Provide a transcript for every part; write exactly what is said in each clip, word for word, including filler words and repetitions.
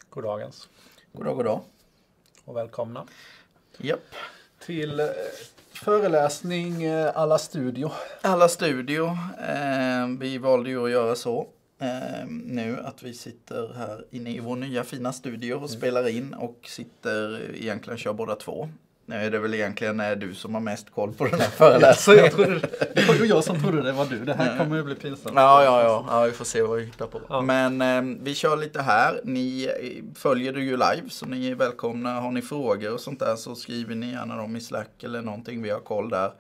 Goddagens. Goddag, goddag. Och välkomna. Japp. Till eh, föreläsning eh, alla studio. Alla studio. Eh, vi valde ju att göra så eh, nu att vi sitter här inne i vår nya fina studio och mm. spelar in och sitter egentligen kör båda två. Nu är det väl egentligen är du som har mest koll på den här föreläsningen. jag trodde, det var ju jag som trodde det var du. Det här kommer ju bli pinsamt. Ja, ja, ja. ja vi får se vad vi hittar på. Ja. Men eh, vi kör lite här. Ni följer det ju live så ni är välkomna. Har ni frågor och sånt där så skriver ni gärna dem i Slack eller någonting. Vi har koll där.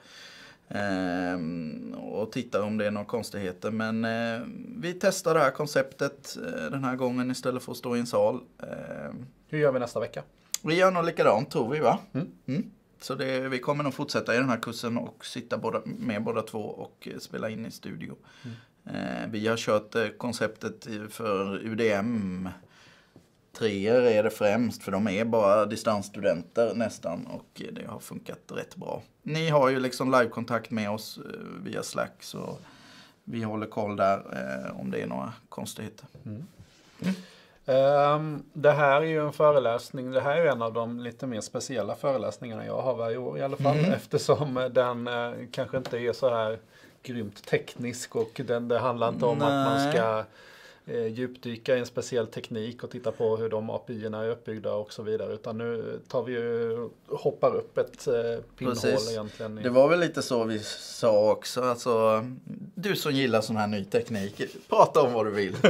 Eh, och tittar om det är några konstigheter. Men eh, vi testar det här konceptet eh, den här gången istället för att stå i en sal. Eh, Hur gör vi nästa vecka? Vi gör nog likadant tror vi va? Mm. Mm. Så det, vi kommer nog fortsätta i den här kursen och sitta båda, med båda två och spela in i studio. Mm. Eh, vi har kört eh, konceptet för U D M. Treor är det främst för de är bara distansstudenter nästan och det har funkat rätt bra. Ni har ju liksom livekontakt med oss eh, via Slack så vi håller koll där eh, om det är några konstigheter. Mm. Mm. Um, det här är ju en föreläsning, det här är ju en av de lite mer speciella föreläsningarna jag har varje år i alla fall. Mm. Eftersom den uh, kanske inte är så här grymt teknisk och den, det handlar inte om Nej. att man ska uh, djupdyka i en speciell teknik och titta på hur de A P I-erna är uppbyggda och så vidare. Utan nu tar vi ju, hoppar upp ett uh, pinnhål egentligen. I... Det var väl lite så vi sa också. Alltså, du som gillar sån här ny teknik, prata om vad du vill.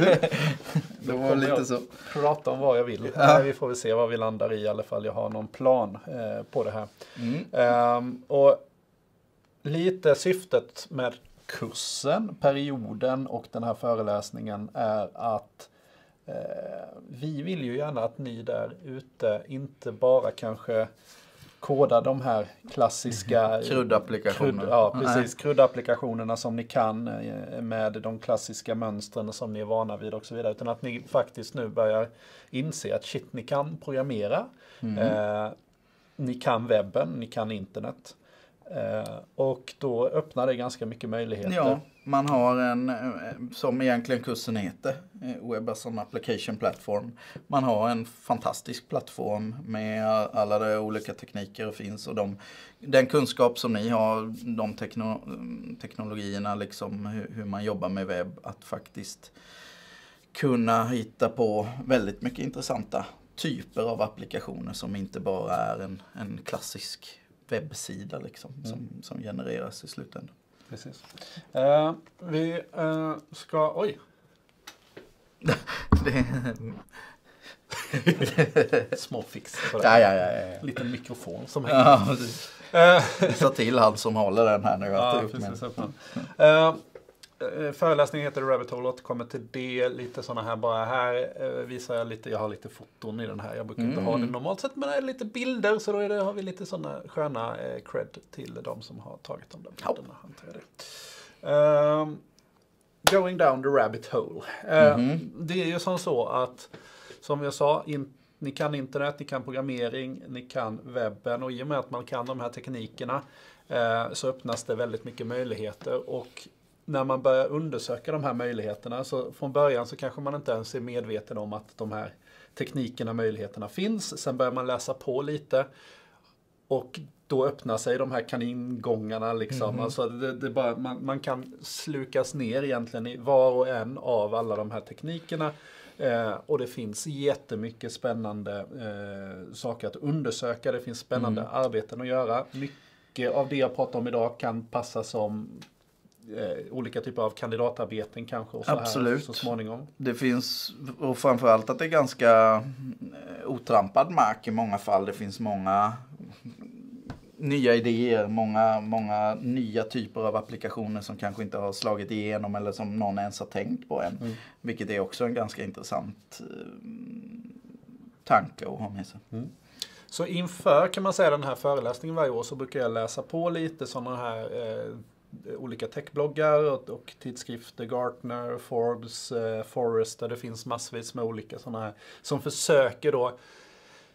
Det var lite så. Prata om vad jag vill. Ja. Vi får väl se vad vi landar i i alla fall. Jag har någon plan eh, på det här. Mm. Um, och lite syftet med kursen, perioden och den här föreläsningen är att eh, vi vill ju gärna att ni där ute inte bara kanske koda de här klassiska kryddapplikationerna. Krydd, ja, precis. Kryddapplikationerna som ni kan med de klassiska mönstren som ni är vana vid och så vidare. Utan att ni faktiskt nu börjar inse att shit, ni kan programmera. Mm. Eh, ni kan webben, ni kan internet. Eh, och då öppnar det ganska mycket möjligheter. Ja, man har en, som egentligen kursen heter, Web as an Application Platform. Man har en fantastisk plattform med alla de olika tekniker det finns. Och de, den kunskap som ni har, de tekno, teknologierna, liksom hur, hur man jobbar med webb, att faktiskt kunna hitta på väldigt mycket intressanta typer av applikationer som inte bara är en, en klassisk webbsida liksom, mm. som, som genereras i slutändan. Precis. Uh, vi uh, ska... Oj! Småfix. Ja, ja, ja, ja. Liten mikrofon som hänger. Ja, uh, sa till han som håller den här nu. Ja, precis. Uh, Föreläsningen heter Rabbit Hole, återkommer till det. Lite sådana här bara. Här eh, visar jag lite, jag har lite foton i den här. Jag brukar mm. inte ha det normalt sett, men det är lite bilder. Så då är det, har vi lite sådana sköna eh, cred till de som har tagit de där bilderna. Uh, going down the rabbit hole. Uh, mm. Det är ju som så att, som jag sa, in, ni kan internet, ni kan programmering, ni kan webben. Och i och med att man kan de här teknikerna uh, så öppnas det väldigt mycket möjligheter. Och när man börjar undersöka de här möjligheterna så från början så kanske man inte ens är medveten om att de här teknikerna, möjligheterna finns. Sen börjar man läsa på lite och då öppnar sig de här kaningångarna liksom. Mm. Alltså det, det bara, man, man kan slukas ner egentligen i var och en av alla de här teknikerna. Eh, och det finns jättemycket spännande eh, saker att undersöka. Det finns spännande mm. arbeten att göra. Mycket av det jag pratar om idag kan passa som Eh, olika typer av kandidatarbeten kanske och så Absolut. Här så småningom. Det finns, och framförallt att det är ganska eh, otrampad mark i många fall. Det finns många nya idéer, många, många nya typer av applikationer som kanske inte har slagit igenom eller som någon ens har tänkt på än. Mm. Vilket är också en ganska intressant eh, tanke att ha med sig. Mm. Så inför kan man säga den här föreläsningen varje år så brukar jag läsa på lite sådana här eh, olika techbloggar och, och tidskrifter, Gartner, Forbes, eh, Forrester, det finns massvis med olika sådana här som försöker då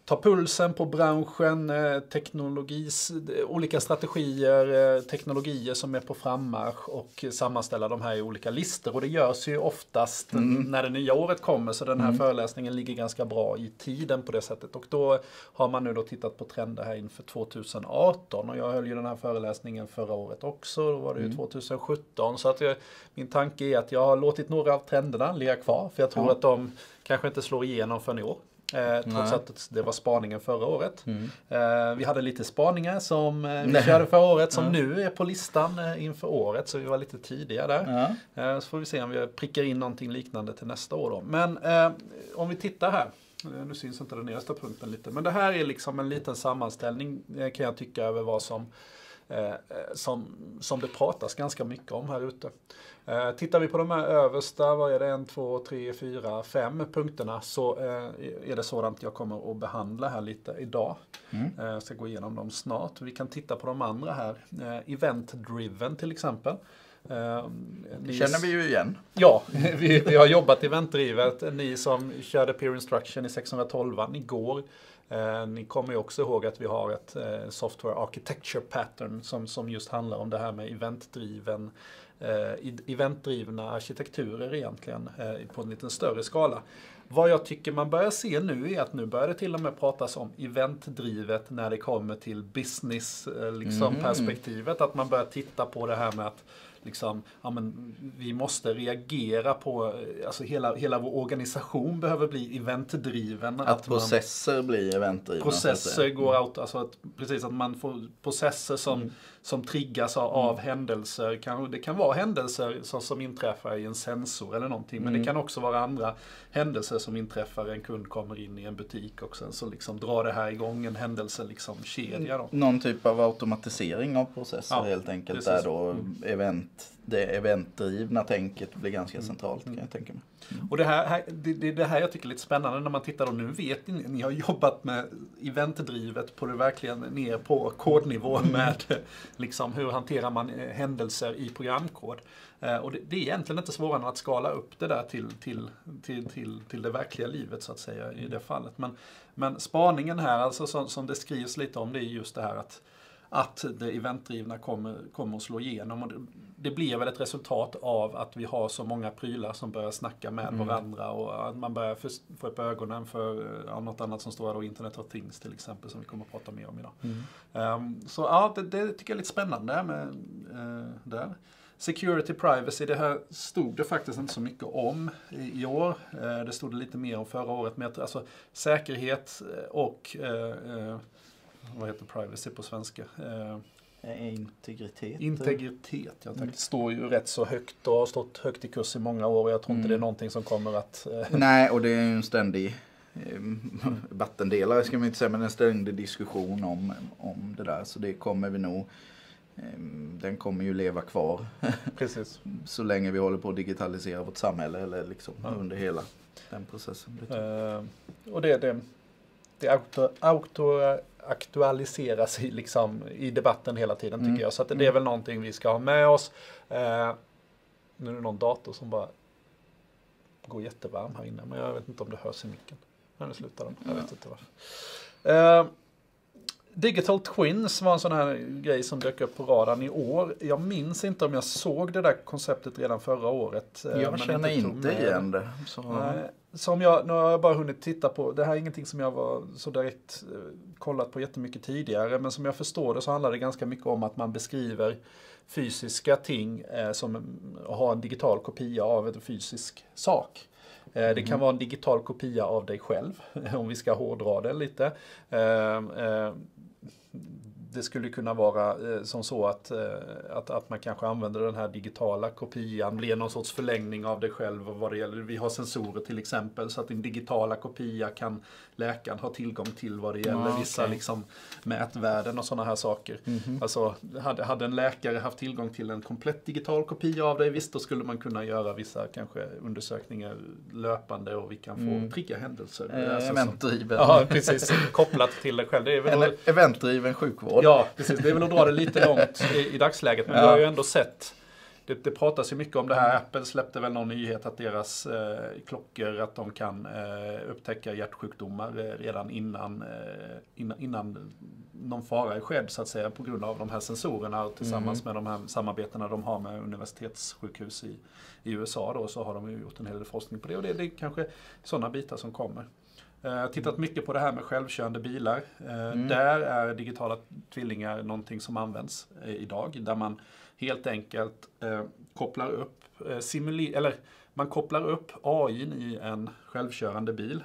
ta pulsen på branschen, eh, teknologis, olika strategier, eh, teknologier som är på frammarsch och sammanställa de här i olika listor. Och det görs ju oftast mm. när det nya året kommer, så den här mm. föreläsningen ligger ganska bra i tiden på det sättet. Och då har man nu då tittat på trender här inför tjugoarton, och jag höll ju den här föreläsningen förra året också, då var det ju mm. tjugosjutton. Så att jag, min tanke är att jag har låtit några av trenderna ligga kvar, för jag tror ja. att de kanske inte slår igenom för i år. Eh, trots Nej. att det var spaningen förra året. Mm. Eh, vi hade lite spaningar som eh, vi körde förra året som ja. nu är på listan eh, inför året, så vi var lite tidiga där. Ja. Eh, så får vi se om vi prickar in någonting liknande till nästa år då. Men eh, om vi tittar här, nu syns inte den nedersta punkten lite, men det här är liksom en liten sammanställning eh, kan jag tycka över vad som Eh, som, som det pratas ganska mycket om här ute. Eh, tittar vi på de här översta, vad är det, en, två, tre, fyra, fem punkterna, så eh, är det sådant jag kommer att behandla här lite idag. Mm. Eh, jag ska gå igenom dem snart. Vi kan titta på de andra här. Eh, event-driven till exempel. Eh, det känner vi ju igen. Ja, vi, vi har jobbat eventdrivet. Ni som körde peer instruction i sexhundratolv igår. Eh, ni kommer ju också ihåg att vi har ett eh, software architecture pattern som, som just handlar om det här med eventdriven, eh, eventdrivna arkitekturer egentligen eh, på en lite större skala. Vad jag tycker man börjar se nu är att nu börjar det till och med pratas om eventdrivet när det kommer till business eh, liksom mm. perspektivet. Att man börjar titta på det här med att liksom, ja, men vi måste reagera på, alltså hela, hela vår organisation behöver bli eventdriven. Att, att processer man, blir eventdrivna. Processer går out, alltså att, precis att man får processer som, mm. som triggas av, av mm. händelser. Kan, det kan vara händelser som, som inträffar i en sensor eller någonting, men mm. det kan också vara andra händelser som inträffar. En kund kommer in i en butik och sen så liksom drar det här igång en händelse liksom kedja då. Någon typ av automatisering av processer ja, helt enkelt, precis. Där då mm. event det eventdrivna tänket blir ganska centralt mm. kan jag tänka mig. Mm. Och det här, här, det, det är det här jag tycker är lite spännande när man tittar, och nu vet ni, ni har jobbat med eventdrivet på det verkligen ner på kodnivå mm. med liksom hur hanterar man händelser i programkod. Eh, och det, det är egentligen inte svårare än att skala upp det där till, till, till, till, till det verkliga livet så att säga i det fallet. Men, men spaningen här, alltså som, som det skrivs lite om, det är just det här att att det eventdrivna kommer, kommer att slå igenom. Och det, det blir väl ett resultat av att vi har så många prylar som börjar snacka med mm. varandra, och att man börjar få, få upp ögonen för ja, något annat som står här då, Internet of Things till exempel, som vi kommer att prata mer om idag. Mm. Um, så ja, det, det tycker jag är lite spännande med uh, där. Security privacy, det här stod det faktiskt inte så mycket om i, i år. Uh, det stod det lite mer om förra året, med alltså säkerhet och uh, uh, vad heter privacy på svenska? Eh, integritet. Integritet, ja tack. Det står ju rätt så högt och har stått högt i kurs i många år, och jag tror inte mm. det är någonting som kommer att... Eh... Nej, och det är ju en ständig eh, vattendelare ska man inte säga, men en ständig diskussion om, om det där. Så det kommer vi nog, eh, den kommer ju leva kvar. Precis. Så länge vi håller på att digitalisera vårt samhälle, eller liksom ja. under hela den processen. Eh, och det är det. Det auto, auto aktualiseras i, liksom, i debatten hela tiden tycker mm. jag. Så att det är väl någonting vi ska ha med oss. Eh, nu är det någon dator som bara går jättevarm här inne. Men jag vet inte om det hörs i micken. Men nu slutar den. Jag vet inte varför. Eh, Digital Twins var en sån här grej som dök upp på radarn i år. Jag minns inte om jag såg det där konceptet redan förra året. Jag men känner inte, inte igen det. Så. Nej, som jag, nu har jag bara hunnit titta på. Det här är ingenting som jag var så direkt eh, kollat på jättemycket tidigare. Men som jag förstår det så handlar det ganska mycket om att man beskriver fysiska ting eh, som har en digital kopia av en fysisk sak. Eh, det kan mm. vara en digital kopia av dig själv, om vi ska hårdra det lite. Eh, eh, Det skulle kunna vara eh, som så att, eh, att, att man kanske använder den här digitala kopian, blir någon sorts förlängning av dig själv och vad det gäller. Vi har sensorer till exempel, så att din digitala kopia kan läkaren ha tillgång till vad det gäller ja, okay. vissa liksom, mätvärden och sådana här saker. Mm-hmm. Alltså, hade, hade en läkare haft tillgång till en komplett digital kopia av dig, visst då skulle man kunna göra vissa kanske undersökningar löpande och vi kan få mm. trigga händelser. Eh, alltså, eventdriven. Ja, precis. Kopplat till dig själv. Det är väl en då, eventdriven sjukvård. Ja, precis. Det är väl att dra det lite långt i, i dagsläget. Men ja. vi har ju ändå sett det, det pratas ju mycket om det här. Apple släppte väl någon nyhet att deras eh, klockor, att de kan eh, upptäcka hjärtsjukdomar eh, redan innan, eh, innan, innan någon fara är skedd, så att säga, på grund av de här sensorerna tillsammans mm. med de här samarbetena de har med universitetssjukhus i, i U S A då, så har de ju gjort en hel del forskning på det, och det, det är kanske sådana bitar som kommer. Jag har tittat mycket på det här med självkörande bilar. Mm. Där är digitala tvillingar någonting som används idag, där man helt enkelt eh, kopplar upp eh, simuler- eller man kopplar upp A I i en självkörande bil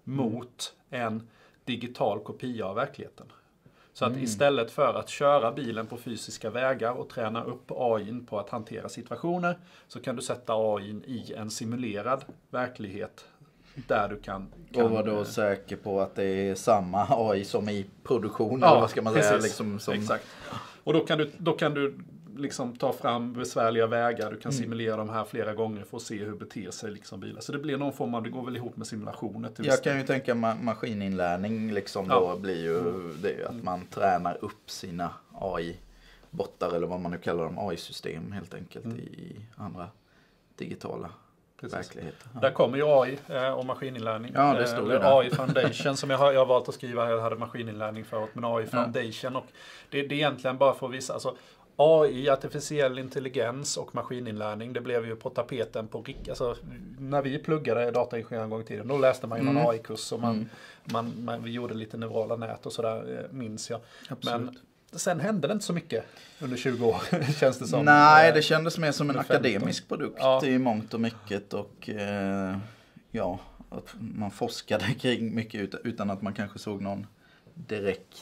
mot en digital kopia av verkligheten. Så att mm. istället för att köra bilen på fysiska vägar och träna upp A I på att hantera situationer, så kan du sätta A I i en simulerad verklighet där du kan... kan och var då säker på att det är samma A I som i produktion, ja, eller vad ska man precis. säga? Liksom som... Exakt. Och då kan du, då kan du liksom ta fram besvärliga vägar, du kan mm. simulera de här flera gånger för att se hur beter sig liksom bilar. Så det blir någon form av, det går väl ihop med simulationer. Till Jag kan ju tänka ma- maskininlärning liksom ja. Då blir ju det att man tränar upp sina A I-bottar, eller vad man nu kallar dem, A I-system helt enkelt mm. i andra digitala verkligheter. Ja. Där kommer ju A I eh, och maskininlärning. Ja, det står eh, A I Foundation som jag har, jag har valt att skriva här, jag hade maskininlärning förut, men A I Foundation. Ja. Och det, det är egentligen bara för att visa, alltså A I, artificiell intelligens och maskininlärning, det blev ju på tapeten på RIK. Alltså, när vi pluggade dataingenjör en gång i tiden, då läste man ju någon mm. A I-kurs och man, mm. man, man, vi gjorde lite neurala nät och sådär, minns jag. Absolut. Men sen hände det inte så mycket under tjugo år, känns det som. Nej, det kändes mer som en akademisk femton produkt ja. i mångt och mycket. Och eh, ja, att man forskade kring mycket utan att man kanske såg någon direkt...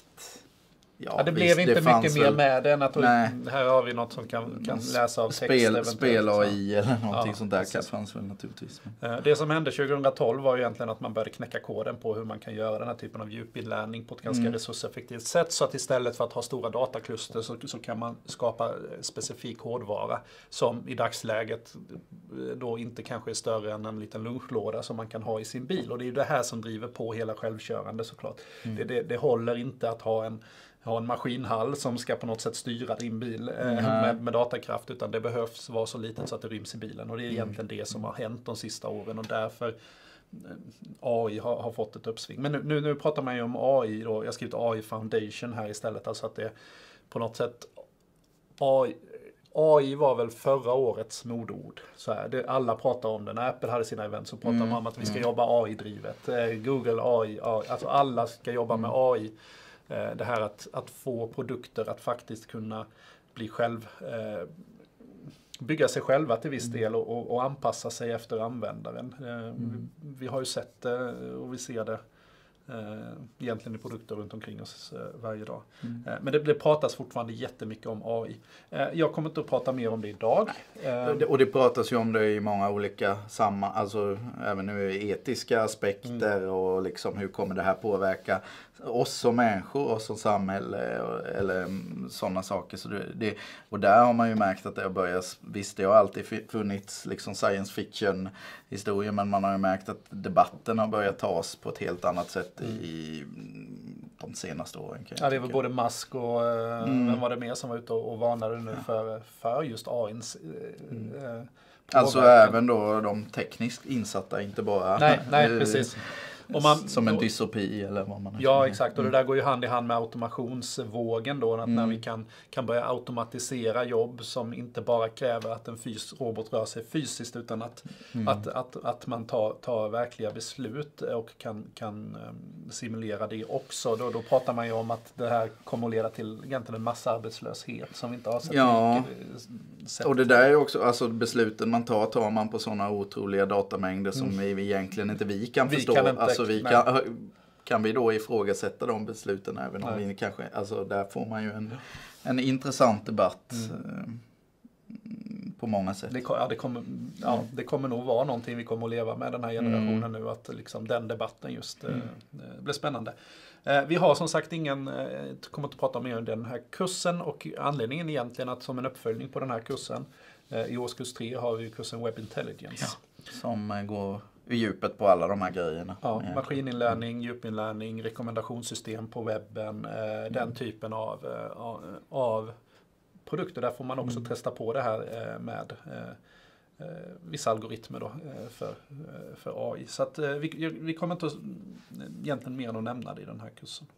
Ja, ja, det visst, blev inte det mycket mer med det än att nej. Här har vi något som kan, kan läsa av text. Spel, spel A I eller någonting ja, sånt där kan, fanns väl naturligtvis. Det som hände tjugohundratolv var ju egentligen att man började knäcka koden på hur man kan göra den här typen av djupinlärning på ett ganska mm. resurseffektivt sätt. Så att istället för att ha stora datakluster så, så kan man skapa specifik hårdvara som i dagsläget då inte kanske är större än en liten lunchlåda som man kan ha i sin bil. Och det är ju det här som driver på hela självkörande såklart. Mm. Det, det, det håller inte att ha en ha en maskinhall som ska på något sätt styra din bil eh, mm. med, med datakraft, utan det behövs vara så litet så att det ryms i bilen, och det är egentligen det som har hänt de sista åren, och därför eh, A I har, har fått ett uppsving. Men nu, nu, nu pratar man ju om A I då, jag har skrivit A I Foundation här istället, alltså att det på något sätt A I, A I var väl förra årets modord. Så här, det, alla pratar om det. När Apple hade sina event så pratade man mm. om att vi ska jobba A I-drivet. Eh, Google A I, A I, alltså alla ska jobba mm. med A I. Det här att, att få produkter att faktiskt kunna bli själv, eh, bygga sig själva till viss del och, och anpassa sig efter användaren. Eh, mm. vi, vi har ju sett det och vi ser det eh, egentligen i produkter runt omkring oss eh, varje dag. Mm. Eh, men det, det pratas fortfarande jättemycket om A I. Eh, jag kommer inte att prata mer om det idag. Eh, och det pratas ju om det i många olika samma, alltså även nu etiska aspekter mm. och liksom hur kommer det här påverka oss som människor, oss som samhälle eller sådana saker. Så det, det, och där har man ju märkt att det har börjat, visst det har alltid funnits liksom science fiction historier, men man har ju märkt att debatten har börjat tas på ett helt annat sätt mm. i de senaste åren. Ja, det var både Musk och mm. vem var det mer som var ute och, och varnade nu för, för just A I:ns mm. eh, alltså även då de tekniskt insatta, inte bara nej, nej precis. Och man, som en dystopi eller vad man ja säger. Exakt, och det där går ju hand i hand med automationsvågen då, att mm. när vi kan, kan börja automatisera jobb som inte bara kräver att en fys, robot rör sig fysiskt, utan att, mm. att, att, att man tar, tar verkliga beslut och kan, kan um, simulera det också. Då, då pratar man ju om att det här kommer att leda till egentligen en massa arbetslöshet som vi inte har sett ja. mycket. Sett. Och det där är ju också, alltså besluten man tar, tar man på sådana otroliga datamängder som mm. vi egentligen inte vi kan vi förstå. Kan inte, alltså vi kan, kan vi då ifrågasätta de besluten även om nej. Vi kanske, alltså där får man ju en, en intressant debatt mm. på många sätt. Det, ja, det, kommer, ja, det kommer nog vara någonting vi kommer att leva med den här generationen mm. nu, att liksom den debatten just mm. eh, blir spännande. Eh, vi har som sagt ingen, eh, kommer inte prata mer om den här kursen, och anledningen egentligen att som en uppföljning på den här kursen eh, i årskurs tre har vi kursen Web Intelligence. Ja, som eh, går i djupet på alla de här grejerna. Ja, maskininlärning, djupinlärning, rekommendationssystem på webben, eh, mm. den typen av, av produkter. Där får man också mm. testa på det här eh, med eh, eh, vissa algoritmer då, eh, för, eh, för A I. Så att, eh, vi, vi kommer inte att, egentligen mer än att nämna det i den här kursen.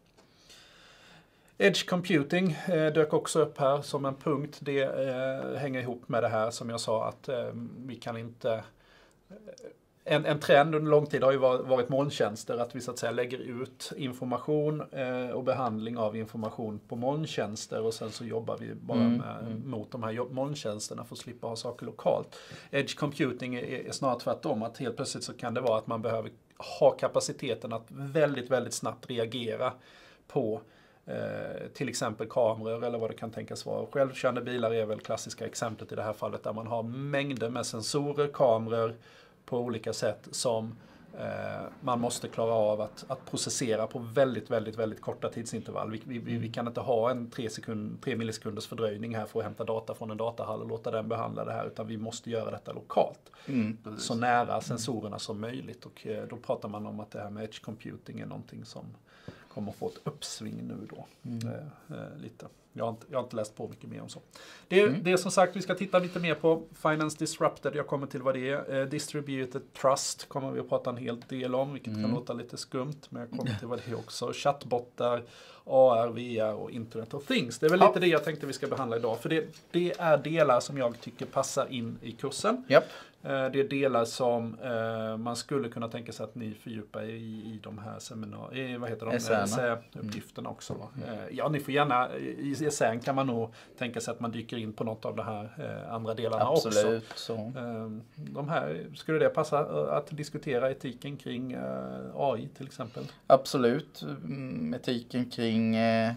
Edge computing eh, dök också upp här som en punkt. Det eh, hänger ihop med det här som jag sa att eh, vi kan inte... Eh, en, en trend under lång tid har ju varit, varit molntjänster. Att vi så att säga lägger ut information eh, och behandling av information på molntjänster. Och sen så jobbar vi bara mm, med, mm. mot de här molntjänsterna för att slippa ha saker lokalt. Edge computing är, är snarare tvärtom. Att helt plötsligt så kan det vara att man behöver ha kapaciteten att väldigt, väldigt snabbt reagera på Eh, till exempel kameror eller vad det kan tänkas vara. Självkörande bilar är väl klassiska exemplet i det här fallet där man har mängder med sensorer, kameror på olika sätt som eh, man måste klara av att, att processera på väldigt, väldigt, väldigt korta tidsintervall. Vi, vi, vi kan inte ha en tre, sekund, tre millisekunders fördröjning här för att hämta data från en datahall och låta den behandla det här, utan vi måste göra detta lokalt. Mm, så nära sensorerna som möjligt, och eh, då pratar man om att det här med edge computing är någonting som kommer att få ett uppsving nu då. Mm. Eh, eh, lite. Jag har, inte, jag har inte läst på mycket mer om så. Det, mm. det är som sagt, vi ska titta lite mer på Finance Disrupted. Jag kommer till vad det är. Eh, Distributed Trust kommer vi att prata en hel del om, vilket mm. kan låta lite skumt, men jag kommer till vad det är också. Chattbottar, A R, V R och Internet of Things. Det är väl ja. lite det jag tänkte vi ska behandla idag. För det, det är delar som jag tycker passar in i kursen. Yep. Det är delar som eh, man skulle kunna tänka sig att ni fördjupar i, i de här seminarierna, vad heter de? S R-uppgifterna också. Mm. Eh, ja, ni får gärna, i S R kan man nog tänka sig att man dyker in på något av de här eh, andra delarna Absolut, också. Så. Eh, de här, skulle det passa att diskutera etiken kring eh, A I till exempel? Absolut, mm, etiken kring eh,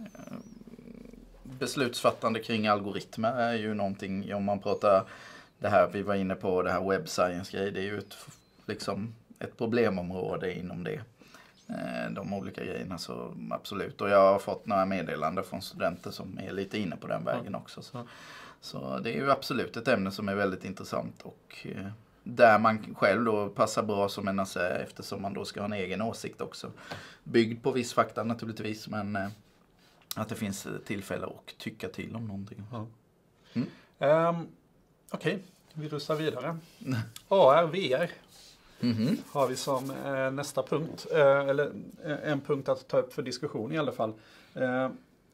beslutsfattande kring algoritmer är ju någonting, om man pratar det här vi var inne på, det här web science-grej, det är ju ett, liksom, ett problemområde inom det. De olika grejerna, så absolut. Och jag har fått några meddelanden från studenter som är lite inne på den vägen också. Så, så det är ju absolut ett ämne som är väldigt intressant, och där man själv då passar bra som en A C, eftersom man då ska ha en egen åsikt också. Byggd på viss fakta naturligtvis, men att det finns tillfälle att tycka till om någonting. Ja. Mm. Um. Okej, okay, vi rusar vidare. A R, V R mm-hmm. har vi som eh, nästa punkt. Eh, eller eh, en punkt att ta upp för diskussion i alla fall. Eh,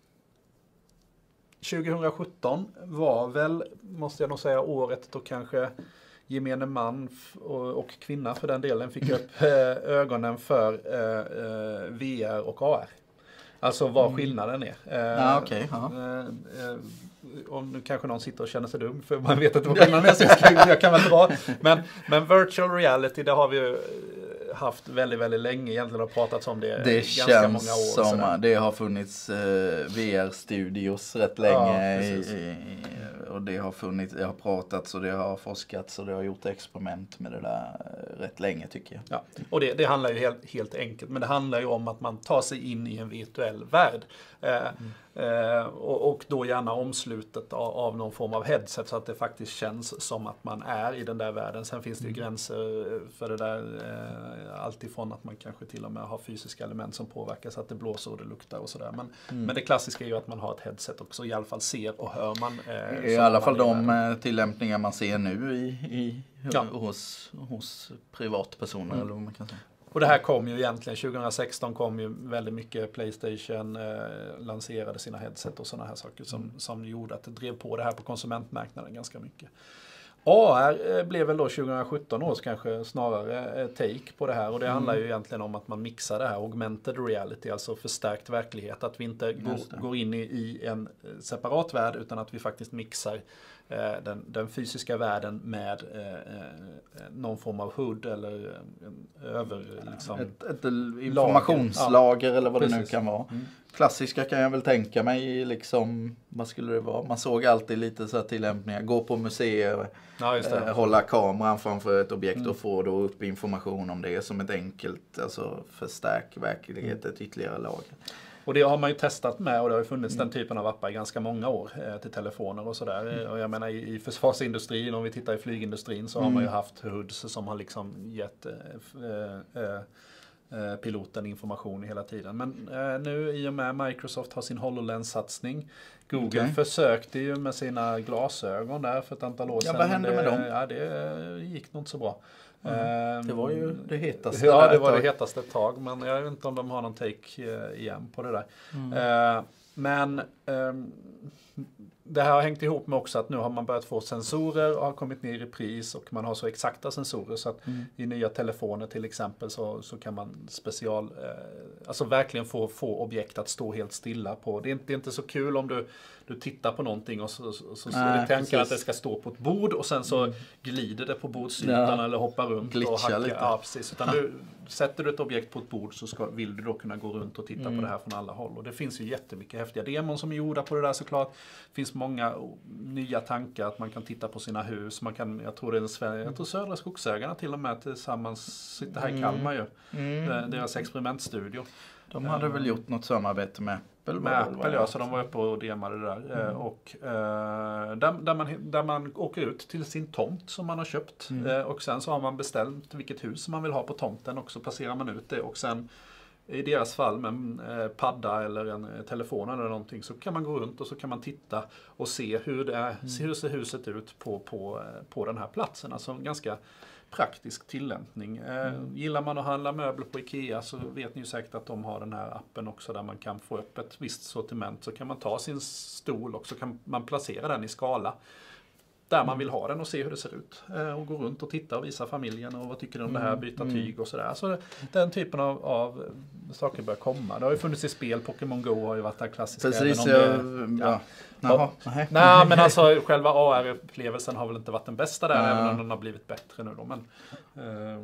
tjugohundrasjutton var väl, måste jag nog säga, året då kanske gemene man och, och kvinna för den delen fick upp eh, ögonen för eh, eh, V R och A R. Alltså vad skillnaden är. Eh, ja, okay, eh, eh, om nu kanske någon sitter och känner sig dum, för man vet inte vad skillnaden är, så jag, ska, jag kan väl dra. Men, men virtual reality, det har vi ju haft väldigt, väldigt länge egentligen, och pratats om det, det ganska många år. Som sådär. Det har funnits eh, V R-studios rätt länge ja, i, i, och det har funnits, det har pratats och det har forskats och det har gjort experiment med det där eh, rätt länge, tycker jag. Ja, och det, det handlar ju helt, helt enkelt, men det handlar ju om att man tar sig in i en virtuell värld. Eh, mm. eh, och, och då gärna omslutet av, av någon form av headset, så att det faktiskt känns som att man är i den där världen. Sen finns det ju mm. gränser för det där, eh, allt ifrån att man kanske till och med har fysiska element som påverkar så att det blåser och det luktar och sådär. Men, mm. men det klassiska är ju att man har ett headset också, i alla fall ser och hör man. Eh, I alla fall de tillämpningar man ser nu i, i, ja. hos, hos privatpersoner mm. eller vad man kan säga. Och det här kom ju egentligen, tjugohundrasexton kom ju väldigt mycket. PlayStation eh, lanserade sina headset och sådana här saker som, mm. som gjorde att det drev på det här på konsumentmarknaden ganska mycket. A R blev väl då tjugohundrasjutton års kanske snarare take på det här, och det mm. handlar ju egentligen om att man mixar det här augmented reality, alltså förstärkt verklighet, att vi inte går, går in i, i en separat värld, utan att vi faktiskt mixar eh, den, den fysiska världen med eh, någon form av hood eller en över liksom, ett, ett informationslager ja. eller vad Precis. det nu kan vara. Mm. Klassiska kan jag väl tänka mig, liksom, vad skulle det vara? Man såg alltid lite så här tillämpningar, gå på museer, ja, just det. Eh, hålla kameran framför ett objekt mm. och få då upp information om det som ett enkelt, alltså förstärk verklighet, ett ytterligare lager. Och det har man ju testat med, och det har ju funnits mm. den typen av appar i ganska många år eh, till telefoner och sådär. Mm. Och jag menar i, i försvarsindustrin, om vi tittar i flygindustrin, så mm. har man ju haft hoods som har liksom gett eh, eh, eh, piloten information hela tiden. Men eh, nu i och med Microsoft har sin HoloLens-satsning. Google okay. försökte ju med sina glasögon där för ett antal år sedan. Ja, vad hände det, med dem? Ja, det gick nog inte så bra. Mm. Det var ju det hetaste. Ja, det var det hetaste ett tag. Men jag vet inte om de har någon take uh, igen på det där. Mm. Uh, men um, det här har hängt ihop med också att nu har man börjat få sensorer och har kommit ner i pris och man har så exakta sensorer så att mm. i nya telefoner till exempel så, så kan man special, eh, alltså verkligen få, få objekt att stå helt stilla på. Det är inte, det är inte så kul om du, du tittar på någonting och så, så, så Nej, du tänker att det ska stå på ett bord och sen så mm. glider det på bordsytan ja. eller hoppar runt Glitcha och hackar. Lite. Ja, precis. Utan du, sätter du ett objekt på ett bord så ska, vill du då kunna gå runt och titta mm. på det här från alla håll. Och det finns ju jättemycket häftiga demon som är gjorda på det där såklart. Det finns många nya tankar att man kan titta på sina hus. Man kan, jag tror det är en Sverige, jag tror Södra Skogsägarna till och med tillsammans sitter här i Kalmar ju. Mm. Deras experimentstudio. De hade um, väl gjort något samarbete med Apple? Med Apple, ja. Så de var uppe och demade det där. Mm. Och, uh, där, där, man, där man åker ut till sin tomt som man har köpt. Mm. Uh, och sen så har man beställt vilket hus man vill ha på tomten och så placerar man ut det. Och sen i deras fall med en eh, padda eller en eh, telefon eller någonting så kan man gå runt och så kan man titta och se hur det är, mm. hur ser huset ut på, på, på den här platsen. Alltså en ganska praktisk tillämpning. Eh, mm. Gillar man att handla möbler på Ikea så vet ni ju säkert att de har den här appen också där man kan få upp ett visst sortiment. Så kan man ta sin stol och så kan man placera den i skala där man vill ha den och se hur det ser ut. Eh, och gå runt och titta och visa familjen och vad tycker du om det här, byta mm. tyg och sådär. Så den typen av, av saker börjar komma. Det har ju funnits i spel, Pokémon Go har ju varit där klassiska. Precis, även ja. ja. Nej, nej, men alltså själva A R-upplevelsen har väl inte varit den bästa där, ja. även om den har blivit bättre nu då. Men, eh,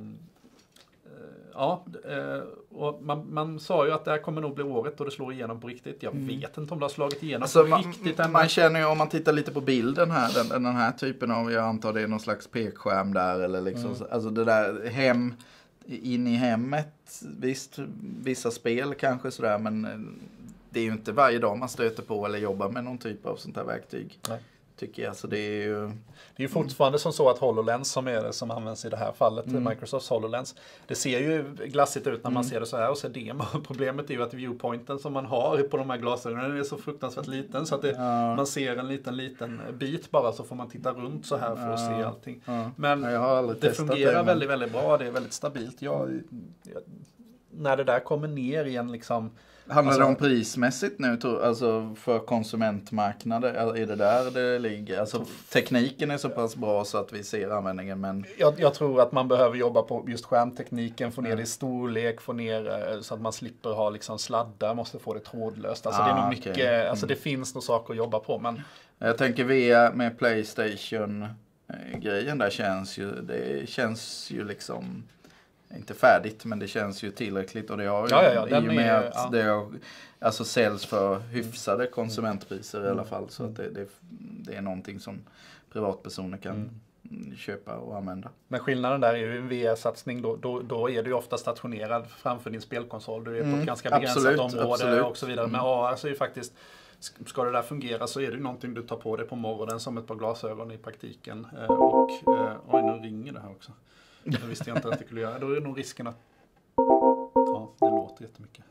ja, och man, man sa ju att det här kommer nog bli året och det slår igenom på riktigt. Jag mm. vet inte om det har slagit igenom alltså, på man, riktigt. Man, man känner ju, om man tittar lite på bilden här, den, den här typen av, jag antar det är någon slags pekskärm där eller liksom, mm. alltså det där hem, in i hemmet, visst, vissa spel kanske sådär, men det är ju inte varje dag man stöter på eller jobbar med någon typ av sånt här verktyg. Nej. Tycker jag, så det är ju... Det är ju fortfarande som så att HoloLens som är det som används i det här fallet, mm. Microsofts HoloLens, det ser ju glassigt ut när man mm. ser det så här och ser demo. Problemet är ju att viewpointen som man har på de här glasögonen är så fruktansvärt liten så att det, ja. man ser en liten, liten bit bara så får man titta runt så här för att ja. se allting. Ja. Men det fungerar det, men... väldigt, väldigt bra, det är väldigt stabilt. Jag, jag, när det där kommer ner i en liksom... Handlar alltså, det om prismässigt nu, alltså för konsumentmarknader, är det där det ligger? Alltså tekniken är så pass bra så att vi ser användningen, men... Jag, jag tror att man behöver jobba på just skärmtekniken, få ner mm. det i storlek, få ner så att man slipper ha liksom sladdar, måste få det trådlöst. Alltså ah, det är nog mycket, okay. mm. alltså det finns nog saker att jobba på, men... Jag tänker via med PlayStation-grejen där känns ju, det känns ju liksom... Inte färdigt, men det känns ju tillräckligt och det har ju ja, ja, ja, i och med är, att ja. det har, alltså säljs för hyfsade konsumentpriser mm. i alla fall, så att det, det, det är någonting som privatpersoner kan mm. köpa och använda. Men skillnaden där är ju en V R-satsning, då, då, då är du ju ofta stationerad framför din spelkonsol, du är på mm. ett ganska begränsat absolut, område absolut. och så vidare. Men mm. A R så är ju faktiskt, ska det där fungera så är det ju någonting du tar på dig på morgonen som ett par glasögon i praktiken. Och, oj, nu ringer det här också. Det visste jag inte att det skulle göra. Då är det nog risken att... Ja, det låter jättemycket.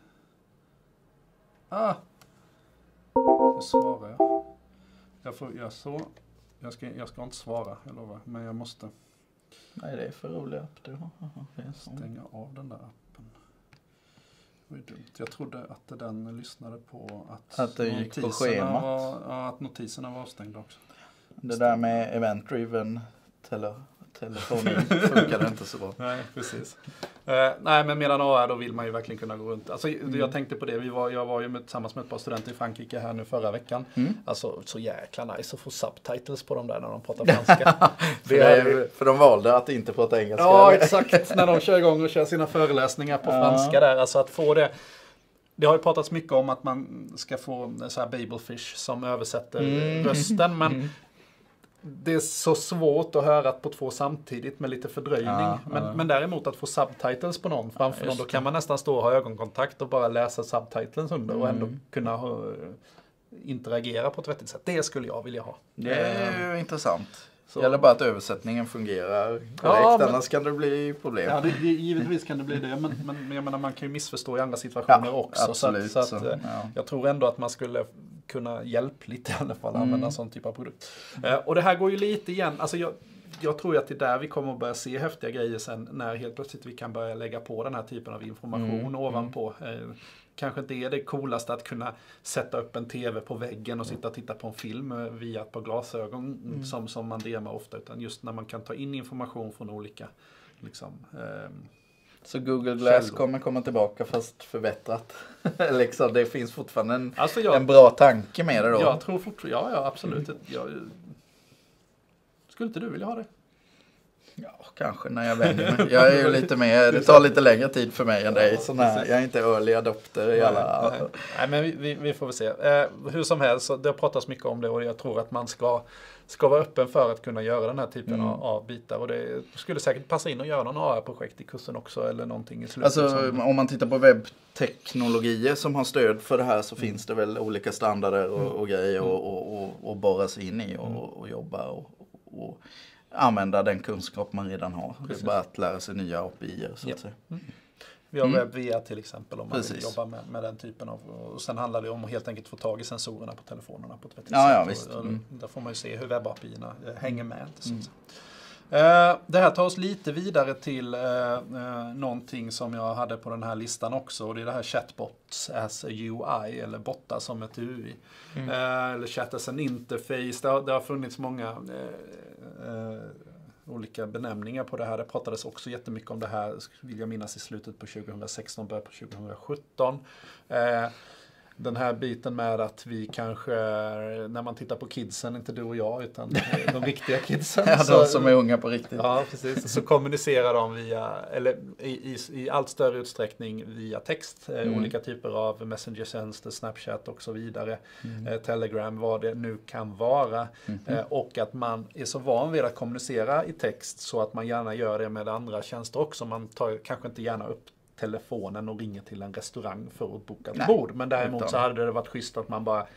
Ah! Nu svarar jag. Jag får göra så. Jag ska, jag ska inte svara, jag lovar. Men jag måste... Nej, det är för rolig app du har. Stänga av den där appen. Det var ju dumt. Jag trodde att den lyssnade på att... Att det gick på schemat. Var, ja, att notiserna var avstängda också. Det där med event-driven teller. Telefonen funkar inte så bra. Nej, precis. Uh, nej, men medan A R då vill man ju verkligen kunna gå runt. Alltså, mm. jag tänkte på det, vi var, jag var ju med, tillsammans med ett par studenter i Frankrike här nu förra veckan. Mm. Alltså, så jäkla nice att få subtitles på dem där när de pratar franska. det är, för de valde att inte prata engelska. Ja, eller? Exakt. När de kör igång och kör sina föreläsningar på ja. franska där. Alltså att få det... Det har ju pratats mycket om att man ska få så här Babelfish som översätter mm. rösten, men mm. det är så svårt att höra på två samtidigt med lite fördröjning. Ja, men, ja. men däremot att få subtitles på någon framför ja, någon, då kan man nästan stå och ha ögonkontakt och bara läsa subtitles under mm. och ändå kunna ha, interagera på ett vettigt sätt. Det skulle jag vilja ha. Det är ju uh, intressant. Så. Det gäller bara att översättningen fungerar korrekt, ja, men, annars kan det bli problem. Ja, det, det, givetvis kan det bli det, men, men, men jag menar, man kan ju missförstå i andra situationer ja, också. Absolut, så att, så att, så, ja. Jag tror ändå att man skulle kunna hjälpligt i alla fall mm. använda en sån typ av produkt. Mm. Eh, och det här går ju lite igen, alltså jag, jag tror att det är där vi kommer att börja se häftiga grejer sen, när helt plötsligt vi kan börja lägga på den här typen av information mm. ovanpå. Eh, Kanske inte är det coolaste att kunna sätta upp en tv på väggen och sitta och titta på en film via ett par glasögon mm. som, som man demar ofta, utan just när man kan ta in information från olika liksom, eh, så Google Glass källor. Kommer komma tillbaka fast förbättrat. liksom, det finns fortfarande en, alltså jag, en bra tanke med det då. Jag tror fortfarande, ja, ja absolut. Mm. Jag, skulle inte du vilja ha det? Ja, kanske när jag vänjer mig. Jag är ju lite mer, det tar lite längre tid för mig än dig. Så när, jag är inte early adopter i alla... Nej, nej men vi, vi, vi får väl se. Eh, hur som helst, så det har pratats mycket om det och jag tror att man ska, ska vara öppen för att kunna göra den här typen mm. av, av bitar. Och det skulle säkert passa in att göra någon A R-projekt i kursen också eller någonting i slutet. Alltså som... om man tittar på webbteknologier som har stöd för det här så mm. finns det väl olika standarder och, och grejer mm. och, och, och, och borra sig in i och, mm. och jobba och... och använda den kunskap man redan har. Precis. Det är bara att lära sig nya A P I-er så att ja. säga. Mm. Vi har mm. WebVia till exempel om man Precis. vill jobba med, med den typen av, och sen handlar det om att helt enkelt få tag i sensorerna på telefonerna på ett vettigt ja, sätt. Ja, visst. Och, mm. där får man ju se hur webb-A P I-erna hänger med. Så mm. Uh, det här tar oss lite vidare till uh, uh, någonting som jag hade på den här listan också, och det är det här chatbots as a U I eller bottar som ett U I mm. uh, eller chat as an interface. Det har, det har funnits många uh, uh, olika benämningar på det här. Det pratades också jättemycket om det här, vill jag minnas, i slutet på tjugohundrasexton, början på tjugohundrasjutton. Uh, Den här biten med att vi kanske, när man tittar på kidsen, inte du och jag, utan de riktiga kidsen. Ja, så, de som är unga på riktigt. Ja, precis. Så kommunicerar de via, eller i, i, i allt större utsträckning via text. Mm. Olika typer av messenger-tjänster, Snapchat och så vidare. Mm. Eh, Telegram, vad det nu kan vara. Mm. Eh, och att man är så van vid att kommunicera i text så att man gärna gör det med andra tjänster också. Man tar kanske inte gärna upp telefonen och ringer till en restaurang för att boka ett Nej, bord. Men däremot utan. så hade det varit schysst att man bara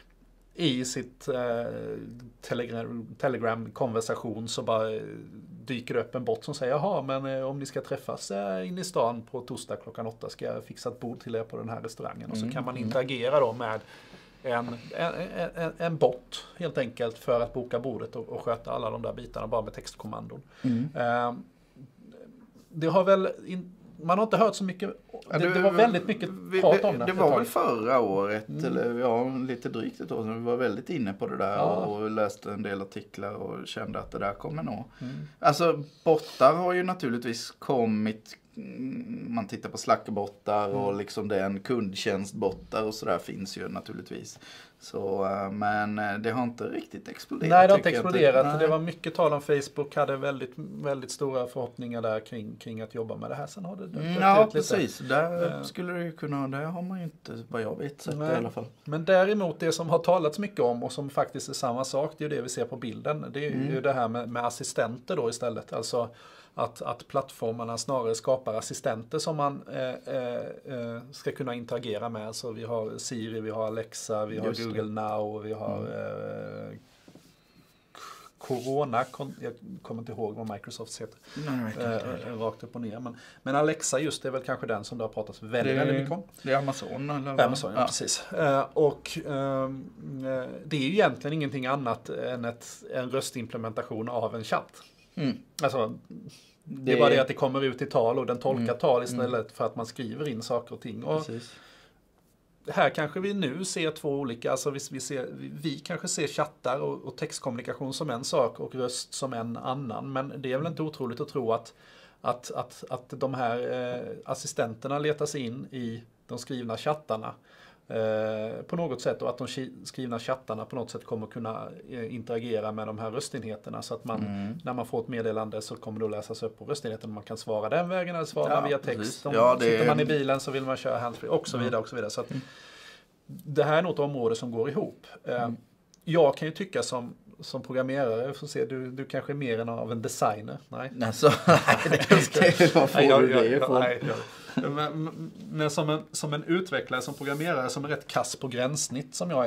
i sitt eh, telegram, telegram-konversation så bara dyker det upp en bot som säger jaha, men eh, om ni ska träffas eh, in i stan på torsdag klockan åtta ska jag fixa ett bord till er på den här restaurangen. Mm, och så kan man interagera då med en, en, en, en bot helt enkelt för att boka bordet och, och sköta alla de där bitarna bara med textkommandon. Mm. Eh, det har väl in, man har inte hört så mycket, det, det var väldigt mycket vi, prat om det. Det var väl förra året, mm. eller ja, lite drygt ett år sedan, vi var väldigt inne på det där ja. och läste en del artiklar och kände att det där kommer nog. Mm. Alltså bottar har ju naturligtvis kommit, man tittar på Slack-bottar mm. och liksom den kundtjänstbottar och sådär finns ju naturligtvis. Så, men det har inte riktigt exploderat. Nej, det har inte exploderat. Inte. Det var mycket tal om Facebook, hade väldigt, väldigt stora förhoppningar där kring, kring att jobba med det här. Sen har det mm, ja, precis. Lite. Där skulle det ju kunna, det har man ju inte, vad jag vet, sett Nej. i alla fall. Men däremot det som har talats mycket om och som faktiskt är samma sak, det är ju det vi ser på bilden. Det är mm. ju det här med, med assistenter då istället. Alltså Att, att plattformarna snarare skapar assistenter som man eh, eh, ska kunna interagera med. Så vi har Siri, vi har Alexa, vi har Just Google det. Now, vi har mm. eh, Corona, jag kommer inte ihåg vad Microsoft heter. Nej, eh, rakt upp och ner. Men, men Alexa just är väl kanske den som det har pratats väldigt, det, väldigt mycket om. Det är Amazon eller vad? Amazon, ja, ja. precis. Eh, och eh, det är ju egentligen ingenting annat än ett, en röstimplementation av en chatt. Mm. Alltså, det, det är bara det att det kommer ut i tal och den tolkar mm. tal istället mm. för att man skriver in saker och ting. Och här kanske vi nu ser två olika, alltså vi, vi, ser, vi, vi kanske ser chattar och, och textkommunikation som en sak och röst som en annan. Men det är väl inte otroligt att tro att, att, att, att de här eh, assistenterna letar sig in i de skrivna chattarna Eh, på något sätt, och att de skrivna chattarna på något sätt kommer kunna eh, interagera med de här röstenheterna så att man, mm. när man får ett meddelande så kommer det att läsas upp på röstenheten, man kan svara den vägen eller svara ja, via text. Om ja, sitter är... man i bilen så vill man köra handsfree och så vidare och så vidare. Så att mm. det här är något område som går ihop. Eh, mm. Jag kan ju tycka som som programmerare, får se, du, du kanske är mer än av en designer. Nej. Alltså, nej, det vad får du det ifrån? Nej, jag, men men som, en, som en utvecklare, som programmerare, som är rätt kass på gränssnitt som jag är,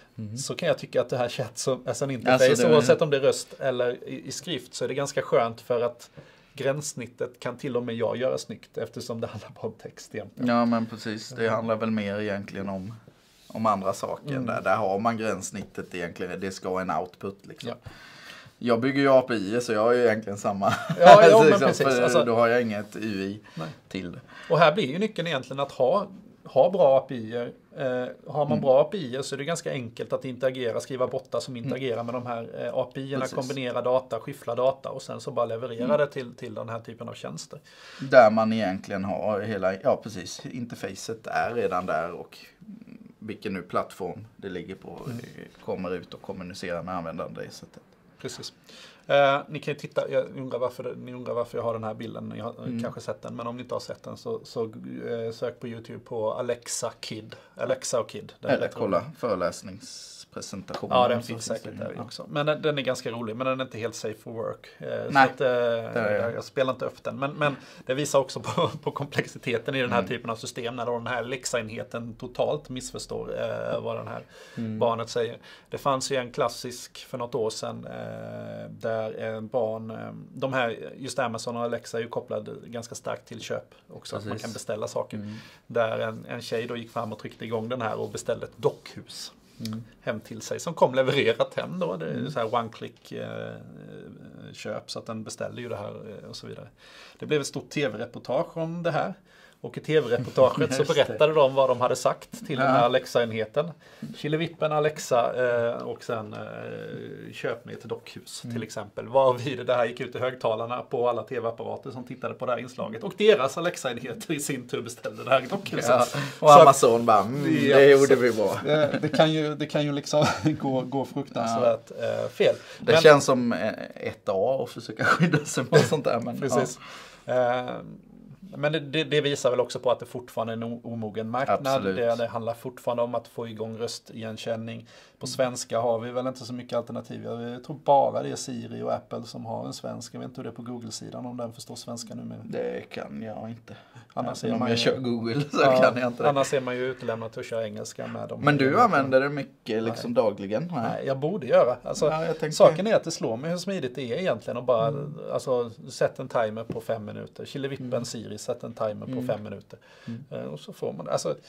mm. så kan jag tycka att det här chat som as an interface, alltså det, oavsett om det är röst eller i, i skrift, så är det ganska skönt för att gränssnittet kan till och med jag göra snyggt eftersom det handlar bara om text egentligen. Ja, men precis. Det handlar väl mer egentligen om, om andra saker. Mm. Där, där har man gränssnittet egentligen. Det ska en output liksom. Ja. Jag bygger ju A P I så jag har ju egentligen samma. Ja, ja men precis. Alltså, då har jag inget U I nej. till det. Och här blir ju nyckeln egentligen att ha, ha bra A P I-er. Eh, har man mm. bra A P I-er så är det ganska enkelt att interagera, skriva bottar som interagerar mm. med de här eh, A P I-erna, precis. kombinera data, skiffla data och sen så bara leverera mm. det till, till den här typen av tjänster. Där man egentligen har hela, ja precis, interfacet är redan där och vilken nu plattform det ligger på mm. kommer ut och kommunicerar med användaren det sättet. Precis. Eh, ni kan ju titta, jag undrar varför, ni undrar varför jag har den här bilden, ni har mm. kanske sett den, men om ni inte har sett den så, så eh, sök på YouTube på Alexa Kid, Alexa och Kid. Eller kolla föreläsningspresentationen. Ja, den finns säkert där ja. också. Men den, den är ganska rolig, men den är inte helt safe for work. Eh, Nej, så att, eh, jag. jag spelar inte upp den, men, men det visar också på, på komplexiteten i den här mm. typen av system, när den här Alexa-enheten totalt missförstår eh, vad den här mm. barnet säger. Det fanns ju en klassisk för något år sedan eh, där en barn, de här, just Amazon och Alexa är ju kopplade ganska starkt till köp också, precis. Att man kan beställa saker. Mm. Där en, en tjej då gick fram och tryckte igång den här och beställde ett dockhus mm. hem till sig som kom levererat hem då. Det är mm. så här one-click eh, köp så att den beställde ju det här eh, och så vidare. Det blev ett stort tv-reportage om det här. Och i tv-reportaget så berättade de vad de hade sagt till ja. den här Alexa-enheten. Killevippen, Alexa eh, och sen eh, köp med ett dockhus mm. till exempel. Varvid det här gick ut i högtalarna på alla tv-apparater som tittade på det här inslaget. Och deras Alexa-enheter i sin tur beställde det här dockhuset. Ja. Och så Amazon bara, mm, det, det gjorde vi bra. Det, det, kan ju, det kan ju liksom gå, gå fruktansvärt ja. eh, fel. Det men, känns som ett A att försöka skydda sig på sånt där. Men, precis. Ja. Eh, Men det, det, det visar väl också på att det fortfarande är en omogen marknad. Det, det handlar fortfarande om att få igång röstigenkänning. På svenska har vi väl inte så mycket alternativ. Jag tror bara det är Siri och Apple som har en svensk. Jag vet inte hur det är på Google-sidan, om den förstår svenska nu. Med. Det kan jag inte. Annars om man jag ju, kör Google så ja, kan jag inte det. Annars är man ju utlämnad till att köra engelska med dem. Men du använder det mycket liksom Nej. dagligen? Nej. Nej, jag borde göra. Alltså, ja, tänkte... Saken är att det slår mig hur smidigt det är egentligen. Och bara, mm. alltså, sätt en timer på fem minuter. Killevippen mm. Siri, sätt en timer på mm. fem minuter. Mm. Och så får man det. Alltså,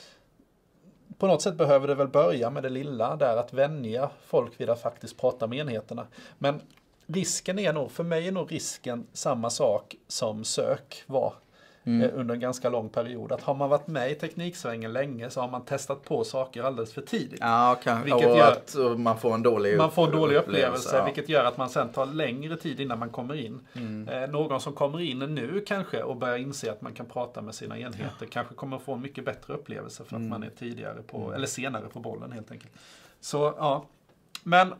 på något sätt behöver det väl börja med det lilla där, att vänja folk vid att faktiskt prata med enheterna. Men risken är nog, för mig är nog risken samma sak som sök var mm. eh, under en ganska lång period. Att har man varit med i tekniksvängen länge så har man testat på saker alldeles för tidigt. Ja, kan, vilket och gör att man får en dålig, man får en dålig upplevelse, upplevelse ja. vilket gör att man sen tar längre tid innan man kommer in. Mm. Eh, någon som kommer in nu kanske och börjar inse att man kan prata med sina enheter ja. kanske kommer få en mycket bättre upplevelse för att mm. man är tidigare på, mm. eller senare på bollen helt enkelt. Så ja, men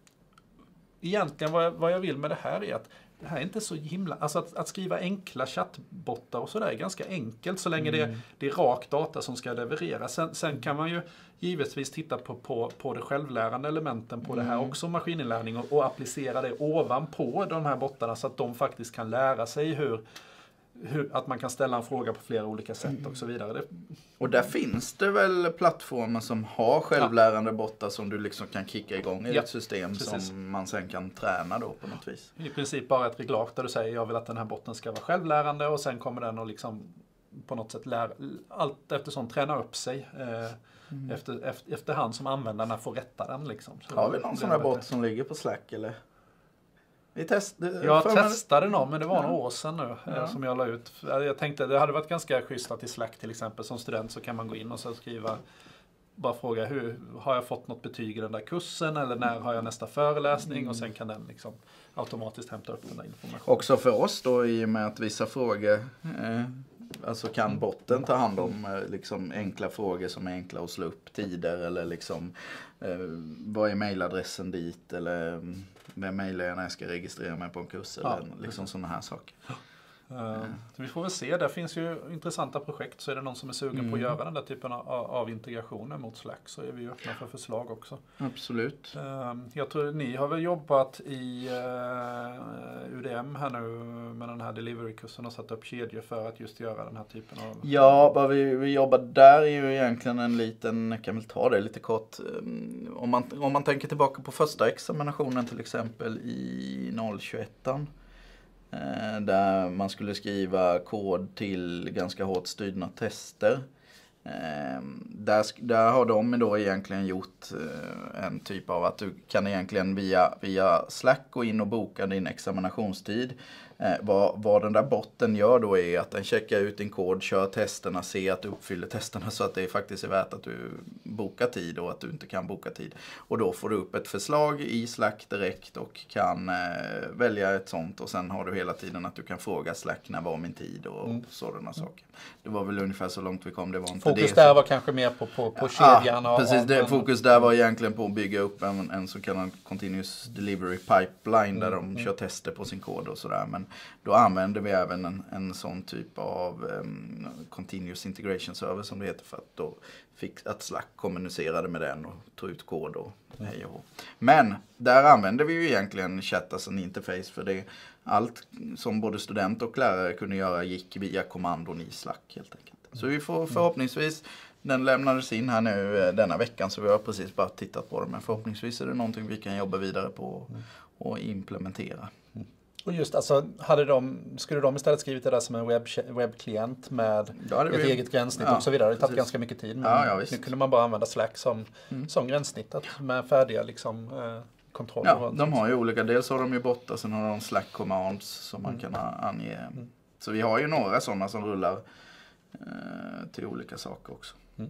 egentligen vad jag, vad jag vill med det här är att det här är inte så himla... Alltså att, att skriva enkla chattbottar och sådär är ganska enkelt så länge mm. det, det är rak data som ska levereras. Sen, sen kan man ju givetvis titta på, på, på det självlärande elementen på mm. det här också, maskininlärning, och, och applicera det ovanpå de här bottarna så att de faktiskt kan lära sig hur... Hur, att man kan ställa en fråga på flera olika sätt mm. och så vidare. Det... Och där finns det väl plattformar som har självlärande ja. bottar som du liksom kan kicka igång i ja. ett system Precis. som man sen kan träna då på något vis. I princip bara ett reglage där du säger jag vill att den här botten ska vara självlärande och sen kommer den att liksom på något sätt lära, allt eftersom träna upp sig eh, mm. efter, efter, efterhand som användarna får rätta den. Liksom. Så har vi någon sån här bot som ligger på Slack eller? Vi test, jag testade någon, men det var några år sedan nu ja. som jag la ut. Jag tänkte det hade varit ganska schysst att i Slack till exempel som student så kan man gå in och så skriva, bara fråga hur har jag fått något betyg i den där kursen eller när har jag nästa föreläsning mm. och sen kan den liksom automatiskt hämta upp den där informationen. Också för oss då i och med att vissa frågor eh, alltså kan botten ta hand om eh, liksom enkla frågor som är enkla att slå upp tider eller liksom eh, vad är mailadressen dit eller vem mailar jag när jag ska registrera mig på en kurs eller ja, liksom sådana här saker. Uh, mm. Vi får väl se, där finns ju intressanta projekt, så är det någon som är sugen mm. på att göra den där typen av, av integrationer mot Slack så är vi öppna för förslag också. Absolut. Uh, jag tror ni har väl jobbat i uh, U D M här nu med den här delivery-kursen och satt upp kedjor för att just göra den här typen av... Ja, vad vi, vi jobbar där är ju egentligen en liten, jag kan väl ta det lite kort. Om man, om man tänker tillbaka på första examinationen till exempel i noll tjugoett. Eh, där man skulle skriva kod till ganska hårt styrda tester. Eh, där, där har de då egentligen gjort eh, en typ av att du kan egentligen via, via Slack gå in och boka din examinationstid. Eh, vad, vad den där botten gör då är att den checkar ut din kod, kör testerna, ser att du uppfyller testerna så att det faktiskt är värt att du bokar tid och att du inte kan boka tid. Och då får du upp ett förslag i Slack direkt och kan eh, välja ett sånt och sen har du hela tiden att du kan fråga Slack när var min tid och mm. sådana mm. saker. Det var väl ungefär så långt vi kom. Det var inte fokus det, där så... var kanske mer på, på, på kedjan. Ja, precis. Det, fokus där var egentligen på att bygga upp en, en så kallad continuous delivery pipeline där mm. de kör tester på sin kod och sådär. Men då använder vi även en, en sån typ av um, continuous integration server som det heter för att då fick att Slack kommunicerade med den och tog ut kod och hej och hå. Men där använder vi ju egentligen chatt as an interface för det. Allt som både student och lärare kunde göra gick via kommandon i Slack helt enkelt. Så vi får förhoppningsvis, den lämnades in här nu denna veckan så vi har precis bara tittat på det. Men förhoppningsvis är det någonting vi kan jobba vidare på och implementera. Och just alltså, hade de, skulle de istället skrivit det där som en webb, webbklient med ja, ett vi, eget gränssnitt ja, och så vidare. Det tagit ganska mycket tid. Men ja, ja, nu kunde man bara använda Slack som, mm. som gränssnittet med färdiga liksom, eh, kontroller. Ja, de har ju olika. Dels har de ju bottar, sen har de Slack commands som man mm. kan ange. Mm. Så vi har ju några sådana som rullar eh, till olika saker också. Mm.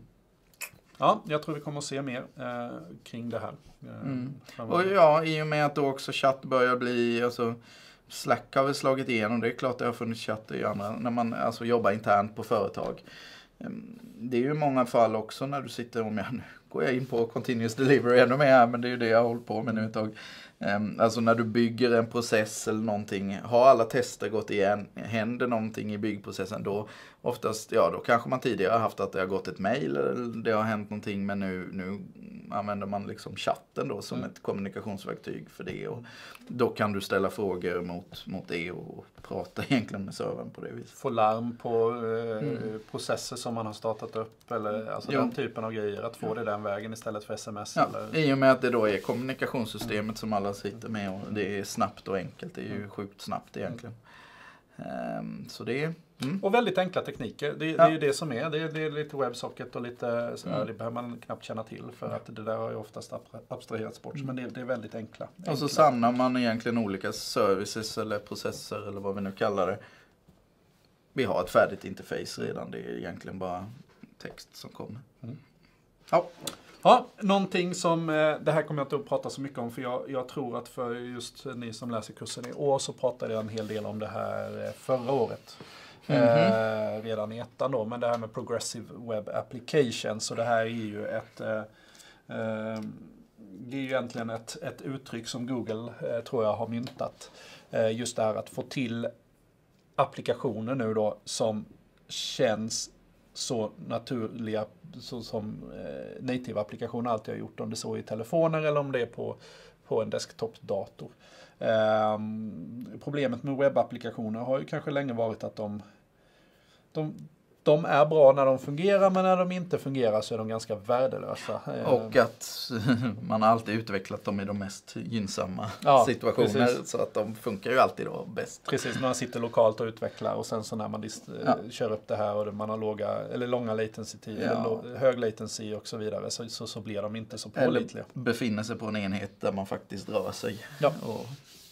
Ja, jag tror vi kommer att se mer eh, kring det här. Eh, mm. Och ja, i och med att då också chatt börjar bli... Alltså, Slack har väl slagit igenom, det är klart det har funnits chatt i andra, när man alltså jobbar internt på företag. Det är ju i många fall också när du sitter, om jag nu går jag in på continuous delivery ännu mer här, men det är ju det jag har hållit på med nu ett tag. Alltså när du bygger en process eller någonting, har alla tester gått igen, händer någonting i byggprocessen, då oftast, ja då kanske man tidigare har haft att det har gått ett mejl eller det har hänt någonting, men nu, nu använder man liksom chatten då som mm. ett kommunikationsverktyg för det och då kan du ställa frågor mot, mot det och prata egentligen med servern på det viset. Få larm på eh, mm. processer som man har startat upp eller alltså den typen av grejer, att få det den vägen istället för sms. Ja, eller... i och med att det då är kommunikationssystemet mm. som alla sitter med och det är snabbt och enkelt, det är ju mm. sjukt snabbt egentligen. Um, så det är... Mm. Och väldigt enkla tekniker. Det, ja. det är ju det som är. Det är, det är lite WebSocket och lite sådär. Mm. Det behöver man knappt känna till för att det där har ju oftast abstraherats bort. Mm. Men det, det är väldigt enkla. Och så samlar man egentligen olika services eller processer eller vad vi nu kallar det. Vi har ett färdigt interface redan. Det är egentligen bara text som kommer. Mm. Ja. Ja, någonting som, det här kommer jag inte att prata så mycket om för jag, jag tror att för just ni som läser kursen i år så pratade jag en hel del om det här förra året. Mm-hmm. Eh, redan i ettan då, men det här med Progressive Web Applications, så det här är ju ett eh, eh, det är ju egentligen ett, ett uttryck som Google eh, tror jag har myntat. Eh, just det här att få till applikationer nu då som känns så naturliga så som eh, native-applikationer alltid har gjort, om det så är i telefoner eller om det är på, på en desktop-dator. Eh, problemet med webbapplikationer har ju kanske länge varit att de, de, de är bra när de fungerar, men när de inte fungerar så är de ganska värdelösa. Och att man har alltid utvecklat dem i de mest gynnsamma ja, situationer, precis. Så att de funkar ju alltid då bäst. Precis, när man sitter lokalt och utvecklar och sen så när man dist- ja. kör upp det här och man har låga, eller långa latency-tid, ja. eller lo- hög latency och så vidare, så, så, så blir de inte så pålitliga. Eller befinner sig på en enhet där man faktiskt rör sig. Ja. Och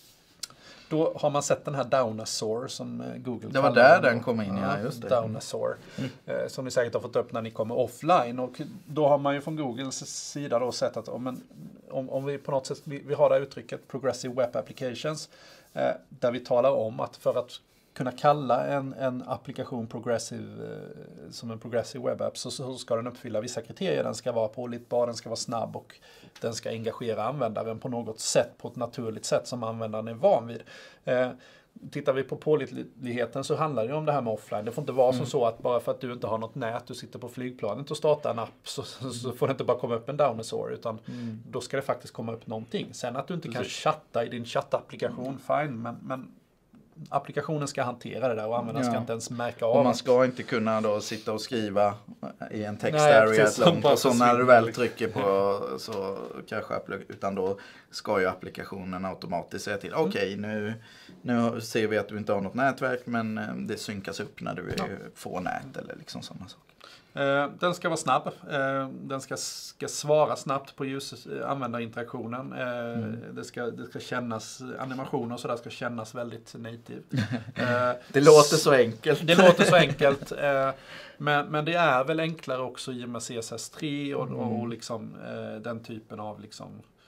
då har man sett den här Downasaur som Google det var där den kom in, ja, just det. Downasaur, mm. eh, som ni säkert har fått upp när ni kommer offline. Och då har man ju från Googles sida då sett att om, en, om, om vi på något sätt, vi, vi har det här uttrycket Progressive Web Applications, eh, där vi talar om att för att kunna kalla en, en applikation progressive, eh, som en progressive web app så, så ska den uppfylla vissa kriterier. Den ska vara pålitbar, den ska vara snabb och den ska engagera användaren på något sätt, på ett naturligt sätt som användaren är van vid. Eh, tittar vi på pålitligheten så handlar det om det här med offline. Det får inte vara mm. som så att bara för att du inte har något nät, du sitter på flygplanet och startar en app så, så, så får det inte bara komma upp en Downasaur, utan mm. då ska det faktiskt komma upp någonting. Sen att du inte Precis. kan chatta i din chattapplikation, mm. fine, men, men applikationen ska hantera det där och användaren Ja. ska inte ens märka av. Och man ska inte kunna då sitta och skriva i en text Nej, area precis, ett långt bara och så när försvinner du väl liksom. trycker på så kanske appli- utan då ska ju applikationen automatiskt säga till okej okay, nu, nu ser vi att du inte har något nätverk men eh, det synkas upp när du Ja. får nät eller liksom sådana saker. Eh, den ska vara snabb. Eh, den ska, ska svara snabbt på user, användarinteraktionen. Eh, mm. det, ska, det ska kännas, animationer och sådär ska kännas väldigt native. Eh, det låter så enkelt. Det låter så enkelt. Eh, men, men det är väl enklare också i och med C S S tre och, mm. och liksom, eh, den typen av liksom,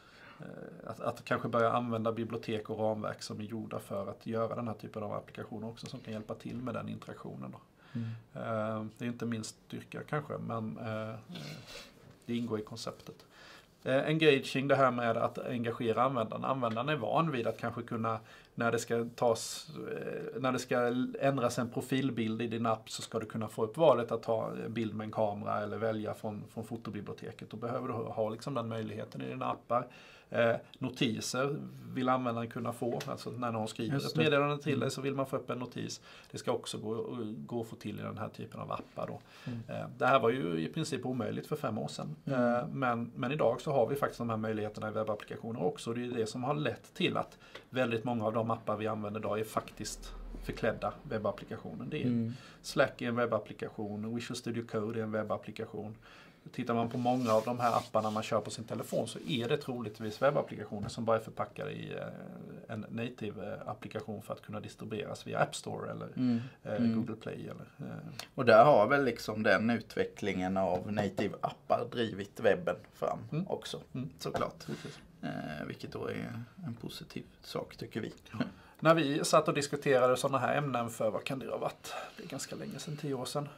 eh, att, att kanske börja använda bibliotek och ramverk som är gjorda för att göra den här typen av applikationer också som kan hjälpa till med den interaktionen då. Mm. Uh, det är inte minst styrka kanske, men uh, det ingår i konceptet. Uh, engaging, det här med att engagera användaren. Användaren är van vid att kanske kunna, när det ska tas, uh, när det ska ändras en profilbild i din app så ska du kunna få upp valet att ta bild med en kamera eller välja från, från fotobiblioteket. Då behöver du ha liksom den möjligheten i dina appar. Eh, notiser vill användaren kunna få, alltså när någon skriver ett meddelande till dig så vill man få upp en notis. Det ska också gå, gå att få till i den här typen av appar då. Mm. Eh, det här var ju i princip omöjligt för fem år sedan. Mm. Eh, men, men idag så har vi faktiskt de här möjligheterna i webbapplikationer också. Det är det som har lett till att väldigt många av de appar vi använder idag är faktiskt förklädda webbapplikationer. Det är mm. Slack är en webbapplikation, Visual Studio Code är en webbapplikation. Tittar man på många av de här apparna man kör på sin telefon så är det troligtvis webbapplikationer som bara är förpackade i en native applikation för att kunna distribueras via App Store eller mm. Mm. Google Play. Eller, och där har väl liksom den utvecklingen av native appar drivit webben fram mm. också, mm. såklart. Eh, vilket då är en positiv sak tycker vi. Ja. När vi satt och diskuterade sådana här ämnen för, vad kan det ha varit? Det är ganska länge sedan, tio år sedan.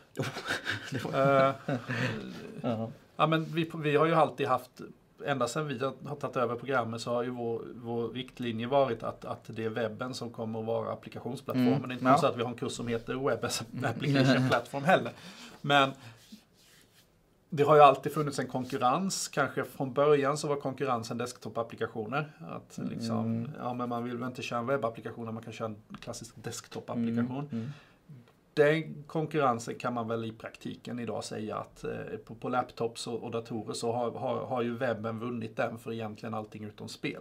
uh, uh, ja, men vi, vi har ju alltid haft, ända sedan vi har tagit över programmet så har ju vår, vår riktlinje varit att, att det är webben som kommer att vara applikationsplattformen. Mm, det är inte ja. så att vi har en kurs som heter Web Application Platform heller. Men det har ju alltid funnits en konkurrens. Kanske från början så var konkurrensen desktop-applikationer. Att liksom, mm. ja, men man vill väl inte köra en webbapplikation när man kan köra en klassisk desktop-applikation. Mm. Mm. Den konkurrensen kan man väl i praktiken idag säga att eh, på, på laptops och, och datorer så har, har, har ju webben vunnit den för egentligen allting utom spel.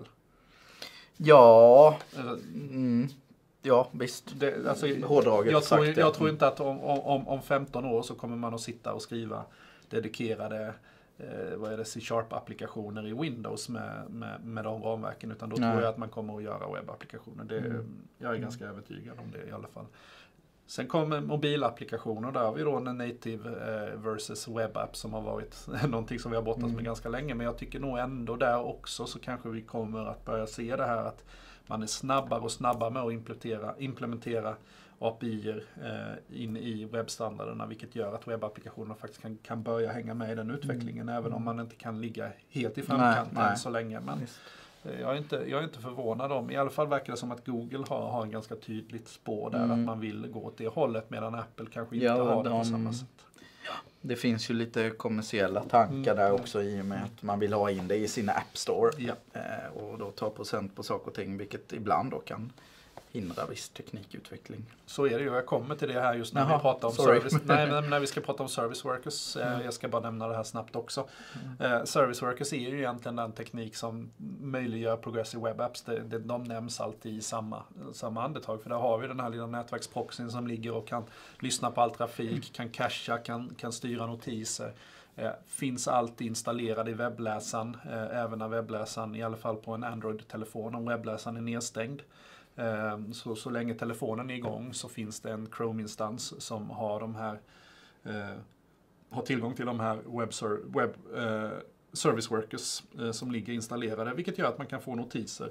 Ja, mm. ja visst. Det, alltså, Hårdraget jag, tror, sagt, jag ja. tror inte att om, om, om femton år så kommer man att sitta och skriva dedikerade eh, vad är det, C-sharp-applikationer i Windows med, med, med de ramverken. Utan då Nej. tror jag att man kommer att göra webbapplikationer. Det, mm. Jag är mm. ganska övertygad om det i alla fall. Sen kommer mobilapplikationer. Där har vi då en native eh, versus webapp som har varit någonting som vi har brottats mm. med ganska länge. Men jag tycker nog ändå där också så kanske vi kommer att börja se det här att man är snabbare och snabbare med att implementera, implementera A P I-er eh, in i webbstandarderna, vilket gör att webbapplikationer faktiskt kan, kan börja hänga med i den utvecklingen mm. även om man inte kan ligga helt i framkant nej, än nej. så länge. Men eh, jag, är inte, jag är inte förvånad om, i alla fall verkar det som att Google har, har en ganska tydligt spår där mm. att man vill gå åt det hållet medan Apple kanske inte ja, har det de, på samma sätt. Det finns ju lite kommersiella tankar mm. där också i och med att man vill ha in det i sin App Store ja. eh, och då ta procent på saker och ting, vilket ibland då kan hindra viss teknikutveckling. Så är det ju. Jag kommer till det här just när Jaha, vi pratar om sorry. service. Nej, men när vi ska prata om service workers. Mm. Eh, jag ska bara nämna det här snabbt också. Mm. Eh, service workers är ju egentligen den teknik som möjliggör progressive web apps. Det, det, de nämns alltid i samma, samma andetag. För där har vi den här lilla nätverksproxyn som ligger och kan lyssna på all trafik, mm. kan cachea, kan, kan styra notiser. Eh, finns allt installerad i webbläsaren. Eh, även när webbläsaren, i alla fall på en Android-telefon, om webbläsaren är nedstängd. Så, så länge telefonen är igång så finns det en Chrome-instans som har de här eh, har tillgång till de här web, web eh, service workers eh, som ligger installerade, vilket gör att man kan få notiser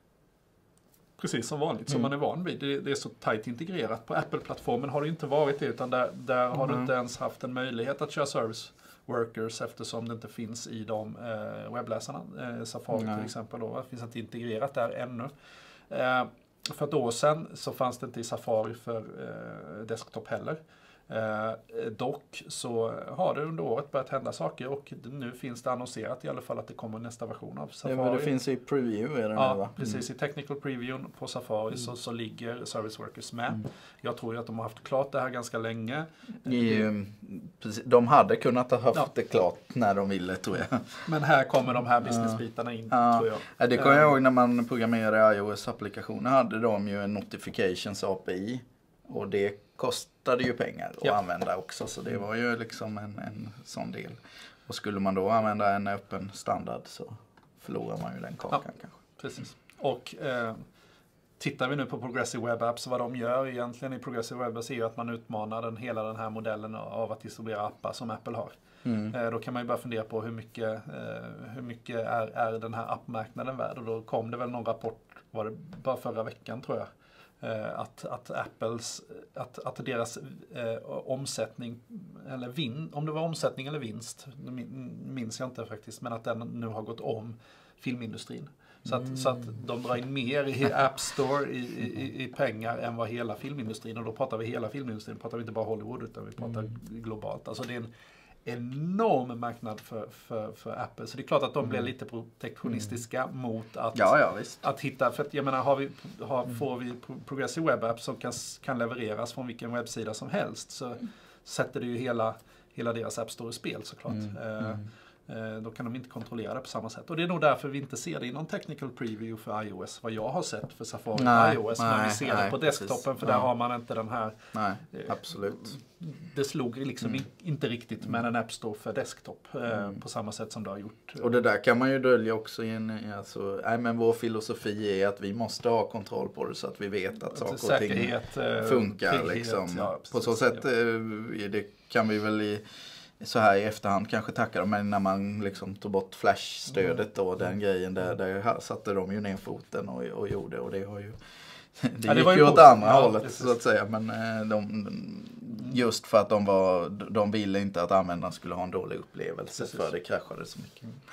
precis som vanligt, mm. som man är van vid. Det, det är så tajt integrerat. På Apple-plattformen har det inte varit det, utan där, där mm. har du inte ens haft en möjlighet att köra service workers eftersom det inte finns i de eh, webbläsarna. Eh, Safari mm. till exempel då. Det finns inte integrerat där ännu. Eh, För ett år sedan så fanns det inte i Safari för eh, desktop heller. Eh, dock så har det under året börjat hända saker och nu finns det annonserat i alla fall att det kommer nästa version av Safari. Ja, men det finns i preview är det Ja, nu, va? precis. I technical preview på Safari mm. så, så ligger Service Workers med. Mm. Jag tror ju att de har haft klart det här ganska länge. I, precis, de hade kunnat ha haft ja. det klart när de ville, tror jag. Men här kommer de här businessbitarna in, ja. tror jag. Ja, det kommer jag ihåg när man programmerade iOS-applikationer hade de ju en notifications A P I. Och det kostade ju pengar att ja. använda också, så det var ju liksom en, en sån del. Och skulle man då använda en öppen standard så förlorar man ju den kakan ja, kanske. Precis. Och eh, tittar vi nu på Progressive Web Apps, vad de gör egentligen i Progressive Web Apps är ju att man utmanar den, hela den här modellen av att distribuera appar som Apple har. Mm. Eh, då kan man ju bara fundera på hur mycket, eh, hur mycket är, är den här appmarknaden värd. Och då kom det väl någon rapport, var det bara förra veckan tror jag. Att, att Apples, att, att deras eh, omsättning, eller vin, om det var omsättning eller vinst, minns jag inte faktiskt, men att den nu har gått om filmindustrin. Så att, mm. så att de drar in mer i App Store i, i, i pengar än vad hela filmindustrin, och då pratar vi hela filmindustrin, pratar vi inte bara Hollywood utan vi pratar mm. globalt. Alltså det är en enorm marknad för, för, för Apple. Så det är klart att de mm. blir lite protektionistiska mm. mot att, ja, ja, visst. att hitta, för att jag menar, har vi, har, mm. får vi Progressive Web Apps som kan, kan levereras från vilken webbsida som helst, så mm. sätter det ju hela, hela deras App Store i spel såklart. Mm. Uh, mm. Då kan de inte kontrollera det på samma sätt. Och det är nog därför vi inte ser det i någon technical preview för iOS, vad jag har sett för Safari nej, iOS, nej, men vi ser nej, det på desktopen, precis. För där ja. har man inte den här... Nej, absolut. Det slog liksom mm. inte riktigt med en App Store för desktop mm. på samma sätt som det har gjort. Och det där kan man ju dölja också i en... Alltså, nej, men vår filosofi är att vi måste ha kontroll på det så att vi vet att saker och ting funkar. Frihet, liksom. Ja, precis, på så sätt ja. det kan vi väl i... så här i efterhand kanske tackar dem, men när man liksom tog bort Flash-stödet och den grejen där, där satte de ju ner foten och, och gjorde, och det har ju det, ja, det gick ju åt andra ja, hållet precis. Så att säga, men de, just för att de var de ville inte att användaren skulle ha en dålig upplevelse, precis. För det kraschade så mycket. Ja.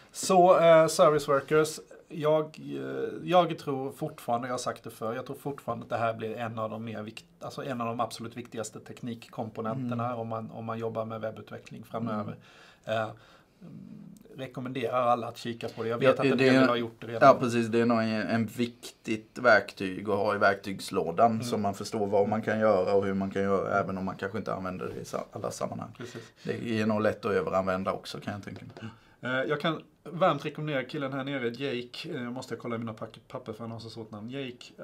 Så eh, Service Workers, jag, jag tror fortfarande, jag har sagt det förr, jag tror fortfarande att det här blir en av de mer vikt, alltså en av de absolut viktigaste teknikkomponenterna mm. om, man, om man jobbar med webbutveckling framöver. Mm. Eh, rekommenderar alla att kika på det. Jag vet ja, att en del har gjort det redan. Ja, precis. Det är nog en, en viktigt verktyg att ha i verktygslådan mm. så man förstår vad man kan göra och hur man kan göra, även om man kanske inte använder det i alla sammanhang. Precis. Det är nog lätt att överanvända också, kan jag tänka mig. Jag kan varmt rekommendera killen här nere, Jake, jag måste kolla i mina papper för han har så svårt namn, Jake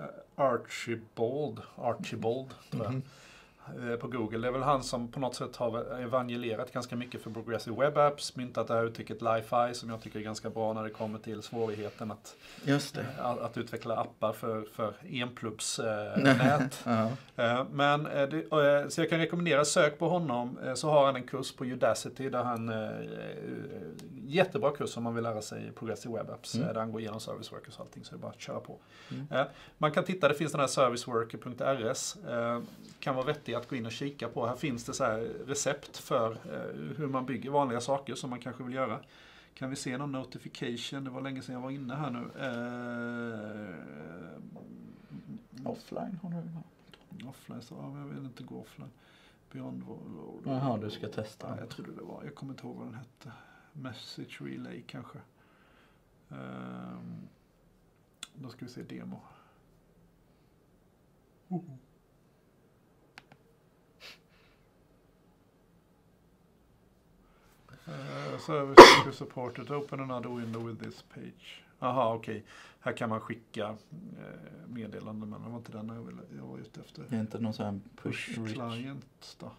Archibald, Archibald tror jag, mm-hmm. på Google. Det är väl han som på något sätt har evangelerat ganska mycket för Progressive Web Apps, myntat det här uttrycket Li-Fi som jag tycker är ganska bra när det kommer till svårigheten att, Just det. att, att utveckla appar för, för enplugsnät. Äh, uh-huh. Men det, så jag kan rekommendera, sök på honom, så har han en kurs på Udacity där han jättebra kurs om man vill lära sig Progressive Web Apps, mm. där han går igenom Service Workers och allting, så det är bara att köra på. Mm. Man kan titta, det finns den här serviceworker punkt r s, kan vara vettigt att gå in och kika på. Här finns det så här recept för hur man bygger vanliga saker som man kanske vill göra. Kan vi se någon notification? Det var länge sedan jag var inne här nu. Uh, offline har du? Offline, så ja, jag vill inte gå offline. Beyond Road. Jaha, du ska testa. Ja, jag trodde det var. Jag kommer inte ihåg vad den hette. Message Relay kanske. Um, då ska vi se demo. Uh. Uh, service supported. Open another window with this page. Aha, okej. Okay. Här kan man skicka eh, meddelanden, men det var inte den jag, ville, jag var ute efter. Det är inte någon sån här push, push client då.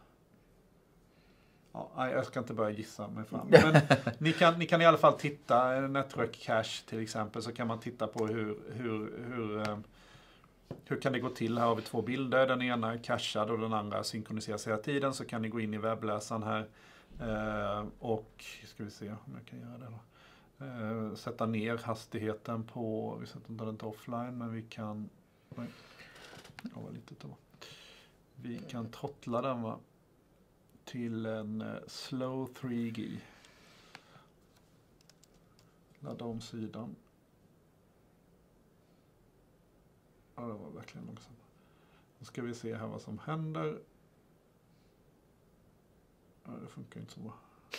Ja, jag ska inte börja gissa mig fram. Men ni kan, ni kan i alla fall titta, Network Cache till exempel, så kan man titta på hur, hur, hur, hur kan det gå till. Här har vi två bilder, den ena är cachad och den andra synkroniseras hela tiden. Så kan ni gå in i webbläsaren här och ska vi se om jag kan göra det då. Sätta ner hastigheten på, vi sätter inte den till offline, men vi kan, nej, jag var lite då. Vi kan trottla den, va? Till en uh, slow tre G. Ladda om sidan. Ja, det var verkligen långsamt. Nu ska vi se här vad som händer. funkar ju inte så bra.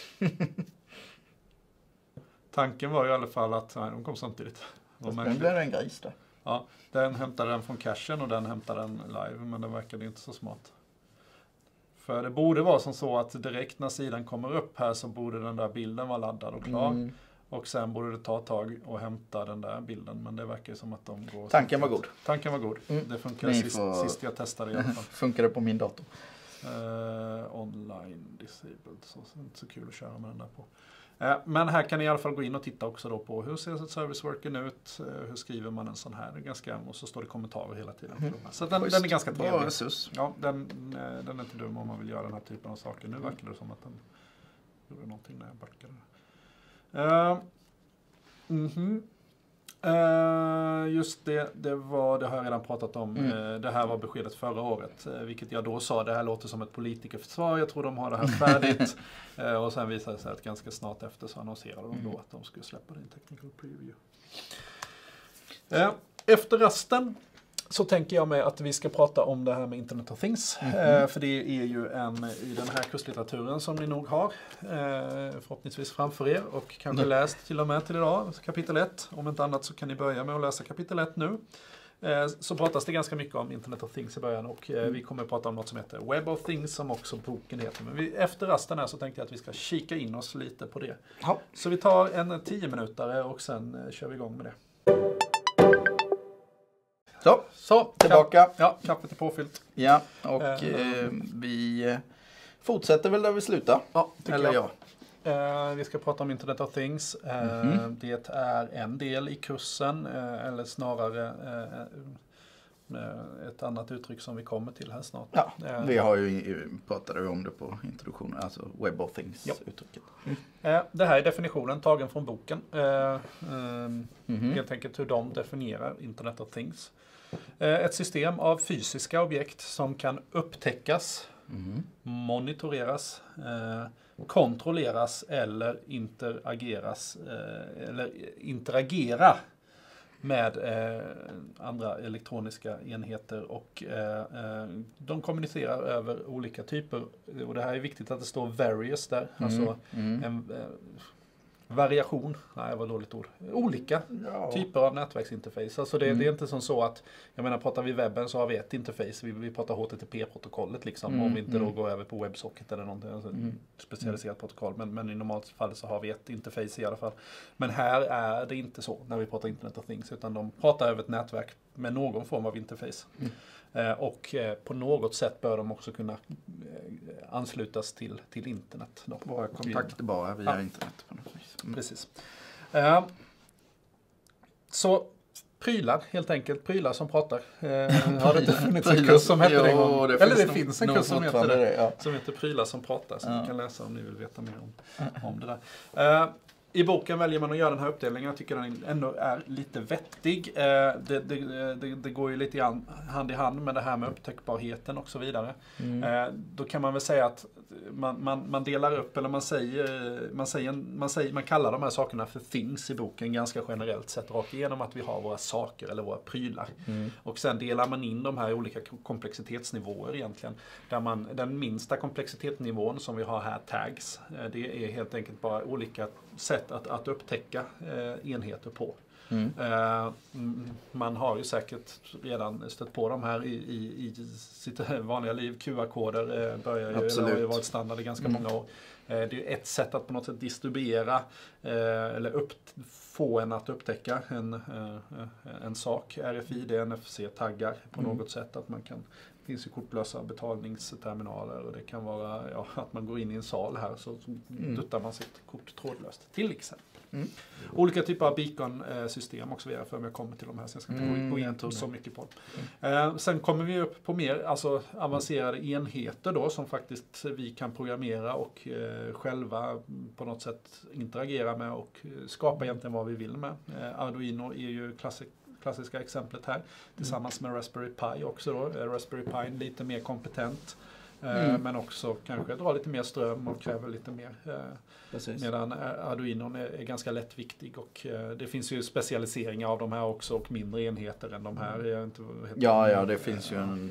Tanken var ju i alla fall att nej, de kom samtidigt. Nu blir det en gris där. Ja, den hämtade den från cachen och den hämtade den live, men det verkade inte så smart. För det borde vara som så att direkt när sidan kommer upp här så borde den där bilden vara laddad och klar. Mm. Och sen borde det ta ett tag och hämta den där bilden, men det verkar som att de går... Tanken var god. Tanken var god. Mm. Det funkade sist, får... sist jag testade i alla fall. Funkade på min dator. Uh, online disabled, så det är inte så kul att köra med den där på. Uh, men här kan ni i alla fall gå in och titta också då på hur ser serviceworken ut, uh, hur skriver man en sån här, ganska, och så står det kommentarer hela tiden. Mm. Så den, den är ganska trevlig. Ja, den, uh, den är inte dum om man vill göra den här typen av saker. Nu verkar det som att den gjorde någonting när jag backade. Uh, mm-hmm. Uh, just det, det var, det har jag redan pratat om. Mm. Uh, det här var beskedet förra året, uh, vilket jag då sa, det här låter som ett politikerförsvar, jag tror de har det här färdigt. uh, och sen visade det sig att ganska snart efter så annonserade de då att de skulle släppa det i en technical preview. Uh, efter rasten så tänker jag mig att vi ska prata om det här med Internet of Things. Mm-hmm. Eh, för det är ju en i den här kurslitteraturen som ni nog har eh, förhoppningsvis framför er och kanske mm. läst till och med till idag, kapitel ett. Om inte annat så kan ni börja med att läsa kapitel ett nu. Eh, så pratas det ganska mycket om Internet of Things i början och eh, mm. vi kommer att prata om något som heter Web of Things som också boken heter. Men vi, efter rasten här så tänkte jag att vi ska kika in oss lite på det. Ja. Så vi tar en tio minutare och sen eh, kör vi igång med det. Så, så tillbaka. Ja, kaffet är påfyllt. Ja, och eh, vi fortsätter väl där vi slutar. Ja, eller jag. ja. Eh, vi ska prata om Internet of Things. Eh, mm-hmm. Det är en del i kursen, eh, eller snarare eh, ett annat uttryck som vi kommer till här snart. Ja, eh, vi har ju pratat om det på introduktionen, alltså Web of Things-uttrycket. Mm. Eh, det här är definitionen tagen från boken. Eh, eh, mm-hmm. Helt enkelt hur de definierar Internet of Things. Ett system av fysiska objekt som kan upptäckas, mm. monitoreras, eh, kontrolleras eller interageras eh, eller interagera med eh, andra elektroniska enheter och eh, de kommunicerar över olika typer, och det här är viktigt att det står various där, mm. alltså mm. en eh, variation, nej det var dåligt ord, olika ja. typer av nätverksinterface. Alltså det, mm. det är inte som så att, jag menar pratar vi webben så har vi ett interface, vi, vi pratar H T T P-protokollet liksom, mm. om vi inte mm. då går över på WebSocket eller någonting, alltså mm. specialiserat protokoll, men, men i normalt fall så har vi ett interface i alla fall. Men här är det inte så när vi pratar Internet of Things, utan de pratar över ett nätverk med någon form av interface. Mm. Eh, och eh, på något sätt bör de också kunna eh, anslutas till, till internet. Då. Vara kontaktbara via ja. internet på något vis. Mm. Precis. Eh, så prylar, helt enkelt. Prylar som pratar. Eh, har det inte funnits en kurs som heter det en gång? Det Eller det någon, finns en kurs som heter det. det ja. Som heter Prylar som pratar. Som ja. ni kan läsa om ni vill veta mer om, om det där. Eh, I boken väljer man att göra den här uppdelningen. Jag tycker den ändå är lite vettig. Eh, det, det, det, det går ju lite grann hand i hand med det här med upptäckbarheten och så vidare. Mm. Eh, då kan man väl säga att man, man, man delar upp, eller man säger, man, säger, man, säger, man kallar de här sakerna för things i boken ganska generellt sett, rakt igenom att vi har våra saker eller våra prylar. Mm. Och sen delar man in de här olika komplexitetsnivåer egentligen. Där man, den minsta komplexitetsnivån som vi har här, tags, eh, det är helt enkelt bara olika sätt att, att upptäcka eh, enheter på. Mm. Eh, man har ju säkert redan stött på de här i, i, i sitt vanliga liv. Q R-koder eh, börjar ju, eller har ju varit standard i ganska mm. många år. Eh, det är ju ett sätt att på något sätt distribuera eh, eller upp, få en att upptäcka en, eh, en sak. R F I D, N F C-taggar på mm. något sätt. Att man kan, det finns ju kortlösa betalningsterminaler och det kan vara ja, att man går in i en sal här så, så mm. duttar man sitt kort trådlöst till exempel. Mm. Olika typer av beacon-system och så vidare, för om jag kommer till de här så jag ska inte mm, gå in så mycket på det. Mm. Eh, sen kommer vi upp på mer alltså, avancerade enheter då som faktiskt vi kan programmera och eh, själva på något sätt interagera med och skapa egentligen vad vi vill med. Eh, Arduino är ju klassik klassiska exemplet här, tillsammans med Raspberry Pi också då. Raspberry Pi lite mer kompetent. Mm. Men också kanske drar lite mer ström och kräver lite mer. Precis. Medan Arduino är, är ganska lättviktig och det finns ju specialiseringar av de här också och mindre enheter än de här. Mm. Inte, ja, ja, det finns ju en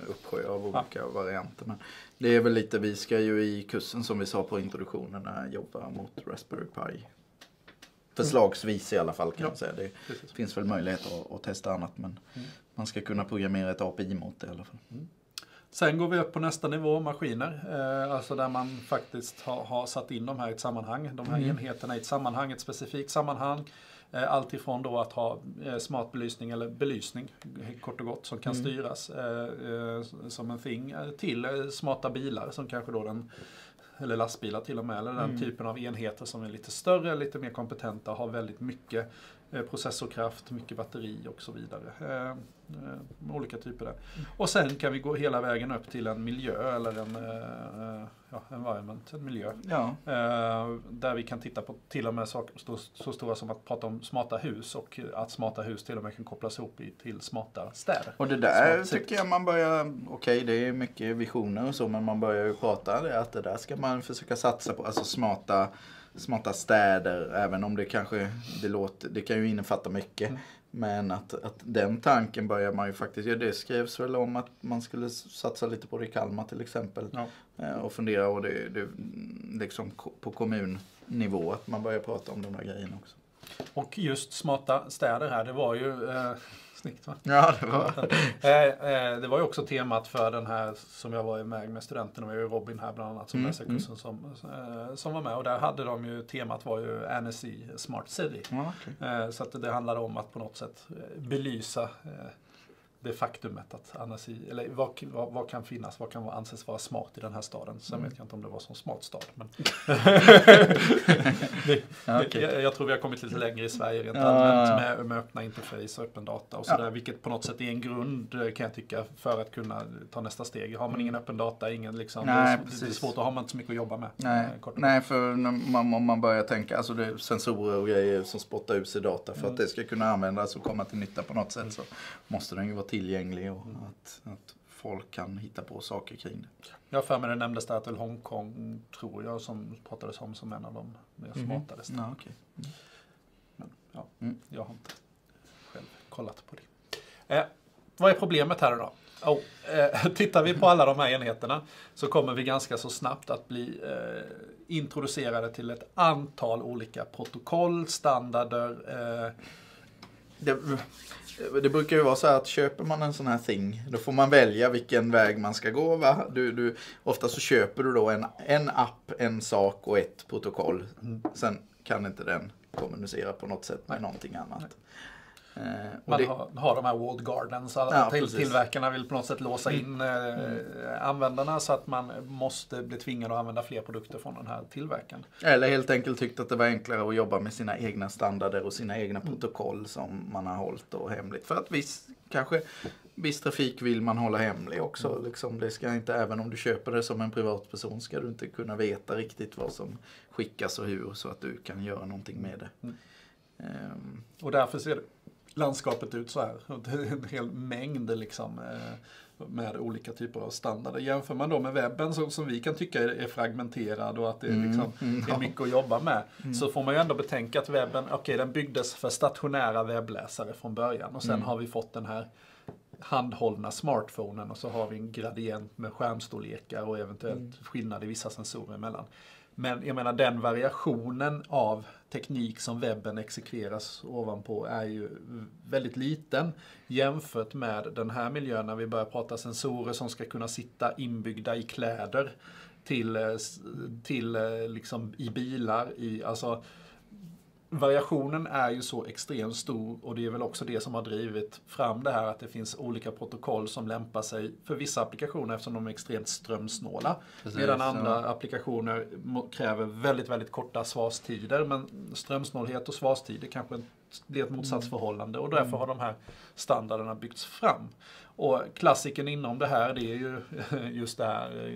uppsjö av olika ja. varianter. Men det är väl lite, vi ska ju i kursen som vi sa på introduktionen jobba mot Raspberry Pi. Förslagsvis i alla fall kan ja. man säga. Det Precis. finns väl möjlighet att, att testa annat, men mm. man ska kunna programmera ett A P I mot det i alla fall. Mm. Sen går vi upp på nästa nivå, maskiner. Eh, alltså där man faktiskt har, har satt in de här i ett sammanhang. De här mm. enheterna i ett sammanhang, ett specifikt sammanhang. Eh, allt ifrån då att ha eh, smart belysning eller belysning, kort och gott, som kan mm. styras eh, eh, som en thing. Till eh, smarta bilar som kanske då den, eller lastbilar till och med, eller den mm. typen av enheter som är lite större, lite mer kompetenta, har väldigt mycket eh, processorkraft, mycket batteri och så vidare. Eh, eh, olika typer där. Mm. Och sen kan vi gå hela vägen upp till en miljö eller en eh, ja, environment, en miljö. Ja. Eh, där vi kan titta på till och med så, så, så stora som att prata om smarta hus, och att smarta hus till och med kan kopplas ihop i, till smarta städer. Och det där tycker jag man börjar, okej okay, det är mycket visioner och så, men man börjar ju prata det, att det där ska man försöka satsa på, alltså smarta, smarta städer, även om det kanske, det låter, det kan ju innefatta mycket. Mm. Men att, att den tanken börjar man ju faktiskt, ja, det skrevs väl om att man skulle satsa lite på det i Kalmar till exempel. Ja. Och fundera och det, det, liksom på kommunnivå, att man börjar prata om de här grejerna också. Och just smarta städer här, det var ju eh, snyggt va? Ja, det var. eh, eh, det var ju också temat för den här som jag var med med studenterna, och Robin här bland annat som mm. läser kursen som, eh, som var med. Och där hade de ju, temat var ju N S E Smart City. Ja, okay. eh, så att det handlade om att på något sätt belysa eh, det faktumet att Annecy, eller vad, vad, vad kan finnas, vad kan anses vara smart i den här staden. Sen mm. vet jag inte om det var som smart stad. Men det, ja, okay. jag, jag tror vi har kommit lite längre i Sverige rent ja, allmänt ja, ja. Med, med öppna interface och öppen data och sådär, ja. vilket på något sätt är en grund kan jag tycka för att kunna ta nästa steg. Har man ingen öppen data, ingen liksom, Nej, det, är, det är svårt att ha man inte så mycket att jobba med. Nej, Nej för man, om man börjar tänka, alltså det är sensorer och grejer som spottar ut sig data, för mm. att det ska kunna användas och komma till nytta på något sätt, mm. så måste den ju vara tillgänglig och mm. att, att folk kan hitta på saker kring det. Jag för mig det nämndes där till Hongkong, tror jag, som pratades om som en av de mer mm. smartare städerna. Ja, okay. mm. Men ja, mm. jag har inte själv kollat på det. Eh, vad är problemet här då? Oh, eh, tittar vi på alla de här enheterna så kommer vi ganska så snabbt att bli eh, introducerade till ett antal olika protokoll, standarder. Eh, det, det brukar ju vara så här att köper man en sån här thing, då får man välja vilken väg man ska gå. Va? Du, du, ofta så köper du då en, en app, en sak och ett protokoll. Mm. Sen kan inte den kommunicera på något sätt med Nej. någonting annat. Nej. Eh, man det, har, har de här walled gardens, ja, till, tillverkarna vill på något sätt låsa in eh, mm. användarna så att man måste bli tvingad att använda fler produkter från den här tillverkaren. Eller helt enkelt tyckt att det var enklare att jobba med sina egna standarder och sina egna mm. protokoll som man har hållit då hemligt. För att viss, kanske viss trafik vill man hålla hemlig också. Mm. Liksom, det ska inte, även om du köper det som en privatperson ska du inte kunna veta riktigt vad som skickas och hur, så att du kan göra någonting med det. Mm. Um, och därför ser det landskapet ut så här. Det är en hel mängd liksom, eh, med olika typer av standarder. Jämför man då med webben som, som vi kan tycka är, är fragmenterad och att det är, liksom, mm, mm, är mycket att jobba med, mm. så får man ju ändå betänka att webben, okej, okay, den byggdes för stationära webbläsare från början, och sen mm. har vi fått den här handhållna smartphonen, och så har vi en gradient med skärmstorlekar och eventuellt mm. skillnad i vissa sensorer emellan. Men jag menar, den variationen av teknik som webben exekveras ovanpå är ju väldigt liten jämfört med den här miljön när vi börjar prata sensorer som ska kunna sitta inbyggda i kläder till, till liksom i bilar. I, alltså, variationen är ju så extremt stor, och det är väl också det som har drivit fram det här att det finns olika protokoll som lämpar sig för vissa applikationer eftersom de är extremt strömsnåla. Precis, medan andra ja. applikationer kräver väldigt, väldigt korta svarstider, men strömsnålhet och svarstider kanske blir ett motsatsförhållande, och därför har de här standarderna byggts fram. Och klassiken inom det här, det är ju just det här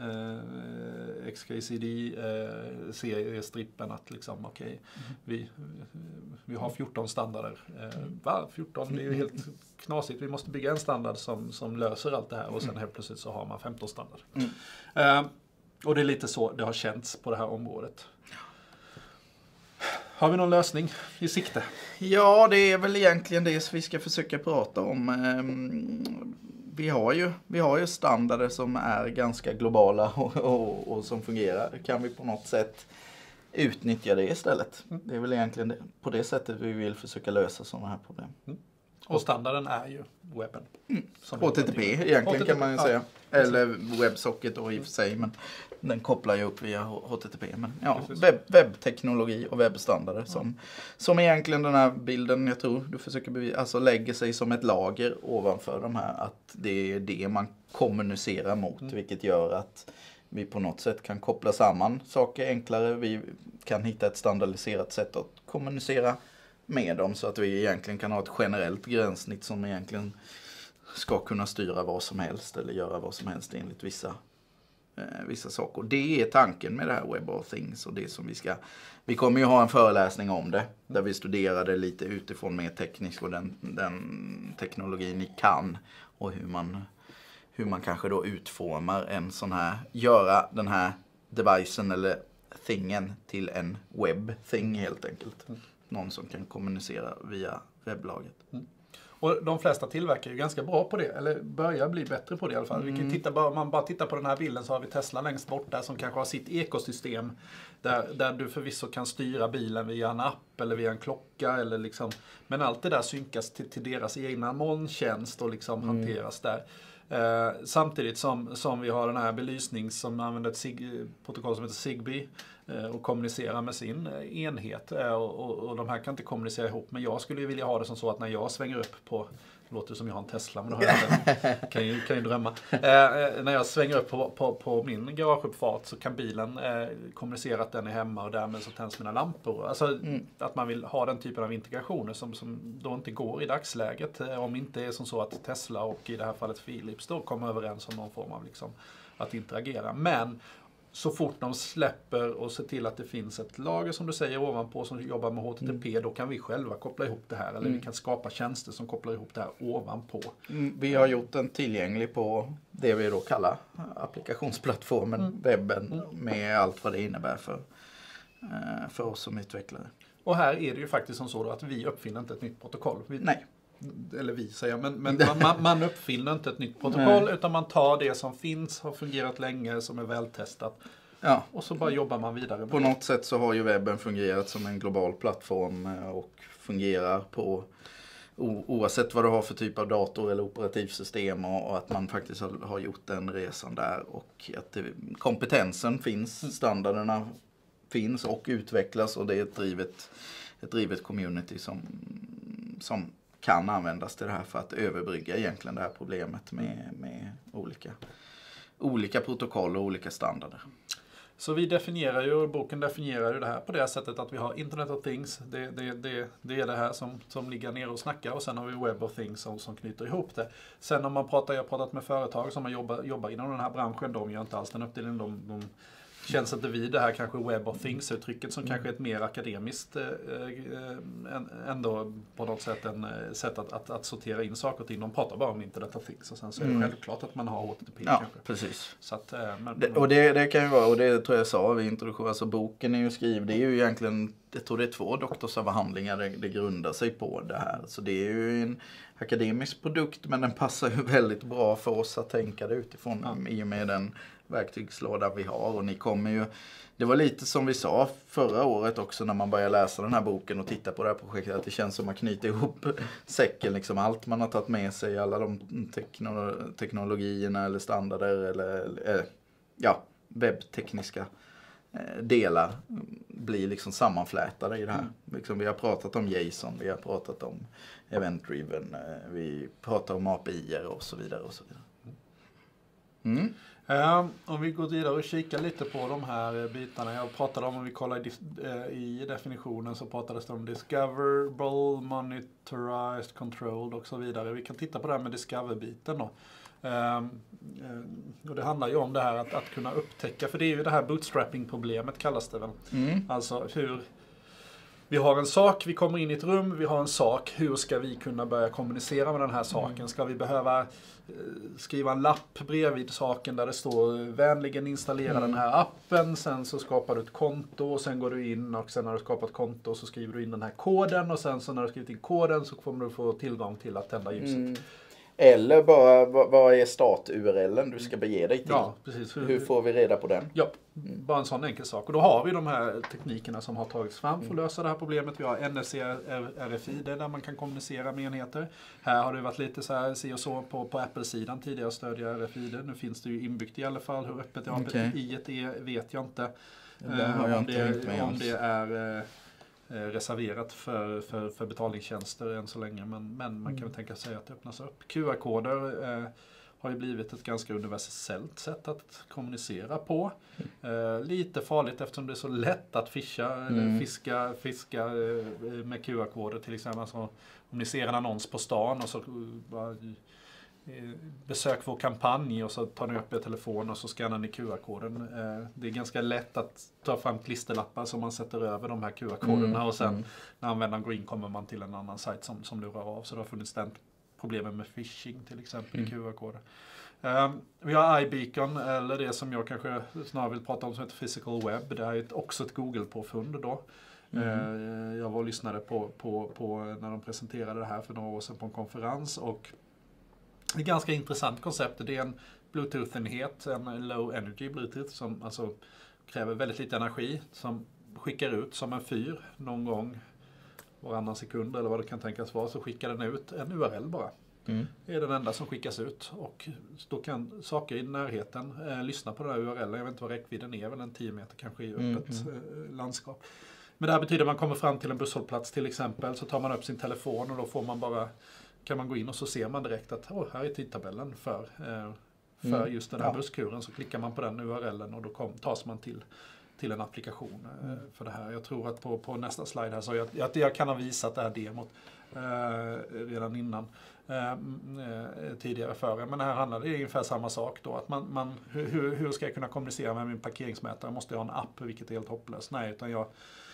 eh, X K C D eh, seriestrippen, att liksom okej, okay, mm. vi, vi har fjorton standarder. Eh, va? fjorton, det är ju helt knasigt. Vi måste bygga en standard som, som löser allt det här, och sen helt plötsligt så har man femton standarder. Mm. Eh, och det är lite så det har känts på det här området. Har vi någon lösning i sikte? Ja, det är väl egentligen det som vi ska försöka prata om. vi, har ju, vi har ju standarder som är ganska globala och, och, och som fungerar. Kan vi på något sätt utnyttja det istället? Mm. Det är väl egentligen det, på det sättet vi vill försöka lösa sådana här problem. Mm. Och standarden är ju webben. Mm. H T T P egentligen H T T P, kan man ju säga. Ja. Eller WebSocket då i och för sig, men den kopplar ju upp via H T T P. Men ja, webb, webbteknologi och webbstandarder ja. som, som egentligen den här bilden, jag tror du försöker bevisa, alltså lägger sig som ett lager ovanför de här, att det är det man kommunicerar mot, mm. vilket gör att vi på något sätt kan koppla samman saker enklare. Vi kan hitta ett standardiserat sätt att kommunicera med dem så att vi egentligen kan ha ett generellt gränssnitt som egentligen ska kunna styra vad som helst eller göra vad som helst enligt vissa, eh, vissa saker. Det är tanken med det här Web of Things och det som vi ska, vi kommer ju ha en föreläsning om det där vi studerade lite utifrån mer tekniskt och den, den teknologin ni kan och hur man, hur man kanske då utformar en sån här, göra den här devicen eller thingen till en web thing helt enkelt. Någon som kan kommunicera via webblaget. Mm. Och de flesta tillverkar ju ganska bra på det, eller börjar bli bättre på det i alla fall. Mm. Vi kan titta, bara, om man bara tittar på den här bilden så har vi Tesla längst bort där som kanske har sitt ekosystem där, där du förvisso kan styra bilen via en app eller via en klocka. Eller liksom, men allt det där synkas till, till deras egna molntjänst och liksom mm. hanteras där. Eh, samtidigt som, som vi har den här belysning som använder ett sig, protokoll som heter Zigbee eh, och kommunicerar med sin eh, enhet eh, och, och, och de här kan inte kommunicera ihop, men jag skulle ju vilja ha det som så att när jag svänger upp på, det låter som jag har en Tesla men då har jag inte, kan ju, kan ju drömma eh, när jag svänger upp på, på, på min garageuppfart så kan bilen eh, kommunicera att den är hemma och därmed så tänds mina lampor. Alltså mm. att man vill ha den typen av integrationer som, som då inte går i dagsläget eh, om inte är som så att Tesla och i det här fallet Philips då kommer överens om någon form av liksom, att interagera. Men så fort de släpper och ser till att det finns ett lager som du säger ovanpå som jobbar med H T T P, mm. då kan vi själva koppla ihop det här. Eller mm. vi kan skapa tjänster som kopplar ihop det här ovanpå. Mm, vi har gjort den tillgänglig på det vi då kallar applikationsplattformen, mm. webben, mm. med allt vad det innebär för, för oss som utvecklare. Och här är det ju faktiskt som så då att vi uppfinner inte ett nytt protokoll. Vi, Nej. Eller vi säger, men, men man, man uppfinner inte ett nytt protokoll Nej. utan man tar det som finns, har fungerat länge, som är vältestat. Ja. Och så bara jobbar man vidare med På det. Något sätt så har ju webben fungerat som en global plattform och fungerar på o, oavsett vad du har för typ av dator eller operativsystem och, och att man faktiskt har, har gjort den resan där och att det, kompetensen finns, standarderna finns och utvecklas och det är ett drivet, ett drivet community som, som kan användas till det här för att överbrygga egentligen det här problemet med, med olika, olika protokoll och olika standarder. Så vi definierar ju, boken definierar ju det här på det sättet att vi har Internet of Things, det, det, det, det är det här som, som ligger ner och snackar och sen har vi Web of Things som, som knyter ihop det. Sen om man pratar, jag har pratat med företag som jobbar, jobbar inom den här branschen, de gör inte alls den uppdelningen, de, de känns inte vid det här kanske Web of Things-uttrycket som mm. kanske är ett mer akademiskt eh, eh, ändå på något sätt en eh, sätt att, att, att sortera in saker och ting. De pratar bara om Internet of Things och sen så är det mm. självklart att man har H T T P ja, kanske. Precis. Så att, eh, men, det, och det, det kan ju vara, och det tror jag sa vid introduktion, alltså boken är ju skriven, det är ju egentligen, jag tror det är två doktorsavhandlingar det, det grundar sig på det här. Så det är ju en akademisk produkt men den passar ju väldigt bra för oss att tänka det utifrån ja. i och med den verktygslåda vi har och ni kommer ju, det var lite som vi sa förra året också när man började läsa den här boken och titta på det här projektet att det känns som att man knyter ihop säcken liksom allt man har tagit med sig, alla de teknolo- teknologierna eller standarder eller, eller ja, webbtekniska eh, delar blir liksom sammanflätade i det här. Mm. Liksom, vi har pratat om JSON, vi har pratat om event-driven, eh, vi pratar om A P I-er och så vidare och så vidare. Mm. Um, om vi går vidare och kikar lite på de här bitarna. Jag pratade om, om vi kollar i, uh, i definitionen så pratades det om discoverable, monitorized, controlled och så vidare. Vi kan titta på det här med discover-biten då. Um, uh, och det handlar ju om det här att, att kunna upptäcka, för det är ju det här bootstrapping-problemet kallas det väl. Mm. Alltså hur vi har en sak, vi kommer in i ett rum, vi har en sak. Hur ska vi kunna börja kommunicera med den här saken? Ska vi behöva eh, skriva en lapp bredvid saken där det står vänligen installera mm. den här appen. Sen så skapar du ett konto och sen går du in och sen när du skapat konto så skriver du in den här koden. Och sen så när du skrivit in koden så kommer du få tillgång till att tända ljuset. Mm. Eller bara, vad, vad är start-U R L:en du ska bege dig till? Ja, precis. Hur får vi reda på den? Ja, bara en sån enkel sak. Och då har vi de här teknikerna som har tagits fram för att lösa det här problemet. Vi har N R C R F I D där man kan kommunicera med enheter. Här har det varit lite så här, se och så på, på Apple-sidan tidigare att stödja R F I D. Nu finns det ju inbyggt i alla fall. Hur öppet A P I-et är vet jag inte. Det har jag om, inte det, med om oss. det är eh, reserverat för, för, för betalningstjänster än så länge. Men, men man kan väl tänka sig att det öppnas upp. Q R-koder eh, har ju blivit ett ganska universellt sätt att kommunicera på. Eh, lite farligt eftersom det är så lätt att fischa, Mm. eller fiska, fiska eh, med Q R-koder till exempel. Alltså, om ni ser en annons på stan och så bara, eh, besök vår kampanj och så tar ni upp er telefon och så skannar ni Q R-koden. Eh, det är ganska lätt att ta fram klisterlappar som man sätter över de här Q R-koderna Mm. och sen Mm. när användaren går in kommer man till en annan sajt som, som lurar av. Så det har funnits den problemen med phishing till exempel Mm. i Q R-koder. Um, vi har iBeacon, eller det som jag kanske snarare vill prata om som heter Physical Web. Det är ett, också ett Google-påfund då. Mm. Uh, jag var och lyssnade på, på, på när de presenterade det här för några år sedan på en konferens. Och det är ett ganska intressant koncept. Det är en Bluetooth-enhet, en low energy Bluetooth som alltså kräver väldigt lite energi. Som skickar ut som en fyr någon gång varannan sekund eller vad det kan tänkas vara, så skickar den ut en U R L bara. Mm. Det är den enda som skickas ut och då kan saker i närheten eh, lyssna på den här U R L. Jag vet inte vad räckvidden är, väl en tio meter kanske i öppet Mm. eh, landskap. Men det här betyder att man kommer fram till en busshållplats till exempel, så tar man upp sin telefon och då får man bara, kan man gå in och så ser man direkt att oh, här är tidtabellen för, eh, för Mm. just den här Ja. busskuren. Så klickar man på den U R L:en och då kom, tas man till till en applikation eh, Mm. för det här. Jag tror att på, på nästa slide här så jag, jag, jag kan ha visat det här demot eh, redan innan eh, eh, tidigare före. Men här handlar det ungefär samma sak då. Att man, man, hur, hur ska jag kunna kommunicera med min parkeringsmätare? Måste jag ha en app, vilket är helt hopplöst? Nej, utan jag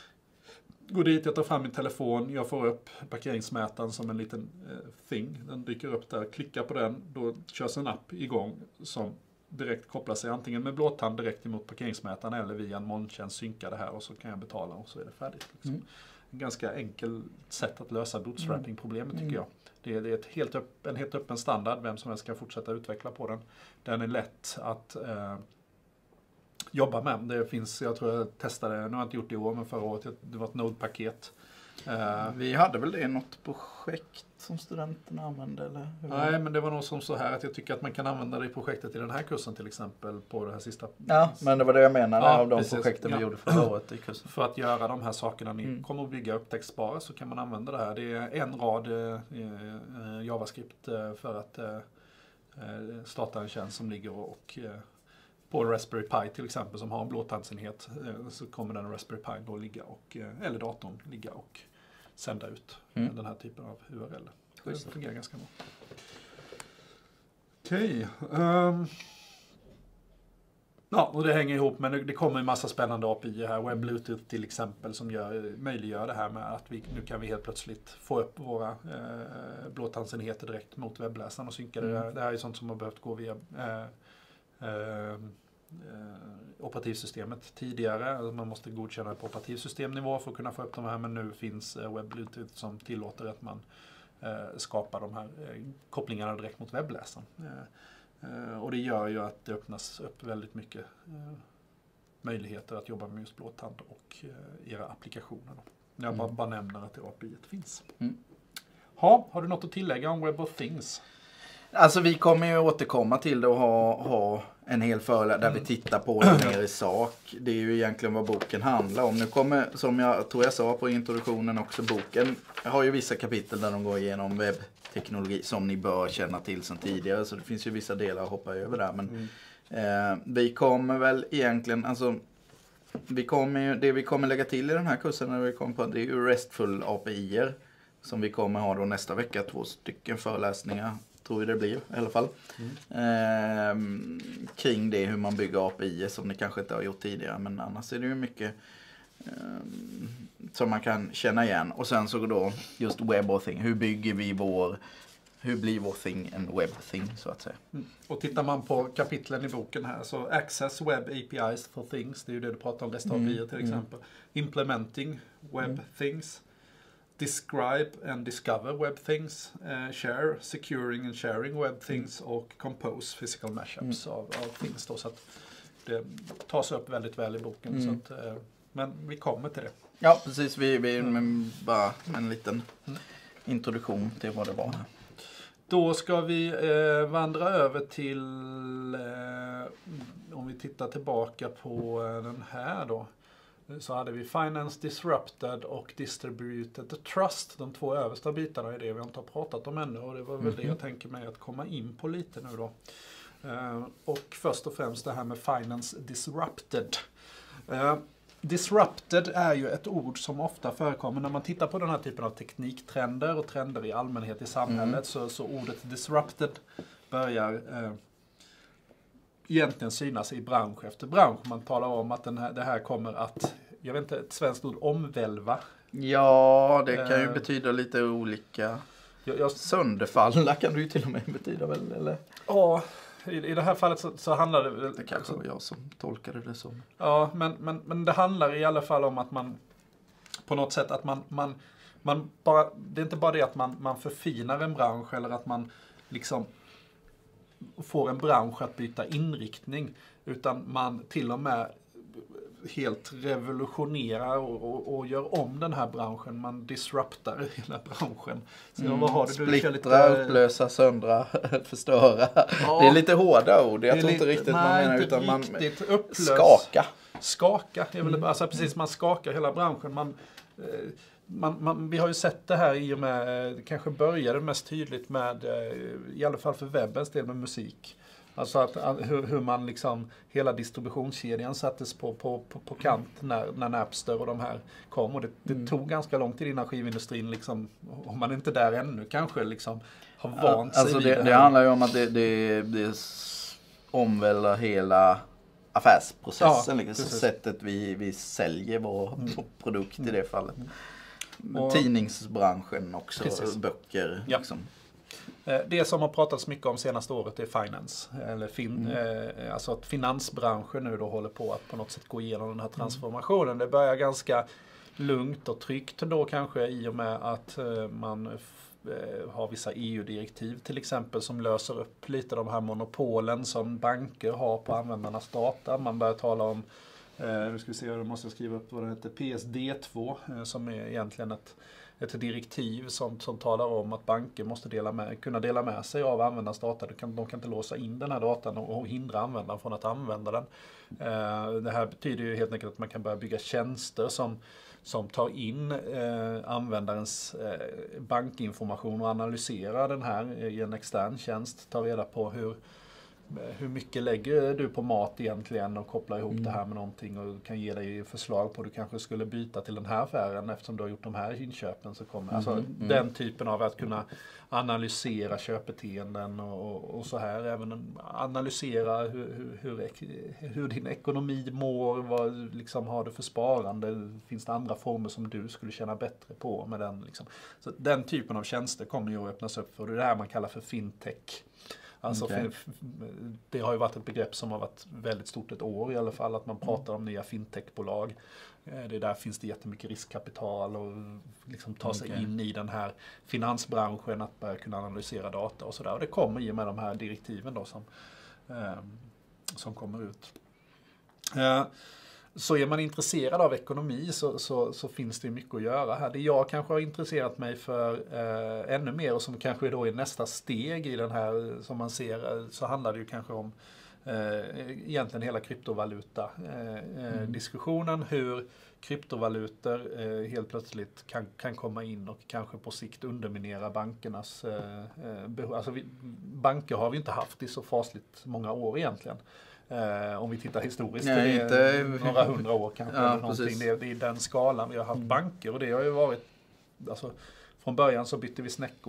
går dit, jag tar fram min telefon, jag får upp parkeringsmätaren som en liten eh, thing. Den dyker upp där, klickar på den, då körs en app igång som direkt kopplar sig antingen med blåtand direkt emot parkeringsmätaren eller via en molntjänst synka det här och så kan jag betala och så är det färdigt. Liksom. Mm. En ganska enkel sätt att lösa bootstrapping-problemet tycker Mm. jag. Det är, det är ett helt upp, en helt öppen standard, vem som helst kan fortsätta utveckla på den. Den är lätt att eh, jobba med. Det finns, jag tror jag testade, nu har jag inte gjort det i år, men förra året, det var ett Node-paket. Eh, Vi hade väl det i något projekt som studenterna använde? Eller hur? Nej, men det var nog som så här att jag tycker att man kan använda det i projektet i den här kursen till exempel på det här sista. Ja, men det var det jag menade Ja, av de precis. projekten vi Ja. gjorde förra året i kursen. För att göra de här sakerna ni Mm. kommer att bygga upptäcktsbara så kan man använda det här. Det är en rad eh, eh, JavaScript eh, för att eh, eh, starta en tjänst som ligger och eh, på Raspberry Pi till exempel som har en blåtandsenhet eh, så kommer den Raspberry Pi då ligga och, eh, eller datorn ligga och sända ut Mm. den här typen av U R L. Schysst. Det fungerar ganska bra. Okej. Um, ja, och det hänger ihop, men det, det kommer en massa spännande A P I här. Web Bluetooth till exempel som gör, möjliggör det här med att vi, nu kan vi helt plötsligt få upp våra eh, blåtandsenheter direkt mot webbläsaren och synka det. Mm. Där. Det här är sånt som har behövt gå via eh, eh, eh, operativsystemet tidigare. Alltså man måste godkänna det på operativsystemnivå för att kunna få upp de här, men nu finns eh, Web Bluetooth som tillåter att man eh, skapar de här eh, kopplingarna direkt mot webbläsaren. Eh, eh, och det gör ju att det öppnas upp väldigt mycket eh, möjligheter att jobba med just blåtand och eh, era applikationer. Då. Jag bara, Mm. bara nämner att det A P I finns. Mm. Ha, har du något att tillägga om Web of Things? Alltså vi kommer ju återkomma till det och ha, ha en hel föreläsning där Mm. vi tittar på det mer i sak. Det är ju egentligen vad boken handlar om. Nu kommer, som jag tror jag sa på introduktionen också, boken har ju vissa kapitel där de går igenom webbteknologi som ni bör känna till sedan tidigare. Så det finns ju vissa delar att hoppa över där. Men Mm. eh, vi kommer väl egentligen, alltså vi kommer, ju- det vi kommer lägga till i den här kursen när vi kommer på, det är ju RESTful A P I-er. Som vi kommer ha då nästa vecka, två stycken föreläsningar. Tror vi det blir i alla fall. Ehm, kring det, hur man bygger A P I som ni kanske inte har gjort tidigare. Men annars är det ju mycket ehm, som man kan känna igen. Och sen så då just web of thing. Hur bygger vi vår, hur blir vår thing en web thing så att säga. Mm. Och tittar man på kapitlen i boken här så Access Web A P Is for Things, det är ju det du pratar om, REST A P I Mm, till mm. exempel. Implementing Web Mm. Things. Describe and discover web things, uh, share, securing and sharing web things mm. och compose physical mashups mm. av, av things. Då, så att det tas upp väldigt väl i boken. Mm. Så att, uh, men vi kommer till det. Ja, precis. Vi, vi mm. bara en liten mm. introduktion till vad det var. Då ska vi eh, vandra över till, eh, om vi tittar tillbaka på eh, den här då, så hade vi Finance Disrupted och Distributed Trust. De två översta bitarna är det vi inte har pratat om ännu, och det var väl mm-hmm. det jag tänker mig att komma in på lite nu då. Eh, och först och främst det här med Finance Disrupted. Eh, Disrupted är ju ett ord som ofta förekommer när man tittar på den här typen av tekniktrender och trender i allmänhet i samhället. Mm. Så, så ordet disrupted börjar eh, egentligen synas i bransch efter bransch. Man talar om att den här, det här kommer att, jag vet inte, ett svenskt ord, omvälva. Ja, det kan ju eh, betyda lite olika. Jag, jag, Sönderfalla kan du ju till och med betyda väl, eller? Ja. I, I det här fallet så, så handlar det... Det kanske var jag som tolkade det som. Ja, men, men, men det handlar i alla fall om att man på något sätt att man, man, man bara... Det är inte bara det att man, man förfinar en bransch eller att man liksom får en bransch att byta inriktning, utan man till och med helt revolutionerar och, och, och gör om den här branschen. Man disruptar hela branschen. Så mm. vad har du? Splittra, du lite... upplösa, söndra, förstöra. Ja. Det är lite hårda ord. Jag tror lite, inte riktigt nej, man menar, inte utan man upplös, skaka. Skaka. Jag vill, mm. alltså precis, man skakar hela branschen. Man, man, man, vi har ju sett det här i och med, det kanske började mest tydligt med, i alla fall för webbens del, med musik. Alltså att, hur, hur man liksom, hela distributionskedjan sattes på, på, på, på kant när, när Napster och de här kom. Och det, det mm. tog ganska lång tid innan skivindustrin, liksom, om man inte där ännu kanske, liksom, har vant sig alltså vid det, det, det handlar ju om att det, det, det omväljer hela affärsprocessen. Ja, liksom, sättet vi, vi säljer vår mm. produkt i det fallet. Mm. Och, tidningsbranschen också, precis. Böcker. Ja. Liksom. Det som har pratats mycket om senaste året är finance, eller fin, mm. eh, alltså att finansbranschen nu då håller på att på något sätt gå igenom den här transformationen. Mm. Det börjar ganska lugnt och tryggt då kanske, i och med att eh, man eh, har vissa E U-direktiv till exempel som löser upp lite de här monopolen som banker har på användarnas data. Man börjar tala om, eh, nu ska vi se, då måste jag skriva upp vad det heter, P S D två, eh, som är egentligen ett ett direktiv som, som talar om att banker måste dela med, kunna dela med sig av användarnas data. De kan, de kan inte låsa in den här datan och, och hindra användaren från att använda den. Eh, det här betyder ju helt enkelt att man kan börja bygga tjänster som, som tar in eh, användarens eh, bankinformation och analyserar den här i en extern tjänst. Ta reda på hur Hur mycket lägger du på mat egentligen, och koppla ihop mm. det här med någonting och kan ge dig förslag på att du kanske skulle byta till den här affären eftersom du har gjort de här inköpen. Så kommer, mm. alltså mm. den typen av att kunna analysera köpbeteenden och, och så här. Även analysera hur, hur, hur, hur din ekonomi mår, vad liksom har du för sparande, finns det andra former som du skulle tjäna bättre på med den. Liksom. Så den typen av tjänster kommer ju att öppnas upp för. Det är det här man kallar för fintech. Alltså, okay. Det har ju varit ett begrepp som har varit väldigt stort ett år i alla fall, att man pratar om nya fintechbolag. Det där finns det jättemycket riskkapital och liksom ta sig okay. in i den här finansbranschen, att börja kunna analysera data och sådär. Och det kommer i och med de här direktiven då som, eh, som kommer ut. Eh, Så är man intresserad av ekonomi så, så, så finns det mycket att göra här. Det jag kanske har intresserat mig för eh, ännu mer, och som kanske då är nästa steg i den här, som man ser, så handlar det ju kanske om eh, egentligen hela kryptovaluta eh, mm. diskussionen, hur kryptovalutor eh, helt plötsligt kan, kan komma in och kanske på sikt underminera bankernas eh, behov. Alltså vi, banker har vi inte haft i så fasligt många år egentligen. Eh, om vi tittar historiskt, Nej, det är inte... några hundra år kanske. Ja, eller någonting. Det, är, det är den skalan vi har haft mm. banker, och det har ju varit, alltså, från början så bytte vi snäckor.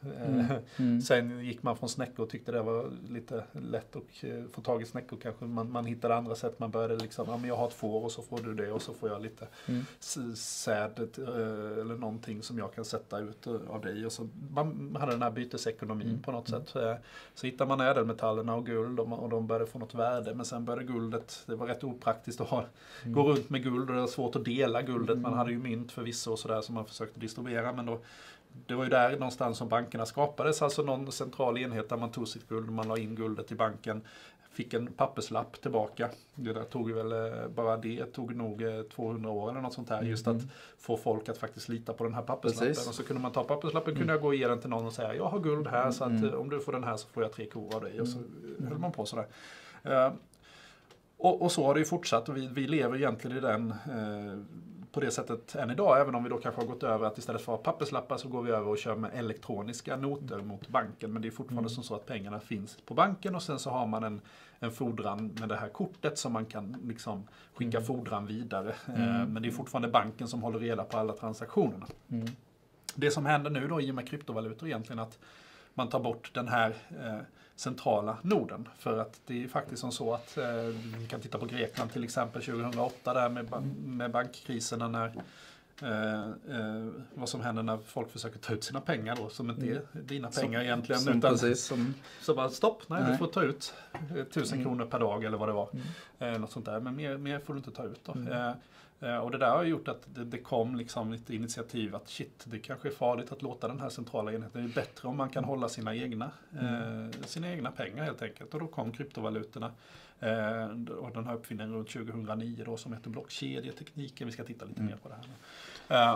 Mm. Mm. Sen gick man från snäckor och tyckte det var lite lätt att få tag i snäckor kanske. Man, man hittade andra sätt. Man började liksom, ja men jag har ett får och så får du det och så får jag lite mm. säd eller någonting som jag kan sätta ut av dig. Och så man hade den här bytesekonomin mm. på något mm. sätt. Så hittade man ädelmetallerna och guld och, man, och de började få något värde. Men sen började guldet, det var rätt opraktiskt att ha, mm. gå runt med guld och det var svårt att dela guldet. Man hade ju mynt förvisso och sådär som man försökte distribuera, men då det var ju där någonstans som bankerna skapades, alltså någon central enhet där man tog sitt guld, man la in guldet i banken, fick en papperslapp tillbaka. Det där tog väl bara det, tog nog tvåhundra år eller något sånt här, just att få folk att faktiskt lita på den här papperslappen. Precis. Och så kunde man ta papperslappen, mm. kunde jag gå och ge den till någon och säga, jag har guld här så att mm. om du får den här så får jag tre kor av dig. Och så mm. höll man på sådär. Uh, och, och så har det ju fortsatt och vi, vi lever egentligen i den uh, på det sättet än idag, även om vi då kanske har gått över att istället för papperslappar så går vi över och kör med elektroniska noter mot banken. Men det är fortfarande mm. som så att pengarna finns på banken och sen så har man en, en fordran med det här kortet som man kan liksom skicka mm. fordran vidare. Mm. Men det är fortfarande banken som håller reda på alla transaktionerna. Mm. Det som händer nu då i och med kryptovalutor egentligen att man tar bort den här eh, centrala noden. För att det är faktiskt som så att eh, vi kan titta på Grekland till exempel tjugohundraåtta där med, med bankkriserna när eh, eh, vad som händer när folk försöker ta ut sina pengar då som inte är dina pengar som, egentligen. Som utan, precis, som... Så bara stopp, nej, nej. Du får ta ut tusen mm. kronor per dag eller vad det var. Mm. Eh, något sånt där, men mer, mer får du inte ta ut då. Mm. Eh, Och det där har gjort att det, det kom liksom lite initiativ att shit, det kanske är farligt att låta den här centrala enheten. Det är bättre om man kan hålla sina egna, mm. eh, sina egna pengar helt enkelt. Och då kom kryptovalutorna. Eh, och den här uppfinningen runt tjugohundranio då som heter blockkedjetekniken. Vi ska titta lite mm. mer på det här nu. Eh,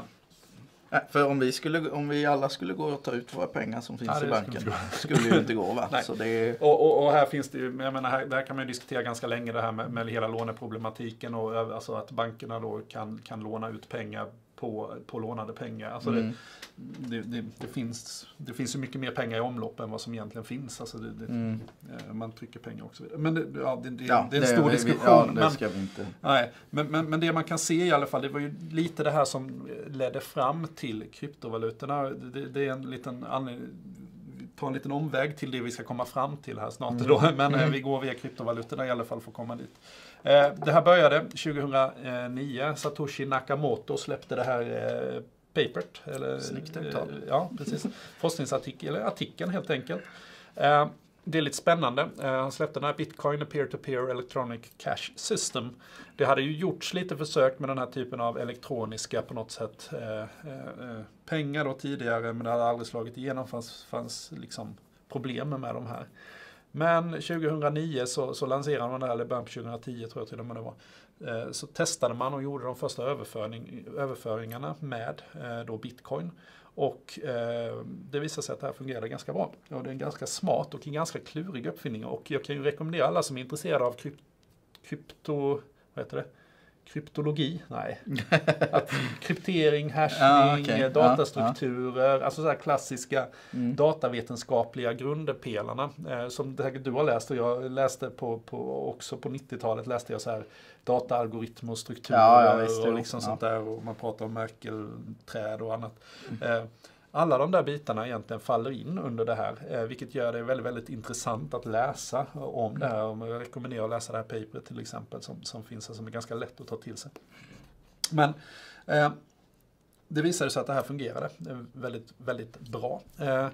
För om vi, skulle, om vi alla skulle gå och ta ut våra pengar som finns ja, i banken skulle, skulle ju inte gå va? Så det är... och, och, och här finns det ju, jag menar här, där kan man ju diskutera ganska länge det här med, med hela låneproblematiken och alltså att bankerna då kan, kan låna ut pengar på, på lånade pengar. Alltså mm. det, det, det, det, finns, det finns ju mycket mer pengar i omlopp än vad som egentligen finns. Alltså det, det, mm. Man trycker pengar också. Men det, ja, det, det, ja, det är en stor vi, diskussion. Ja, det men, ska vi inte. Nej, men, men, men det man kan se i alla fall, det var ju lite det här som ledde fram till kryptovalutorna. Det, det är en liten ta en liten omväg till det vi ska komma fram till här snart mm. då. Men mm. vi går via kryptovalutorna i alla fall för att komma dit. Eh, det här började tjugohundranio. Satoshi Nakamoto släppte det här eh, papert. Eller, Snyggt uttal. Eh, ja, precis. Forskningsartikel, eller artikeln helt enkelt. Eh, det är lite spännande. Eh, han släppte den här Bitcoin Peer-to-Peer Electronic Cash System. Det hade ju gjorts lite försök med den här typen av elektroniska på något sätt eh, eh, pengar då tidigare, men det hade aldrig slagit igenom. Fanns, fanns liksom problem med de här. Men tjugohundranio så, så lanserade man det här, eller början på tjugohundratio tror jag till och med det var. Eh, så testade man och gjorde de första överföring, överföringarna med eh, då Bitcoin. Och eh, det visar sig att det här fungerar ganska bra. Och det är en ganska smart och en ganska klurig uppfinning. Och jag kan ju rekommendera alla som är intresserade av krypt, krypto, vad heter det? kryptologi, nej. Att kryptering, hashing, ja, okay. datastrukturer, ja, ja. Alltså så här klassiska mm. datavetenskapliga grundpelarna eh, som säkert du har läst och jag läste på, på också på nittiotalet läste jag så här dataalgoritmer och strukturer ja, ja, visst, och liksom ja. sånt där och man pratar om Merkel-träd och annat. Mm. Eh, Alla de där bitarna egentligen faller in under det här, eh, vilket gör det väldigt, väldigt intressant att läsa om det här. Jag rekommenderar att läsa det här paperet till exempel som, som finns här, som är ganska lätt att ta till sig. Men eh, det visade sig att det här fungerade väldigt, väldigt bra. Eh,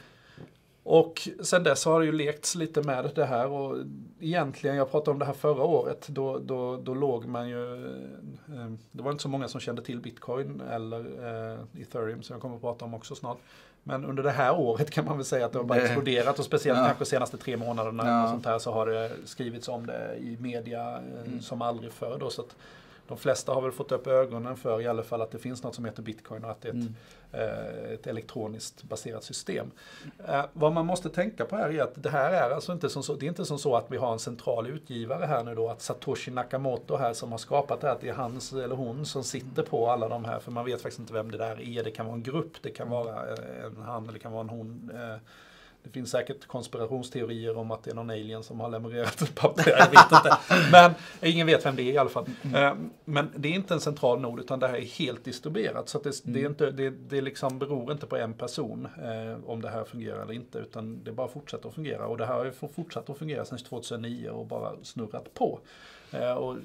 Och sen dess har det ju lekts lite med det här och egentligen, jag pratade om det här förra året, då, då, då låg man ju, eh, det var inte så många som kände till Bitcoin eller eh, Ethereum som jag kommer att prata om också snart. Men under det här året kan man väl säga att det har bara exploderat och speciellt ja. kanske de senaste tre månaderna ja. och sånt här så har det skrivits om det i media eh, mm. som aldrig förr då, så att de flesta har väl fått upp ögonen för i alla fall att det finns något som heter Bitcoin och att det är ett, mm. eh, ett elektroniskt baserat system. Eh, vad man måste tänka på här är att det här är alltså inte som så, det är inte som så att vi har en central utgivare här nu då, att Satoshi Nakamoto här som har skapat det här, att det är hans eller hon som sitter på alla de här, för man vet faktiskt inte vem det där är. Det kan vara en grupp, det kan vara en han eller det kan vara en hon. Eh, det finns säkert konspirationsteorier om att det är någon alien som har levererat ett papper. Jag vet inte. Men ingen vet vem det är i alla fall. Mm. Men det är inte en central nod utan det här är helt distribuerat. Så att det, det, är inte, det, det liksom beror inte på en person eh, om det här fungerar eller inte. Utan det bara fortsätter att fungera. Och det här har ju fortsatt att fungera sedan tjugohundranio och bara snurrat på. Eh, och,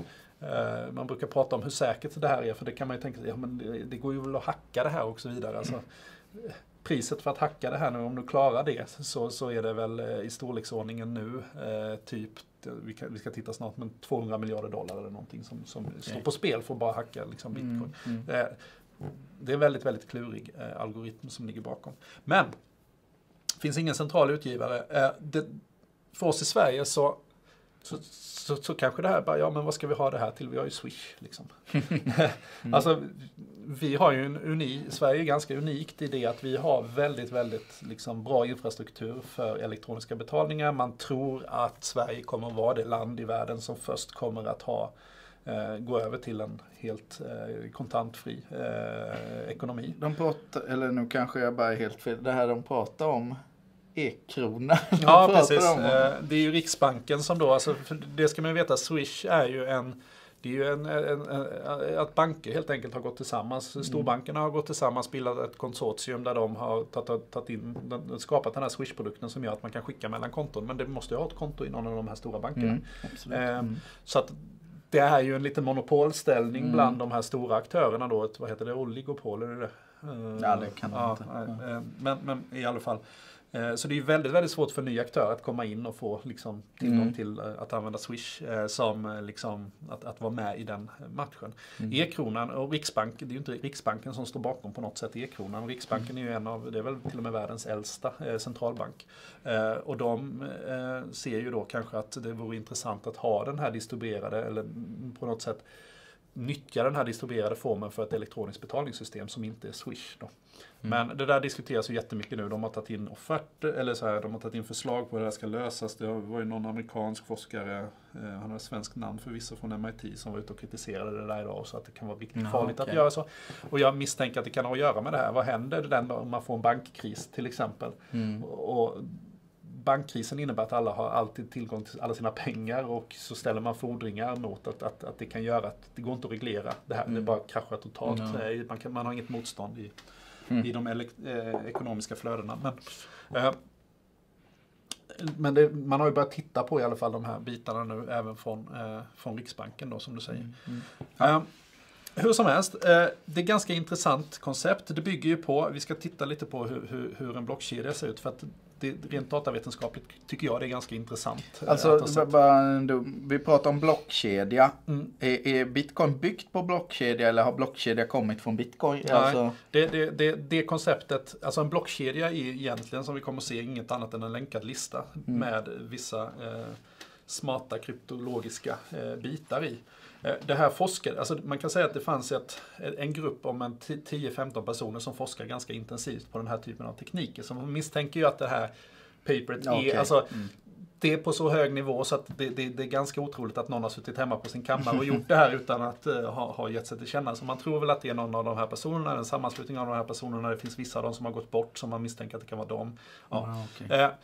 eh, man brukar prata om hur säkert det här är. För det kan man ju tänka sig, ja, men det, det går ju väl att hacka det här och så vidare. Alltså, priset för att hacka det här nu, om du klarar det, så, så är det väl i storleksordningen nu eh, typ, vi, kan, vi ska titta snart, men tvåhundra miljarder dollar eller någonting som, som okay. står på spel för att bara hacka liksom, bitcoin. Mm, mm. Eh, det är en väldigt, väldigt klurig eh, algoritm som ligger bakom. Men, det finns ingen central utgivare. Eh, det, för oss i Sverige så Så, så, så kanske det här bara, ja men vad ska vi ha det här till? Vi har ju Swish liksom. mm. Alltså, vi har ju en unik, Sverige är ganska unikt i det att vi har väldigt, väldigt liksom, bra infrastruktur för elektroniska betalningar. Man tror att Sverige kommer att vara det land i världen som först kommer att ha, eh, gå över till en helt eh, kontantfri eh, ekonomi. De pratar, eller nu kanske jag bara är helt fel, det här de pratar om, e-krona. Ja, precis. Det är ju Riksbanken som då, alltså, för det ska man ju veta, Swish är ju en, det är ju en, en, en att banker helt enkelt har gått tillsammans. Mm. Storbankerna har gått tillsammans, bildat ett konsortium där de har tagit, tagit in, skapat den här Swish-produkten som gör att man kan skicka mellan konton. Men det måste ju ha ett konto i någon av de här stora bankerna. Mm, absolut. Eh, mm. Så att det är ju en liten monopolställning mm. bland de här stora aktörerna då. Ett, vad heter det? Oligopol, är det det? Eh, ja, det kan man ja, inte. Eh, men, men i alla fall. Så det är väldigt, väldigt svårt för nya aktörer att komma in och få liksom, tillgång mm. till att använda Swish eh, som liksom, att, att vara med i den matchen. Mm. E-kronan och Riksbanken, det är ju inte Riksbanken som står bakom på något sätt E-kronan. Riksbanken mm. är ju en av, det är väl till och med världens äldsta eh, centralbank. Eh, och de eh, ser ju då kanske att det vore intressant att ha den här distribuerade eller på något sätt nyttja den här distribuerade formen för ett elektroniskt betalningssystem som inte är Swish då. Mm. Men det där diskuteras ju jättemycket nu. De har tagit in offerter, eller så här, de har tagit in förslag på hur det här ska lösas. Det var ju någon amerikansk forskare, eh, han har ett svenskt namn förvisso från M I T, som var ute och kritiserade det där idag, så att det kan vara riktigt ja, farligt okay. att göra så. Och jag misstänker att det kan ha att göra med det här. Vad händer den då om man får en bankkris till exempel? Mm. Och, och bankkrisen innebär att alla har alltid tillgång till alla sina pengar och så ställer man fordringar mot att, att, att det kan göra att det går inte att reglera det här. Mm. Det bara kraschar totalt. Mm. Man, kan, man har inget motstånd i Mm. i de elek- eh, ekonomiska flödena. Men, eh, men det, man har ju börjat titta på i alla fall de här bitarna nu även från, eh, från Riksbanken då, som du säger. Mm. Mm. Eh, hur som helst, eh, det är ganska intressant koncept. Det bygger ju på, vi ska titta lite på hur, hur, hur en blockkedja ser ut, för att det, rent datavetenskapligt tycker jag det är ganska intressant. Alltså, bara, vi pratar om blockkedja. Mm. Är, är Bitcoin byggt på blockkedja eller har blockkedja kommit från Bitcoin? Nej, alltså... det, det, det, det konceptet, alltså en blockkedja är egentligen, som vi kommer att se, inget annat än en länkad lista mm. med vissa eh, smarta kryptologiska eh, bitar i. Det här forskar, alltså man kan säga att det fanns ett, en grupp om en tio femton personer som forskar ganska intensivt på den här typen av tekniker. Så man misstänker ju att det här paperet är, okay. alltså, mm. det är på så hög nivå så att det, det, det är ganska otroligt att någon har suttit hemma på sin kammare och gjort det här utan att uh, ha, ha gett sig till känna. Så man tror väl att det är någon av de här personerna, en sammanslutning av de här personerna. Det finns vissa av dem som har gått bort som man misstänker att det kan vara dem. Ja. Ah, okay. uh,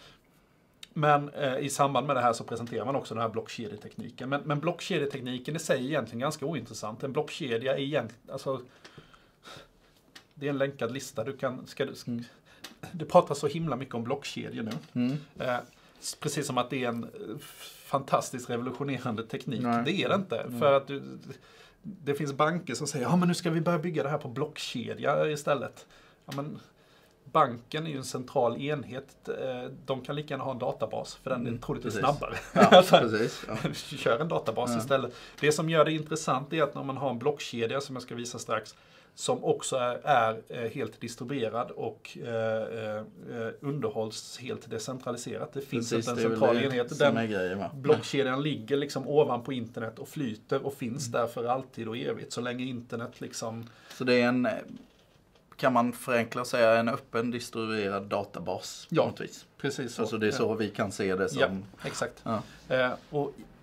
Men eh, i samband med det här så presenterar man också den här blockkedjetekniken. Men, men blockkedjetekniken i sig är egentligen ganska ointressant. En blockkedja är egentligen, alltså, det är en länkad lista. Du kan, ska, mm. Det pratas så himla mycket om blockkedjor nu. Mm. Eh, precis som att det är en fantastiskt revolutionerande teknik. Nej. Det är det inte. Mm. För att du, det finns banker som säger, ja men nu ska vi börja bygga det här på blockkedja istället. Ja men... Banken är ju en central enhet. De kan lika gärna ha en databas för den är mm, troligtvis snabbare. Ja, precis, ja. Kör en databas ja. istället. Det som gör det intressant är att när man har en blockkedja som jag ska visa strax som också är, är helt distribuerad och eh, underhålls helt decentraliserat. Det finns precis, inte en central enhet. Den grejen, blockkedjan ligger liksom ovanpå internet och flyter och finns mm. där för alltid och evigt så länge internet liksom... Så det är en... Kan man förenkla och säga en öppen distribuerad databas? Ja, precis. Så. Alltså det är så ja. vi kan se det som... Ja, exakt. Ja. Eh, och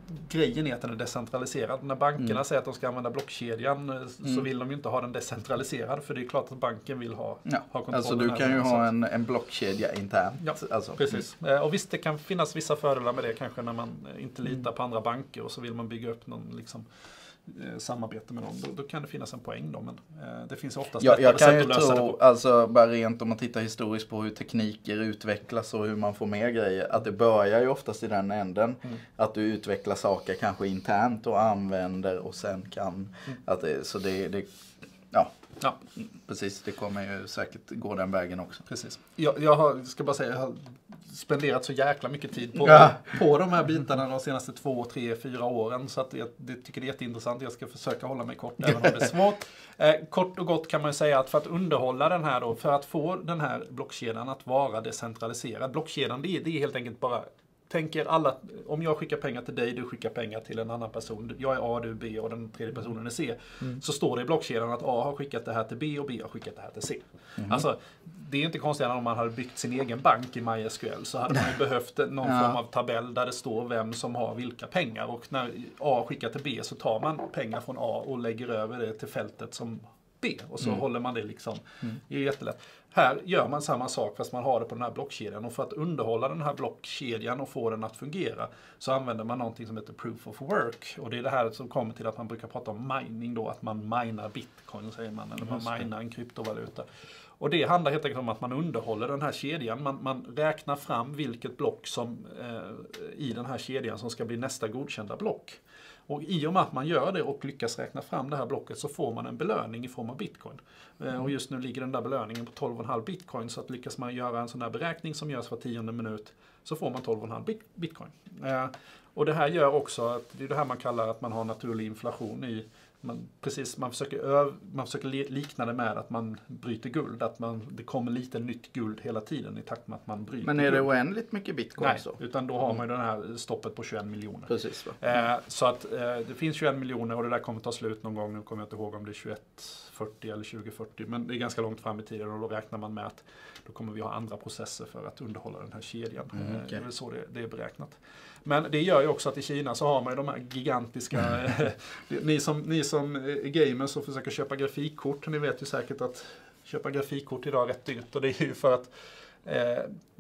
grejen är att den är decentraliserad. När bankerna mm. säger att de ska använda blockkedjan mm. så vill de ju inte ha den decentraliserad, för det är klart att banken vill ha, ja. ha kontroll. Alltså du kan ju ha en, en blockkedja internt. Ja, alltså. precis. Mm. Och visst, det kan finnas vissa fördelar med det kanske när man inte litar mm. på andra banker och så vill man bygga upp någon liksom, samarbete med dem, då, då kan det finnas en poäng då, men eh, det finns oftast ja, jag kan ju att lösa tro, det på. alltså bara rent om man tittar historiskt på hur tekniker utvecklas och hur man får mer grejer, att det börjar ju oftast i den änden, mm. att du utvecklar saker kanske internt och använder och sen kan, mm. att det, så det, det ja. Ja, precis, det kommer ju säkert gå den vägen också. Precis. Jag, jag har, ska bara säga, jag har spenderat så jäkla mycket tid på, ja. på de här bitarna de senaste två, tre, fyra åren. Så att jag det tycker det är jätteintressant. Jag ska försöka hålla mig kort, även om det är svårt. Eh, kort och gott kan man ju säga att för att underhålla den här då, för att få den här blockkedjan att vara decentraliserad. Blockkedjan, det är, det är helt enkelt bara, tänker alla, om jag skickar pengar till dig, du skickar pengar till en annan person, jag är A, du är B och den tredje personen är C, mm. så står det i blockkedjan att A har skickat det här till B och B har skickat det här till C. Mm. Alltså, det är inte konstigt om man hade byggt sin egen bank i MySQL, så hade man ju behövt någon ja. form av tabell där det står vem som har vilka pengar, och när A skickar till B så tar man pengar från A och lägger över det till fältet som B, och så mm. håller man det liksom, mm. det är jättelätt. Här gör man samma sak fast man har det på den här blockkedjan, och för att underhålla den här blockkedjan och få den att fungera så använder man någonting som heter proof of work, och det är det här som kommer till att man brukar prata om mining då, att man minar bitcoin säger man, eller man minar en kryptovaluta. Och det handlar helt enkelt om att man underhåller den här kedjan, man, man räknar fram vilket block som eh, i den här kedjan som ska bli nästa godkända block. Och i och med att man gör det och lyckas räkna fram det här blocket så får man en belöning i form av bitcoin. Mm. Och just nu ligger den där belöningen på tolv komma fem bitcoin, så att lyckas man göra en sån här beräkning som görs var tionde minut så får man tolv komma fem bitcoin. Eh, och det här gör också att det är det här man kallar att man har naturlig inflation i. Man, precis, man, försöker öv, man försöker likna det med att man bryter guld. Att man, det kommer lite nytt guld hela tiden i takt med att man bryter Men är det guld. oändligt mycket bitcoin? Nej, så? utan då har man ju den här stoppet på tjugoen miljoner. Precis, va? Eh, så att eh, det finns tjugoen miljoner och det där kommer ta slut någon gång. Nu kommer jag inte ihåg om det är tjugoett fyrtio eller tjugo fyrtio. Men det är ganska långt fram i tiden, och då räknar man med att då kommer vi ha andra processer för att underhålla den här kedjan. Mm, okay. eh, det är väl så det, det är beräknat. Men det gör ju också att i Kina så har man ju de här gigantiska, ni, som, ni som är gamers och försöker köpa grafikkort, ni vet ju säkert att köpa grafikkort idag är rätt dyrt, och det är ju för att eh,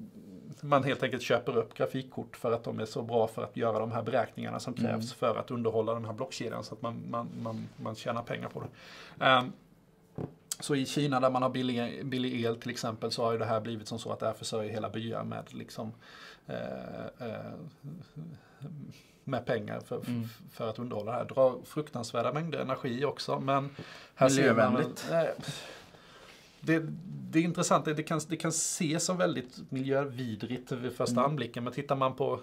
man helt enkelt köper upp grafikkort för att de är så bra för att göra de här beräkningarna som krävs mm. för att underhålla den här blockkedjan, så att man, man, man, man tjänar pengar på det. Um, Så i Kina där man har billig, billig el till exempel, så har ju det här blivit som så att det här försörjer hela byar med liksom eh, eh, med pengar för, mm. för att underhålla det här. Drar fruktansvärda mängder energi också, men här ser man, eh, det, det är intressant, det kan, det kan ses som väldigt miljövidrigt vid första mm. anblicken, men tittar man på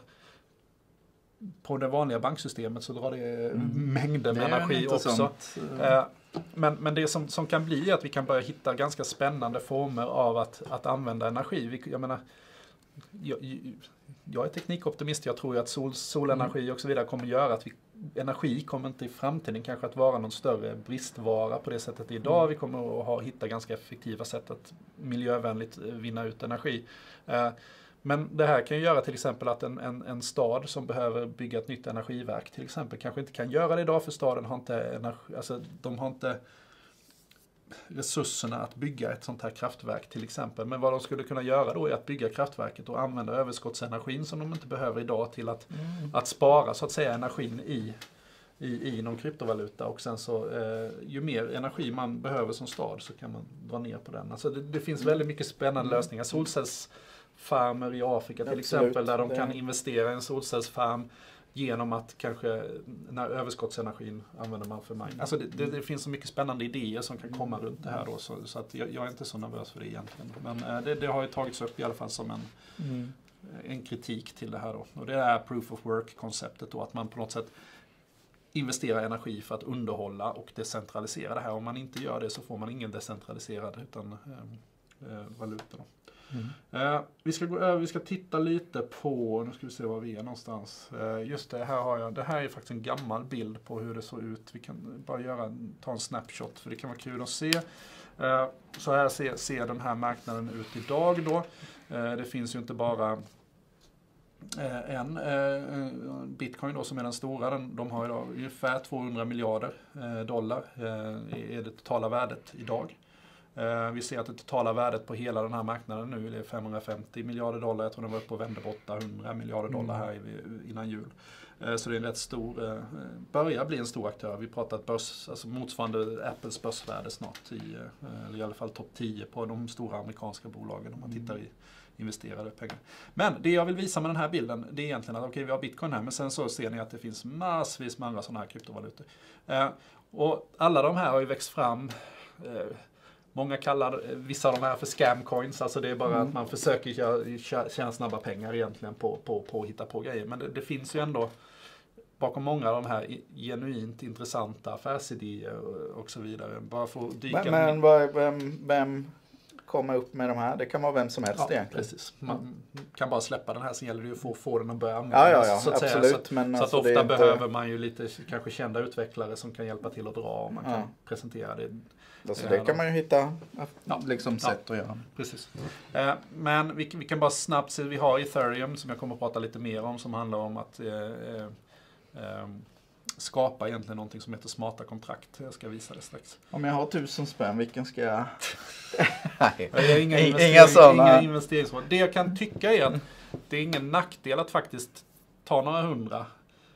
på det vanliga banksystemet så drar det mm. mängder med energi också. Eh, men, men det som, som kan bli är att vi kan börja hitta ganska spännande former av att, att använda energi. Vi, jag menar, jag, jag är teknikoptimist, jag tror ju att sol, solenergi och så vidare kommer göra att vi, energi kommer inte i framtiden kanske att vara någon större bristvara på det sättet idag. Vi kommer att ha, hitta ganska effektiva sätt att miljövänligt vinna ut energi. Eh, Men det här kan ju göra till exempel att en, en, en stad som behöver bygga ett nytt energiverk till exempel kanske inte kan göra det idag, för staden har inte, energi, alltså, de har inte resurserna att bygga ett sånt här kraftverk till exempel. Men vad de skulle kunna göra då är att bygga kraftverket och använda överskottsenergin som de inte behöver idag till att, mm. att spara så att säga energin i, i, i någon kryptovaluta. Och sen så eh, ju mer energi man behöver som stad så kan man dra ner på den. Alltså det, det finns väldigt mycket spännande mm. lösningar. Solcells farmer i Afrika till Absolut. exempel, där de kan investera i en solcellsfarm genom att kanske när överskottsenergin använder man för mining. Alltså det, det, det finns så mycket spännande idéer som kan komma runt det här då, så, så att jag, jag är inte så nervös för det egentligen. Men eh, det, det har ju tagits upp i alla fall som en, mm. en kritik till det här då. Och det är proof of work-konceptet då, att man på något sätt investerar energi för att underhålla och decentralisera det här. Om man inte gör det så får man ingen decentraliserad utan eh, eh, valuta då. Mm. Uh, vi ska gå över, vi ska titta lite på, nu ska vi se var vi är någonstans. Uh, just det, här har jag, det här är faktiskt en gammal bild på hur det såg ut. Vi kan bara göra, ta en snapshot för det kan vara kul att se. Uh, så här ser, ser den här marknaden ut idag då. Uh, det finns ju inte bara Eh, en eh, Bitcoin då, som är den stora, den, de har idag ungefär tvåhundra miljarder eh, dollar eh, är det totala värdet idag. Eh, vi ser att det totala värdet på hela den här marknaden nu är femhundrafemtio miljarder dollar. Jag tror den var uppe och vände på åttahundra miljarder dollar här i, innan jul. Eh, så det är en rätt stor, eh, börjar bli en stor aktör. Vi pratar ett börs, alltså motsvarande Apples börsvärde snart i, eh, eller i alla fall topp tio på de stora amerikanska bolagen om man tittar i investerade pengar. Men det jag vill visa med den här bilden, det är egentligen att okej, okay, vi har Bitcoin här, men sen så ser ni att det finns massvis med andra sådana här kryptovalutor. Eh, och alla de här har ju växt fram, eh, många kallar vissa av de här för scamcoins, alltså det är bara mm. att man försöker tjäna snabba pengar egentligen på, på, på att hitta på grejer. Men det, det finns ju ändå bakom många av de här genuint intressanta affärsidéer och så vidare. Bara för att dyka men men vem, vem kommer upp med de här? Det kan vara vem som helst ja, egentligen. Precis. Man mm. kan bara släppa den här, sen gäller det ju att få, få den att börja användas. Ja, ja, ja, så att absolut. Säga. Så, men så alltså att ofta inte... behöver man ju lite kanske kända utvecklare som kan hjälpa till att dra och man kan ja. presentera det. Alltså det kan man ju hitta ja. liksom sätt ja. att göra. Precis. Eh, men vi, vi kan bara snabbt se, vi har Ethereum som jag kommer att prata lite mer om, som handlar om att eh, eh, skapa egentligen någonting som heter smarta kontrakt. Jag ska visa det strax. Om jag har tusen spänn, vilken ska jag... Nej. Jag har inga, investering, inga sådana. inga investeringsmål. Det jag kan tycka är att det är ingen nackdel att faktiskt ta några hundra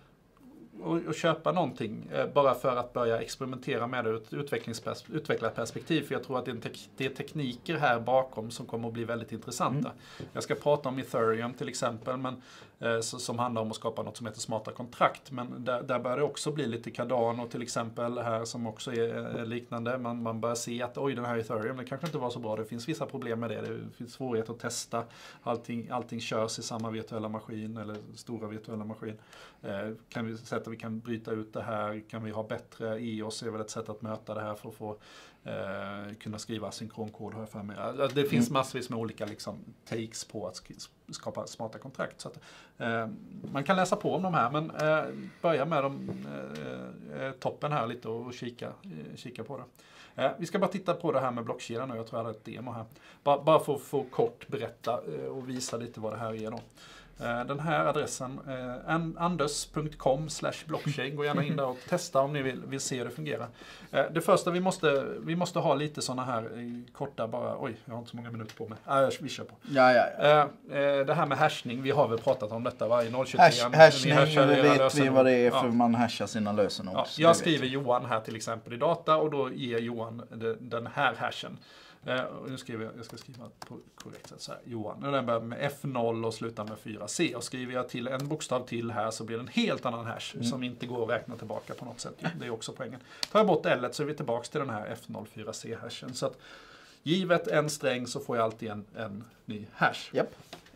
och, och köpa någonting eh, bara för att börja experimentera med det ur ett utvecklingspers- utvecklarperspektiv. För jag tror att det är, te- det är tekniker här bakom som kommer att bli väldigt intressanta. Mm. Jag ska prata om Ethereum till exempel, men, eh, så, som handlar om att skapa något som heter smarta kontrakt. Men där, där börjar det också bli lite Cardano till exempel här som också är, är liknande. Man, man börjar se att oj, den här Ethereum, det kanske inte var så bra. Det finns vissa problem med det. Det finns svårighet att testa. Allting, allting körs i samma virtuella maskin eller stora virtuella maskin. Eh, kan vi sätta att vi kan bryta ut det här, kan vi ha bättre E O S är väl ett sätt att möta det här för att få eh, kunna skriva synkronkod har jag för mig. Alltså, det finns massvis med olika liksom, takes på att sk- skapa smarta kontrakt. Så att, eh, man kan läsa på om de här, men eh, börja med de, eh, toppen här lite och, och kika, eh, kika på det. Eh, vi ska bara titta på det här med blockkedjan nu, jag tror jag hade ett demo här. Bara, bara för att få kort berätta eh, och visa lite vad det här är då. Den här adressen, eh, anders punkt com slash blockchain, gå gärna in där och testa om ni vill, vill se hur det fungerar. Eh, det första vi måste, vi måste ha lite sådana här eh, korta bara, oj jag har inte så många minuter på mig, äh, vi kör på. Ja, ja, ja. Eh, det här med hashning, vi har väl pratat om detta va? I noll tjugotre. Hash, hashning, det vet vi vad det är för ja. man hashar sina lösenord. Ja, jag skriver Johan här till exempel i data och då ger Johan den här hashen. Uh, nu skriver jag, jag ska skriva på korrekt sätt så här, Johan. Nu den börjar med F noll och slutar med fyra C. Och skriver jag till en bokstav till här så blir det en helt annan hash mm. som inte går att räkna tillbaka på något sätt. Det är också poängen. Tar jag bort L så är vi tillbaka till den här F noll fyra C-hashen. Så att givet en sträng så får jag alltid en, en ny hash. Yep.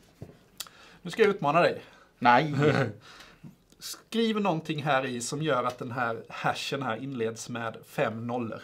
Nu ska jag utmana dig. Nej. Skriv någonting här i som gör att den här hashen här inleds med fem nollor.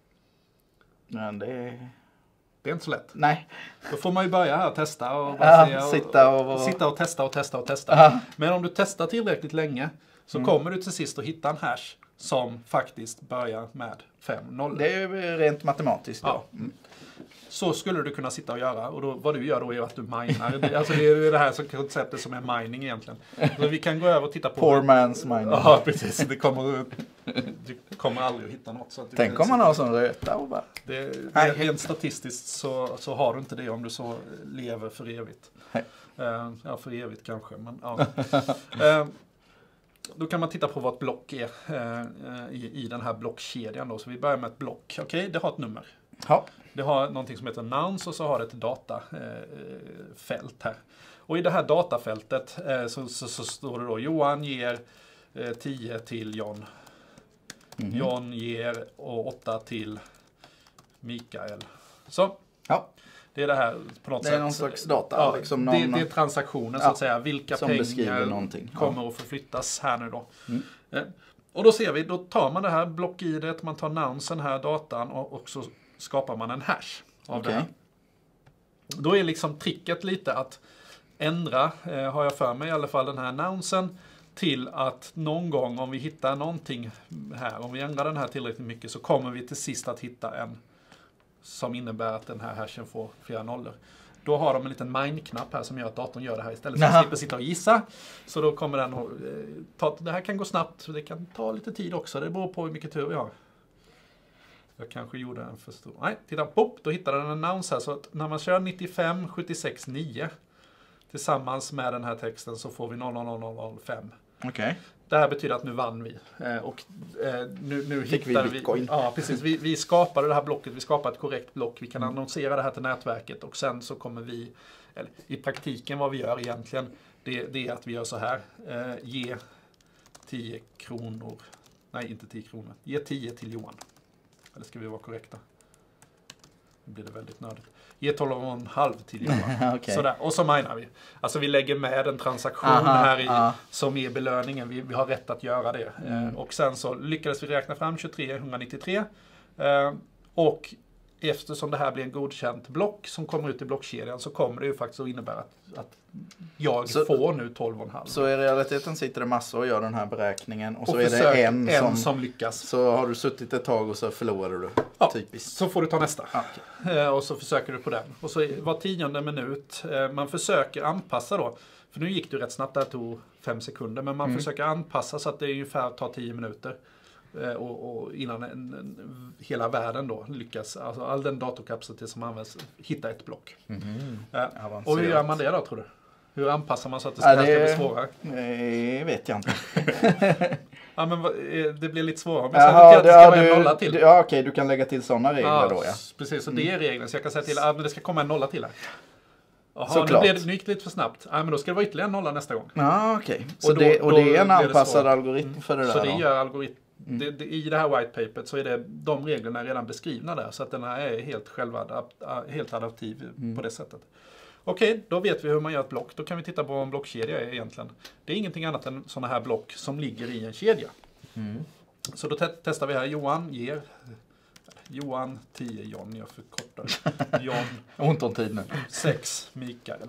Men det... Det är inte så lätt. Nej. Då får man ju börja här och testa och, ja, och, sitta, och... och sitta och testa och testa och testa. Aha. Men om du testar tillräckligt länge så mm. kommer du till sist att hitta en hash som faktiskt börjar med fem nollor. Det är ju rent matematiskt. Ja. Mm. Så skulle du kunna sitta och göra. Och då, vad du gör då är att du minar. Alltså det är det här som konceptet som är mining egentligen. Så vi kan gå över och titta på... Poor man's mining. Ja, precis. Det kommer, du kommer aldrig att hitta något. Så att tänk om man har sån röta och bara... Det, det, rent statistiskt så, så har du inte det om du så lever för evigt. Uh, ja, för evigt kanske. Men, ja. uh, Då kan man titta på vad ett block är uh, i, i den här blockkedjan. Då. Så vi börjar med ett block. Okej, okay, det har ett nummer. Ja. Det har någonting som heter nouns och så har det ett datafält här. Och i det här datafältet eh, så, så, så står det då Johan ger eh, tio till John. Mm-hmm. John ger och åtta till Mikael. Så. Ja. Det är det här på något sätt. Det är någon slags data. Ja, liksom det, någon, det är transaktioner så ja, att säga. Vilka pengar kommer ja. att förflyttas här nu då. Mm. Eh, och då ser vi, då tar man det här block-idet, man tar nounsen här, datan och, och så skapar man en hash av okay. det här. Då är liksom tricket lite att ändra, eh, har jag för mig i alla fall, den här nounsen till att någon gång om vi hittar någonting här, om vi ändrar den här tillräckligt mycket så kommer vi till sist att hitta en som innebär att den här hashen får flera nollor. Då har de en liten mine-knapp här som gör att datorn gör det här istället. Så man slipper sitta och gissa. Så då kommer den att ta, det här kan gå snabbt, det kan ta lite tid också. Det beror på hur mycket tur vi har. Jag kanske gjorde en för stor. Nej, titta, pop, då hittade den en announce här. Så att när man kör nittiofem sjuttiosex nio tillsammans med den här texten så får vi noll noll noll noll fem. Okej. Okay. Det här betyder att nu vann vi. Eh, och eh, nu, nu Fick hittar vi bitcoin. Vi, ja, precis. Vi, vi skapade det här blocket, vi skapade ett korrekt block. Vi kan mm. annonsera det här till nätverket och sen så kommer vi, eller, i praktiken vad vi gör egentligen, det, det är att vi gör så här. Eh, ge tio kronor, nej inte tio kronor, ge tio till Johan. Eller ska vi vara korrekta? Nu blir det väldigt nördigt. Ge tolv och en halv till Johan. Okay. Sådär. Och så minar vi. Alltså vi lägger med en transaktion aha, här i aha. som är belöningen. Vi, vi har rätt att göra det. Mm. Eh, och sen så lyckades vi räkna fram tjugotre etthundranittiotre. Eh, och eftersom det här blir en godkänt block som kommer ut i blockkedjan så kommer det ju faktiskt att innebära att, att jag så, får nu tolv och en halv. Så i realiteten sitter det massor och gör den här beräkningen och, och så är försök, det en, en som, som lyckas. Så har du suttit ett tag och så förlorar du. Ja, typiskt. Så får du ta nästa. Ah, okay. eh, och så försöker du på den. Och så var tionde minut. Eh, man försöker anpassa då. För nu gick det rätt snabbt, det tog fem sekunder. Men man mm. försöker anpassa så att det ungefär tar tio minuter. Och, och innan en, en, hela världen då lyckas, alltså all den datorkapacitet som används, hitta ett block. Mm. Ja. Och hur gör man det då, tror du? Hur anpassar man så att det ska, ja, det, ska bli svårare? Det vet jag inte. Ja, men det blir lite svårare. Men Jaha, att det ska ja, vara en du, nolla till. Ja, okej, okay, du kan lägga till sådana regler ja, då, ja. Precis, så det är regeln. Så jag kan säga till att det ska komma en nolla till här. Jaha, nu, blev det, nu gick det lite för snabbt. Ja, men då ska det vara ytterligare en nolla nästa gång. Ja, okej. Okay. Så och, det, och det är en anpassad algoritm för det där Så det då? gör algoritm. Mm. Det, det, I det här white papert så är det de reglerna redan beskrivna där. Så att den här är helt, självadapt, helt adaptiv mm. på det sättet. Okej, okay, då vet vi hur man gör ett block. Då kan vi titta på vad en blockkedja är egentligen. Det är ingenting annat än sådana här block som ligger i en kedja. Mm. Så då te testar vi här. Johan ger... Johan tio, John, jag förkortar. John. Ont om tid nu. sex, Mikael.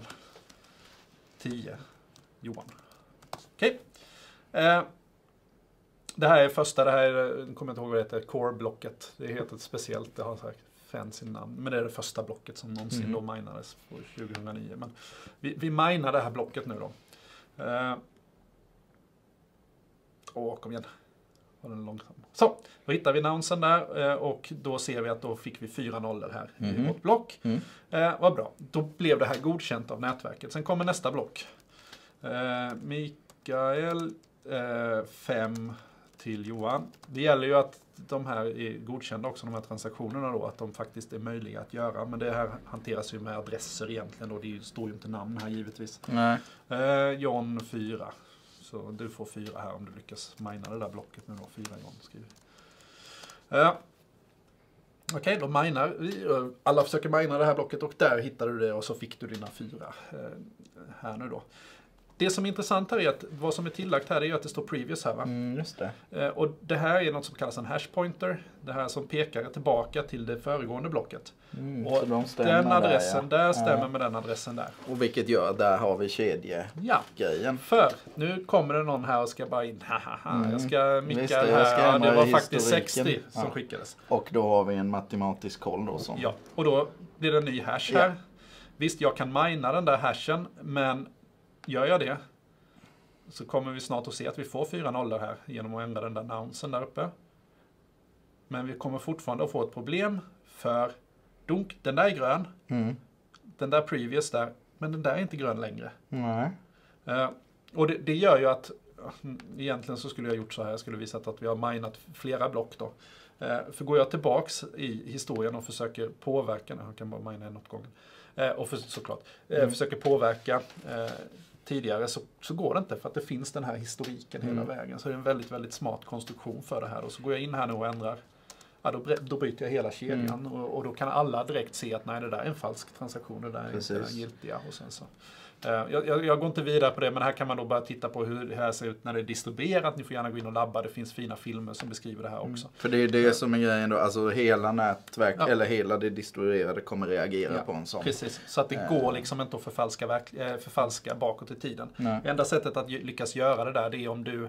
tio, Johan. Okej. Okay. Eh, det här är första, det här är, jag kommer inte ihåg vad det heter, core-blocket. Det är helt ett speciellt, det har så här fancy namn. Men det är det första blocket som någonsin mm. då minades på tjugohundranio. Men vi, vi minar det här blocket nu då. Eh, åh, kom igen. Var den långsam. Så, då hittar vi annonsen där och då ser vi att då fick vi fyra nollor här mm. i vårt block. Mm. Eh, vad bra. Då blev det här godkänt av nätverket. Sen kommer nästa block. Eh, Mikael, eh, fem till Johan. Det gäller ju att de här är godkända också, de här transaktionerna då, att de faktiskt är möjliga att göra. Men det här hanteras ju med adresser egentligen då. Det står ju inte namn här givetvis. Nej. Eh, John fyra. Så du får fyra här om du lyckas mina det där blocket nu då. Fyra John skriver. Uh, Okej, okay, då minar vi. Alla försöker mina det här blocket och där hittade du det och så fick du dina fyra uh, här nu då. Det som är intressant här är att vad som är tillagt här är att det står previous här va? Mm, just det. Uh, och det här är något som kallas en hash pointer. Det här som pekar tillbaka till det föregående blocket. Mm, och de den adressen där, ja. där stämmer ja. med den adressen där. Och vilket gör, där har vi kedjegrejen. Ja, för nu kommer det någon här och ska bara in. Mm. Jag ska Mikael här. Ska ja, det var faktiskt sextio som ja. skickades. Och då har vi en matematisk koll då. Som... Ja, och då blir det en ny hash här. Ja. Visst, jag kan mina den där hashen, men gör jag det så kommer vi snart att se att vi får fyra nollor här genom att ändra den där annonsen där uppe. Men vi kommer fortfarande att få ett problem för dunk, den där är grön. Mm. Den där previous där, men den där är inte grön längre. Nej. Uh, och det, det gör ju att uh, egentligen så skulle jag gjort så här, jag skulle visat att vi har minat flera block då. Uh, för går jag tillbaks i historien och försöker påverka, nej, jag kan bara mina en åt gången. Uh, och för, såklart, uh, mm. försöker påverka uh, tidigare så, så går det inte för att det finns den här historiken mm. hela vägen. Så det är en väldigt, väldigt smart konstruktion för det här. Och så går jag in här nu och ändrar. Ja, då, då bryter jag hela kedjan mm. och, och då kan alla direkt se att nej, det där är en falsk transaktion, det där är Precis. inte den giltiga. Och sen så. Uh, jag, jag, jag går inte vidare på det, men här kan man då bara titta på hur det här ser ut när det är distribuerat. Ni får gärna gå in och labba, det finns fina filmer som beskriver det här också. Mm. För det är det uh, som är grejen då, alltså hela nätverk, ja. eller hela det distribuerade kommer reagera ja, på en sån. Precis, så att det uh. går liksom inte att förfalska, verk, äh, förfalska bakåt i tiden. Nej. Enda sättet att lyckas göra det där, det är om du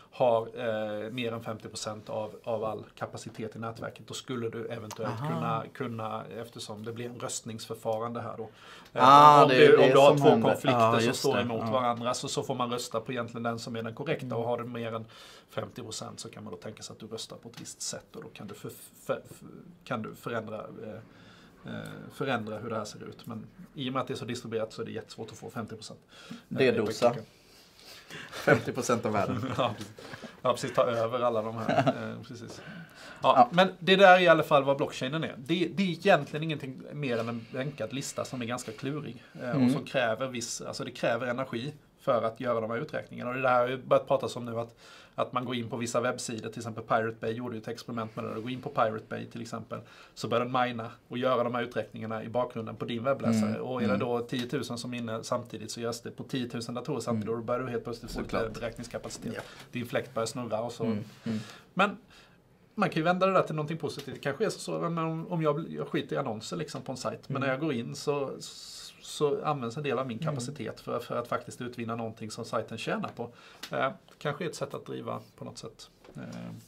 har eh, mer än femtio procent av, av all kapacitet i nätverket, då skulle du eventuellt kunna, kunna, eftersom det blir en röstningsförfarande här då. Ah, om det, det, det om du har två händer. konflikter ah, som står det. emot ah. varandra, så, så får man rösta på egentligen den som är den korrekta. Mm. Och har du mer än femtio procent så kan man då tänka sig att du röstar på ett visst sätt, och då kan du, för, för, för, kan du förändra eh, förändra hur det här ser ut. Men i och med att det är så distribuerat så är det jättesvårt att få femtio procent. D-dosa. femtio procent av världen. Ja, precis. Ja, precis. Ta över alla de här. Eh, precis. Ja, ja. Men det där är i alla fall vad blockchainen är. Det, det är egentligen ingenting mer än en bänkad lista som är ganska klurig. Eh, mm. Och som kräver viss, alltså det kräver energi för att göra de här uträkningarna. Och det där har ju börjat pratas om nu, att att man går in på vissa webbsidor, till exempel Pirate Bay gjorde ju ett experiment med det. Att gå in på Pirate Bay till exempel, så börjar den mina och göra de här uträkningarna i bakgrunden på din webbläsare. Mm. Och är det då tio tusen som är inne samtidigt, så görs det på tio tusen datorer samtidigt, mm. och då börjar du helt plötsligt få lite beräkningskapacitet. Yeah. Din fläkt börjar snurra och så. Mm. Mm. Men man kan ju vända det där till någonting positivt. Det kanske är så, så om jag, jag skiter i annonser liksom på en sajt, men mm. när jag går in så så används en del av min kapacitet för, för att faktiskt utvinna någonting som sajten tjänar på. Eh, kanske är ett sätt att driva på något sätt. Eh,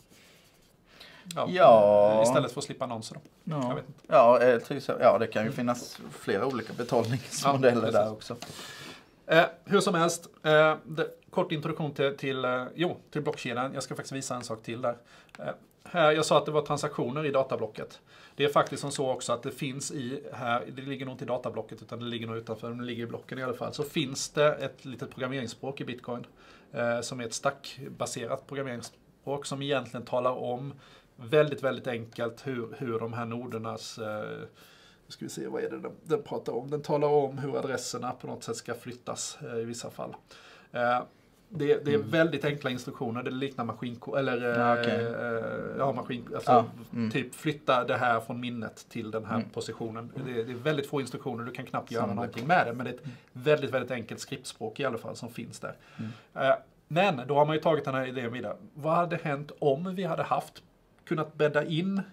ja, ja. Istället för att slippa annonser då. Ja, jag vet inte. Ja, eh, ja, det kan ju finnas flera olika betalningsmodeller ja, där också. Eh, hur som helst, eh, det, kort introduktion till, till, eh, jo, till blockkedjan. Jag ska faktiskt visa en sak till där. Eh, här, jag sa att det var transaktioner i datablocket. Det är faktiskt som så också att det finns i, här, det ligger nog inte i datablocket utan det ligger nog utanför, men det ligger i blocken i alla fall. Så finns det ett litet programmeringsspråk i Bitcoin eh, som är ett stackbaserat programmeringsspråk som egentligen talar om väldigt, väldigt enkelt hur, hur de här nodernas, eh, nu ska vi se, vad är det den, den pratar om? Den talar om hur adresserna på något sätt ska flyttas eh, i vissa fall. Eh, Det, det är mm. väldigt enkla instruktioner. Det liknar maskinkod eller ja, okay. äh, ja, maskin, alltså, ja. mm. typ flytta det här från minnet till den här mm. positionen. Det är, det är väldigt få instruktioner. Du kan knappt göra Samma. någonting med det. Men det är ett väldigt, väldigt enkelt skriftspråk i alla fall som finns där. Mm. Äh, men då har man ju tagit den här idén vidare. Vad hade hänt om vi hade haft kunnat bädda in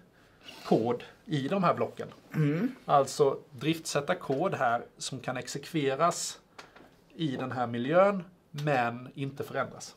kod i de här blocken? Mm. Alltså driftsätta kod här som kan exekveras i den här miljön, men inte förändras.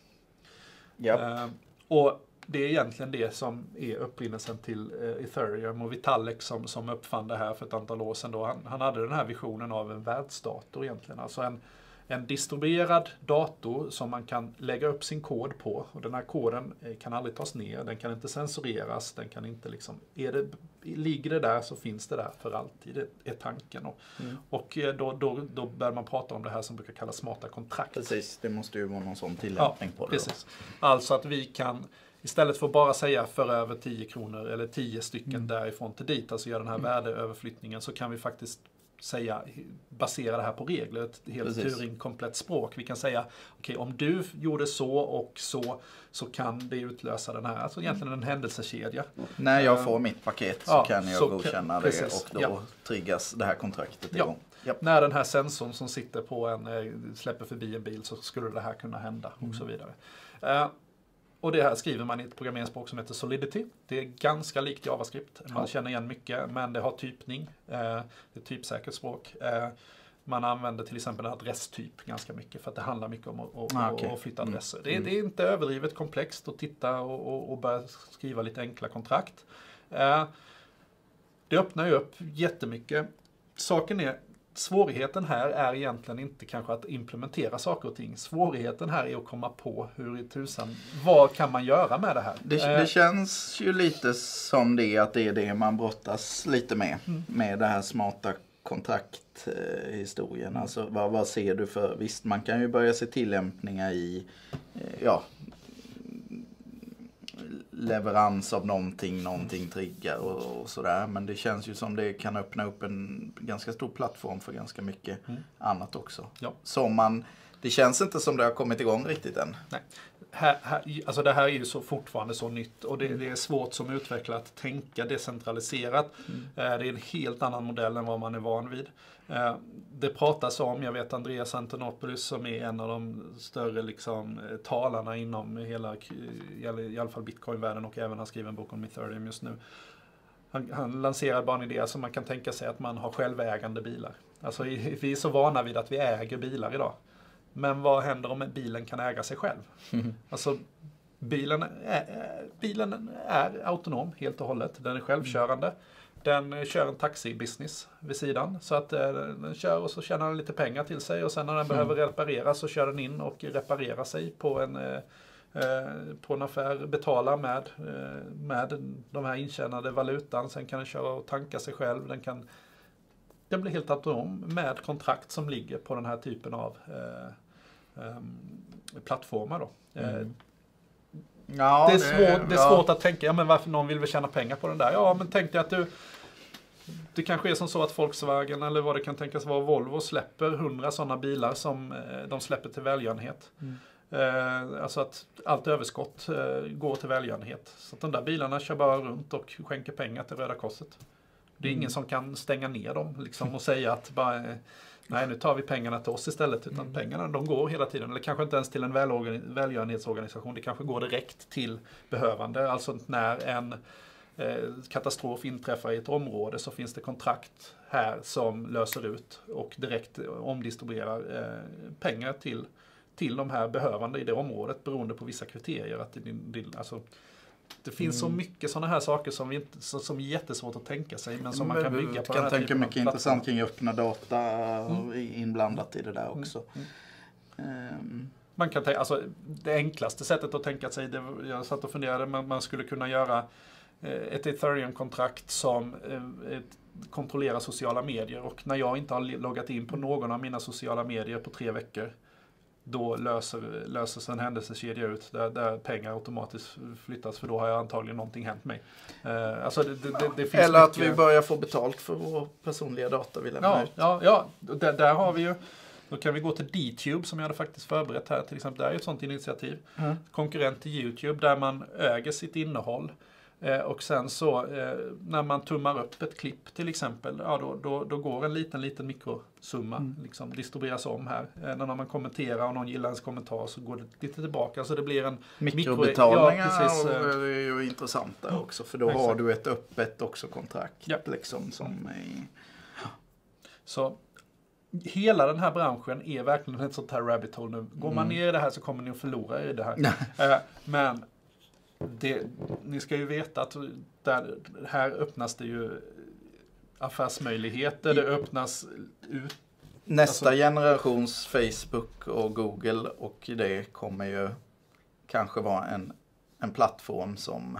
Yep. Uh, och det är egentligen det som är upprinnelsen till uh, Ethereum och Vitalik som, som uppfann det här för ett antal år sedan. Då. Han, han hade den här visionen av en världsdator egentligen. Alltså en, en distribuerad dator som man kan lägga upp sin kod på. Och den här koden kan aldrig tas ner, den kan inte censureras, den kan inte liksom, är det, ligger det där så finns det där för alltid, det är tanken. Och, mm. och då, då, då börjar man prata om det här som brukar kallas smarta kontrakt. Precis, det måste ju vara någon sån tillämpning ja, på det. Precis. Då. Alltså att vi kan, istället för att bara säga för över tio kronor eller tio stycken mm. därifrån till dit, alltså göra den här mm. värdeöverflyttningen, så kan vi faktiskt säga, basera det här på regler, ett helt Turing-komplett språk. Vi kan säga, okej, okay, om du gjorde så och så, så kan det utlösa den här, alltså egentligen en händelsekedja. När jag får mitt paket så ja, kan jag så godkänna kan, det precis, och då ja. triggas det här kontraktet ja. igång. Yep. När den här sensorn som sitter på en, släpper förbi en bil, så skulle det här kunna hända mm. och så vidare. Uh, Och det här skriver man i ett programmeringsspråk som heter Solidity. Det är ganska likt JavaScript. Man ja. känner igen mycket, men det har typning. Det är ett typsäkert språk. Man använder till exempel en adresstyp ganska mycket för att det handlar mycket om att, att, ah, okay. att flytta adresser. Mm. Det, är, det är inte överdrivet komplext att titta och, och, och börja skriva lite enkla kontrakt. Det öppnar ju upp jättemycket. Saken är, svårigheten här är egentligen inte kanske att implementera saker och ting. Svårigheten här är att komma på hur i tusan, vad kan man göra med det här? Det, det känns ju lite som det, att det är det man brottas lite med. Mm. Med det här smarta kontrakthistorien. Mm. Alltså vad, vad ser du för, visst man kan ju börja se tillämpningar i, ja, leverans av någonting, någonting triggar och, och sådär. Men det känns ju som det kan öppna upp en ganska stor plattform för ganska mycket mm. annat också. Ja. Som man, det känns inte som det har kommit igång riktigt än. Nej. Här, här, alltså det här är ju så fortfarande så nytt och det, mm. det är svårt som utvecklare att tänka decentraliserat. Mm. Det är en helt annan modell än vad man är van vid. Det pratas om, jag vet Andreas Antonopoulos som är en av de större liksom, talarna inom hela, i alla fall Bitcoin-världen, och även har skrivit en bok om Ethereum just nu. Han, han lanserar bara en idé som man kan tänka sig att man har självägande bilar. Alltså vi är så vana vid att vi äger bilar idag. Men vad händer om bilen kan äga sig själv? Mm. Alltså bilen är, bilen är autonom helt och hållet. Den är självkörande. Den kör en taxi-business vid sidan. Så att eh, den kör och så tjänar den lite pengar till sig. Och sen när den mm. behöver repareras så kör den in och reparerar sig på en, eh, på en affär. Betalar med, eh, med de här intjänade valutan. Sen kan den köra och tanka sig själv. Den kan den blir helt autonom med kontrakt som ligger på den här typen av eh, eh, plattformar. Då. Mm. Ja, det är, svårt, det är svårt ja. att tänka, ja, men varför någon vill väl tjäna pengar på den där? Ja, men tänk dig att du, det kanske är som så att Volkswagen eller vad det kan tänkas vara, Volvo släpper hundra sådana bilar som eh, de släpper till välgörenhet. Mm. Eh, alltså att allt överskott eh, går till välgörenhet. Så att de där bilarna kör bara runt och skänker pengar till Röda Korset. Det är mm. ingen som kan stänga ner dem liksom, och säga att bara, nej, nu tar vi pengarna till oss istället. Utan mm. pengarna, de går hela tiden. Eller kanske inte ens till en välgörenhetsorganisation. Det kanske går direkt till behövande. Alltså när en eh, katastrof inträffar i ett område så finns det kontrakt här som löser ut och direkt omdistribuerar eh, pengar till, till de här behövande i det området beroende på vissa kriterier. Att det, det, alltså, det finns mm. så mycket sådana här saker som, vi inte, som är jättesvårt att tänka sig. Men som man kan bygga på. Jag kan tänka mycket intressant kring öppna data mm. inblandat i det där också. Mm. Mm. Um. Man kan tänka, alltså, det enklaste sättet att tänka sig, det, jag satt och funderade, man, man skulle kunna göra eh, ett Ethereum-kontrakt som eh, ett, kontrollerar sociala medier. Och när jag inte har loggat in på någon av mina sociala medier på tre veckor, då löser, löses en händelsekedja ut där, där pengar automatiskt flyttas, för då har jag antagligen någonting hänt mig. Uh, alltså det, det, det finns Eller mycket... att vi börjar få betalt för vår personliga data vi lämnar ja, ut. Ja, ja där, där har vi ju, då kan vi gå till D-Tube som jag hade faktiskt förberett här till exempel. Det är ett sånt initiativ. Mm. Konkurrent till YouTube där man äger sitt innehåll. Eh, och sen så eh, när man tummar upp ett klipp till exempel, ja, då, då, då går en liten liten mikrosumma mm. liksom, distribueras om här. Eh, när man kommenterar och någon gillar ens kommentar så går det lite tillbaka. Så det blir en mikrobetalningar mikro, ja, precis, och det är ju intressant där också. För då exakt. Har du ett öppet också kontrakt. Ja. Liksom, som är... Så hela den här branschen är verkligen ett sånt här rabbit hole nu. Går man ner i det här så kommer ni att förlora i det här. eh, men Det, ni ska ju veta att där, här öppnas det ju affärsmöjligheter, det öppnas ut. Nästa alltså, generations Facebook och Google och det kommer ju kanske vara en, en plattform som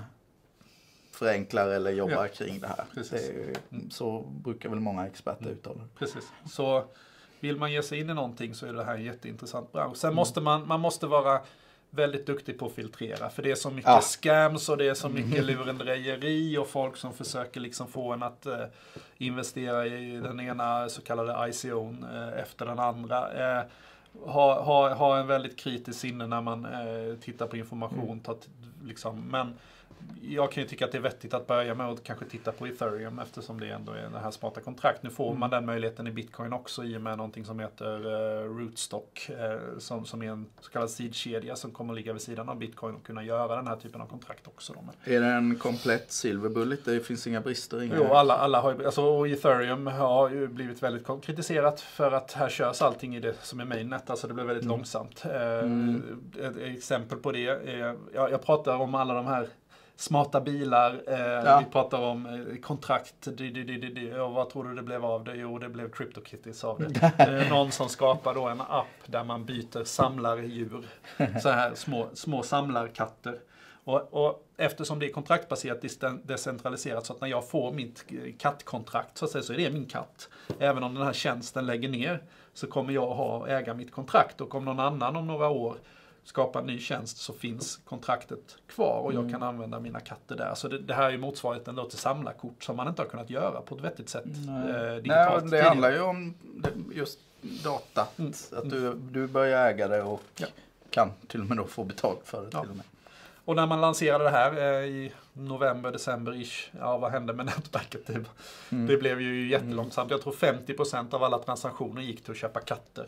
förenklar eller jobbar ja, kring det här. Det är, så brukar väl många experter mm. uttala. Precis, så vill man ge sig in i någonting så är det här en jätteintressant bransch. Sen mm. måste man, man måste vara väldigt duktig på att filtrera. För det är så mycket ja. scams och det är så mycket lurendrejeri och folk som försöker liksom få en att eh, investera i den ena så kallade I C O:n eh, efter den andra. Eh, ha, ha, ha en väldigt kritisk sinne när man eh, tittar på information. Mm. Tar, liksom, men jag kan ju tycka att det är vettigt att börja med att kanske titta på Ethereum eftersom det ändå är det här smarta kontrakt. Nu får mm. man den möjligheten i Bitcoin också i och med någonting som heter uh, Rootstock uh, som, som är en så kallad seed-kedja som kommer att ligga vid sidan av Bitcoin och kunna göra den här typen av kontrakt också. Då. Är det en komplett silver bullet? Det finns inga brister? Inga... Jo, alla, alla har ju, alltså, och Ethereum har ju blivit väldigt kritiserat för att här körs allting i det som är mainnet, alltså det blir väldigt mm. långsamt. Uh, mm. Ett, ett exempel på det är, jag, jag pratar om alla de här smarta bilar, eh, ja. vi pratar om eh, kontrakt, di, di, di, di, och vad tror du det blev av det? Jo, det blev CryptoKitties av det. eh, någon som skapar då en app där man byter samlardjur, så här små, små samlarkatter. Och, och eftersom det är kontraktbaserat decentraliserat så att när jag får mitt kattkontrakt så, att säga, så är det min katt. Även om den här tjänsten lägger ner så kommer jag ha äga mitt kontrakt och om någon annan om några år skapa en ny tjänst så finns kontraktet kvar och jag mm. kan använda mina katter där. Så det, det här är ju motsvarigheten då till samlarkort som man inte har kunnat göra på ett vettigt sätt. Nej. Eh, digitalt. Nej, det handlar ju om just data. Mm. Att du, du börjar äga det och ja. kan till och med då få betalt för det ja. till och med. Och när man lanserade det här eh, i november, december-ish, ja vad hände med nätverket? Typ? Mm. Det blev ju jättelångsamt. Jag tror femtio procent av alla transaktioner gick till att köpa katter.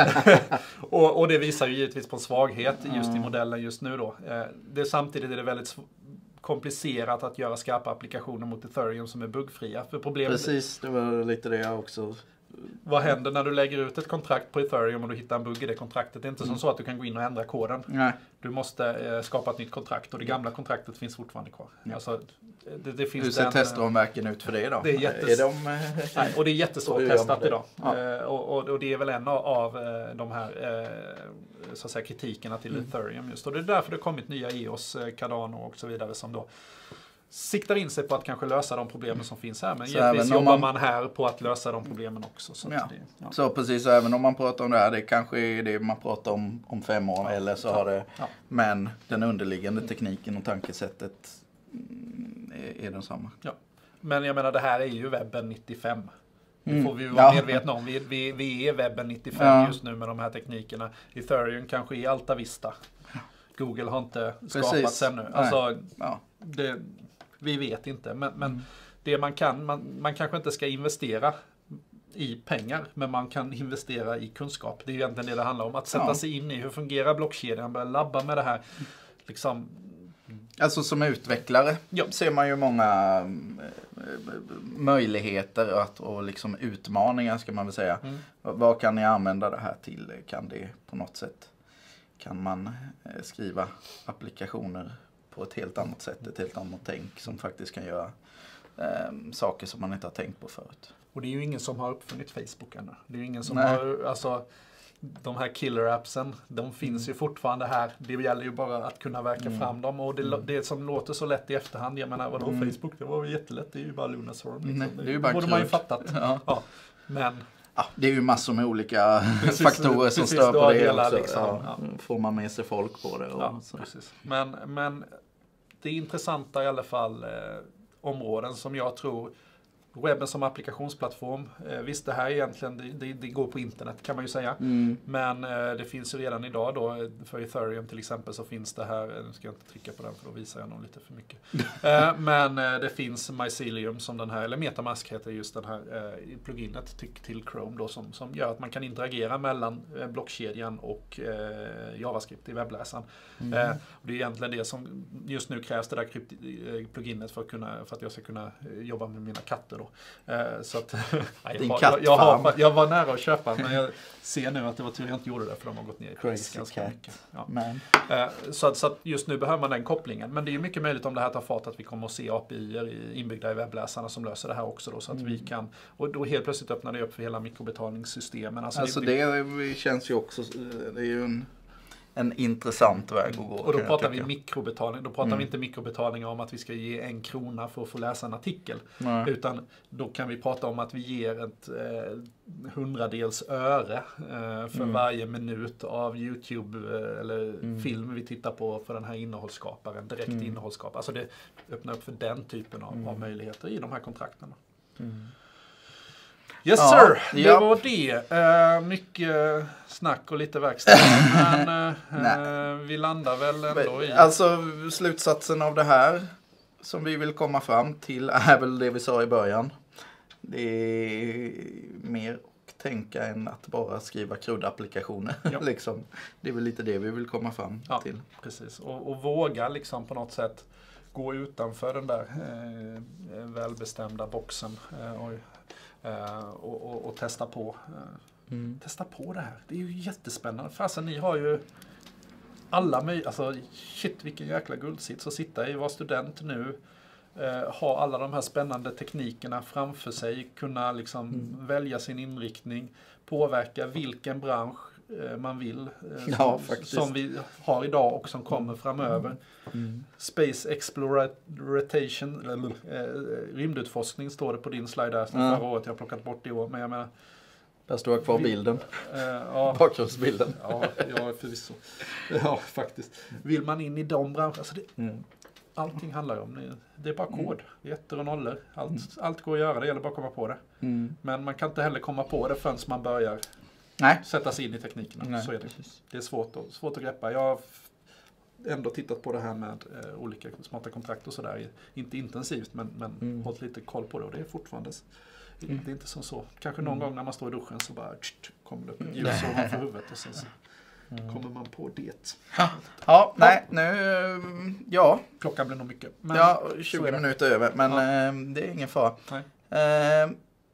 och, och det visar ju givetvis på en svaghet just i modellen just nu då. Eh, det, samtidigt är det väldigt komplicerat att göra skarpa applikationer mot Ethereum som är buggfria. För problemet... Precis, det var lite det jag också vad händer när du lägger ut ett kontrakt på Ethereum och du hittar en bugg i det kontraktet? Det är inte Mm. som så att du kan gå in och ändra koden. Nej. Du måste eh, skapa ett nytt kontrakt och det gamla kontraktet finns fortfarande kvar. Ja. Alltså, det, det finns Hur ser den, testramverken ut för det då? Det är jättes- är de, eh, Nej, och det är jättesvårt hur gör man testat det? idag. Ja. Eh, och, och, och det är väl en av, av eh, de här eh, så att säga, kritikerna till Mm. Ethereum just. Och det är därför det har kommit nya E O S, eh, Cardano och så vidare som då siktar in sig på att kanske lösa de problemen som finns här. Men Så givetvis även om jobbar man- man här på att lösa de problemen också. Så, att Ja. det, ja. Så precis, så även om man pratar om det här, det kanske är det man pratar om om fem år Ja. eller så Ja. har det, Ja. men den underliggande tekniken och tankesättet mm, är, är densamma. Men jag menar, det här är ju webben nittiofem. Det Mm. får vi ju vara Ja. medvetna om. Vi, vi, vi är webben nittiofem Ja. just nu med de här teknikerna. Ethereum kanske är Alta Vista. Google har inte Precis. skapats ännu. Nej. Alltså, Ja. det, vi vet inte. Men, men Mm. det man kan, man, man kanske inte ska investera i pengar, men man kan investera i kunskap. Det är egentligen det det handlar om. Att sätta Ja. sig in i hur fungerar blockkedjan, börja labba med det här. Liksom, Alltså som utvecklare Ja. ser man ju många eh, möjligheter att, och liksom utmaningar ska man väl säga. Mm. V- Vad kan ni använda det här till? Kan det på något sätt, kan man eh, skriva applikationer på ett helt annat sätt, ett helt annat tänk som faktiskt kan göra eh, saker som man inte har tänkt på förut. Och det är ju ingen som har uppfunnit Facebook ännu. Det är ju ingen som Nej. har, alltså, de här killer-appsen, de finns ju fortfarande här. Det gäller ju bara att kunna verka Mm. fram dem. Och det, Mm. det som låter så lätt i efterhand, jag menar, vadå Mm. Facebook, det var ju jättelätt, det är ju bara Lunarstorm. Liksom. Nej, det är ju bara borde man ju krut. fattat. Ja. Ja. Men Ja, det är ju massor med olika Precis, faktorer som precis, stör du på har det hela också. liksom, ja. ja. Får man med sig folk på det. Och ja, så. precis. Men, men det är intressanta i alla fall eh, områden som jag tror webben som applikationsplattform. Eh, visst, det här egentligen, det, det, det går på internet kan man ju säga. Mm. Men eh, det finns ju redan idag då, för Ethereum till exempel så finns det här, nu ska jag inte trycka på den för då visar jag nog lite för mycket. eh, men eh, det finns Mycelium som den här, eller Metamask heter just den här eh, pluginet till, till Chrome då som, som gör att man kan interagera mellan eh, blockkedjan och eh, JavaScript i webbläsaren. Mm. Eh, och det är egentligen det som just nu krävs det där krypt, eh, pluginet för att, kunna, för att jag ska kunna eh, jobba med mina katter då. Eh, så att, nej, Din jag, jag, jag, kattfarm. har, jag var nära att köpa men jag ser nu att det var tur jag inte gjorde det för de har gått ner i pris Crazy ganska cat. mycket. Ja. Men. Eh, så, att, så att just nu behöver man den kopplingen. Men det är ju mycket möjligt om det här tar fart att vi kommer att se A P I-er inbyggda i webbläsarna som löser det här också då, så att Mm. vi kan, och då helt plötsligt öppnar det upp för hela mikrobetalningssystemen. Alltså, Alltså det, det känns ju också, det är ju en, en intressant väg att gå. och då kan jag pratar vi tycka. mikrobetalning. Då pratar Mm. vi inte mikrobetalningar om att vi ska ge en krona för att få läsa en artikel. Nej. Utan då kan vi prata om att vi ger ett eh, hundradels öre eh, för Mm. varje minut av YouTube eh, eller Mm. film vi tittar på för den här innehållsskaparen, direkt Mm. innehållsskapare. Alltså det öppnar upp för den typen av, Mm. av möjligheter i de här kontrakten. Mm. Yes Ja, sir, det ja. var det. Uh, mycket snack och lite verkstad. Men uh, vi landar väl ändå i... Alltså slutsatsen av det här som vi vill komma fram till är väl det vi sa i början. Det är mer att tänka än att bara skriva krudda-applikationer. Ja. liksom. Det är väl lite det vi vill komma fram Ja. till. Precis, och, och våga liksom på något sätt gå utanför den där eh, välbestämda boxen eh, och, eh, och, och, och testa på. Eh, Mm. testa på det här. Det är ju jättespännande. För alltså, ni har ju alla möjligheter. Alltså, shit vilken jäkla guldsits att sitta i, vara student nu. Eh, ha alla de här spännande teknikerna framför sig. Kunna liksom Mm. välja sin inriktning. Påverka vilken bransch eh, man vill. Eh, Ja, som, faktiskt. som vi har idag och som kommer framöver. Mm. Space Exploration, eller, eh, rymdutforskning står det på din slide där. Som Ja. förra året jag har plockat bort det i år. Men jag menar, Där står jag kvar Vi- bilden. eh, ja, Bakgrundsbilden. ja, ja, förvisso. Ja, faktiskt. Vill man in i de branscherna, alltså det, Mm. allting handlar ju om det. Det är bara Mm. kod, det är ettor och nollor. Allt, allt går att göra, det gäller bara att komma på det. Mm. Men man kan inte heller komma på det förrän man börjar Nej. sätta sig in i teknikerna. Nej, Så är det. precis. Det är svårt att, svårt att greppa. Jag har f- ändå tittat på det här med eh, olika smarta kontrakt och sådär. Inte intensivt, men, men Mm. hållit lite koll på det. Och det är fortfarande, Mm. det är inte som så. Kanske någon Mm. gång när man står i duschen så bara tsch, kommer det upp ett Mm. ljus ovanför huvudet och sen så Mm. kommer man på det. Ja, nej, nu, ja, Klockan blir nog mycket. Men ja så är tjugo det. minuter över, men Ja. eh, det är ingen fara. Nej. Eh,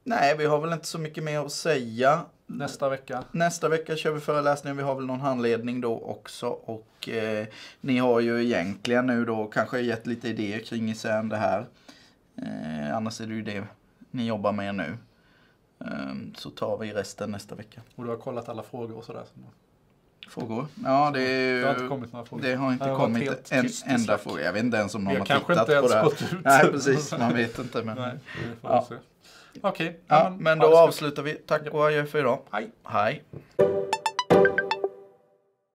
Nej, vi har väl inte så mycket mer att säga. Nästa vecka. Nästa vecka kör vi föreläsning. Vi har väl någon handledning då också. Och eh, ni har ju egentligen nu då kanske gett lite idéer kring isär det här. Eh, annars är det ju det ni jobbar med nu. Eh, så tar vi resten nästa vecka. Och du har kollat alla frågor och sådär? Frågor? Ja, det, är, det har inte kommit några frågor. Det har inte det har kommit en enda fråga. Jag vet inte ens om någon har tittat inte på det här. Gått ut. Nej, precis. Man vet inte. Men... Nej, ja. Okej. Okay. Ja, men då avslutar vi. Tack och adjö för idag. Hej. Hej.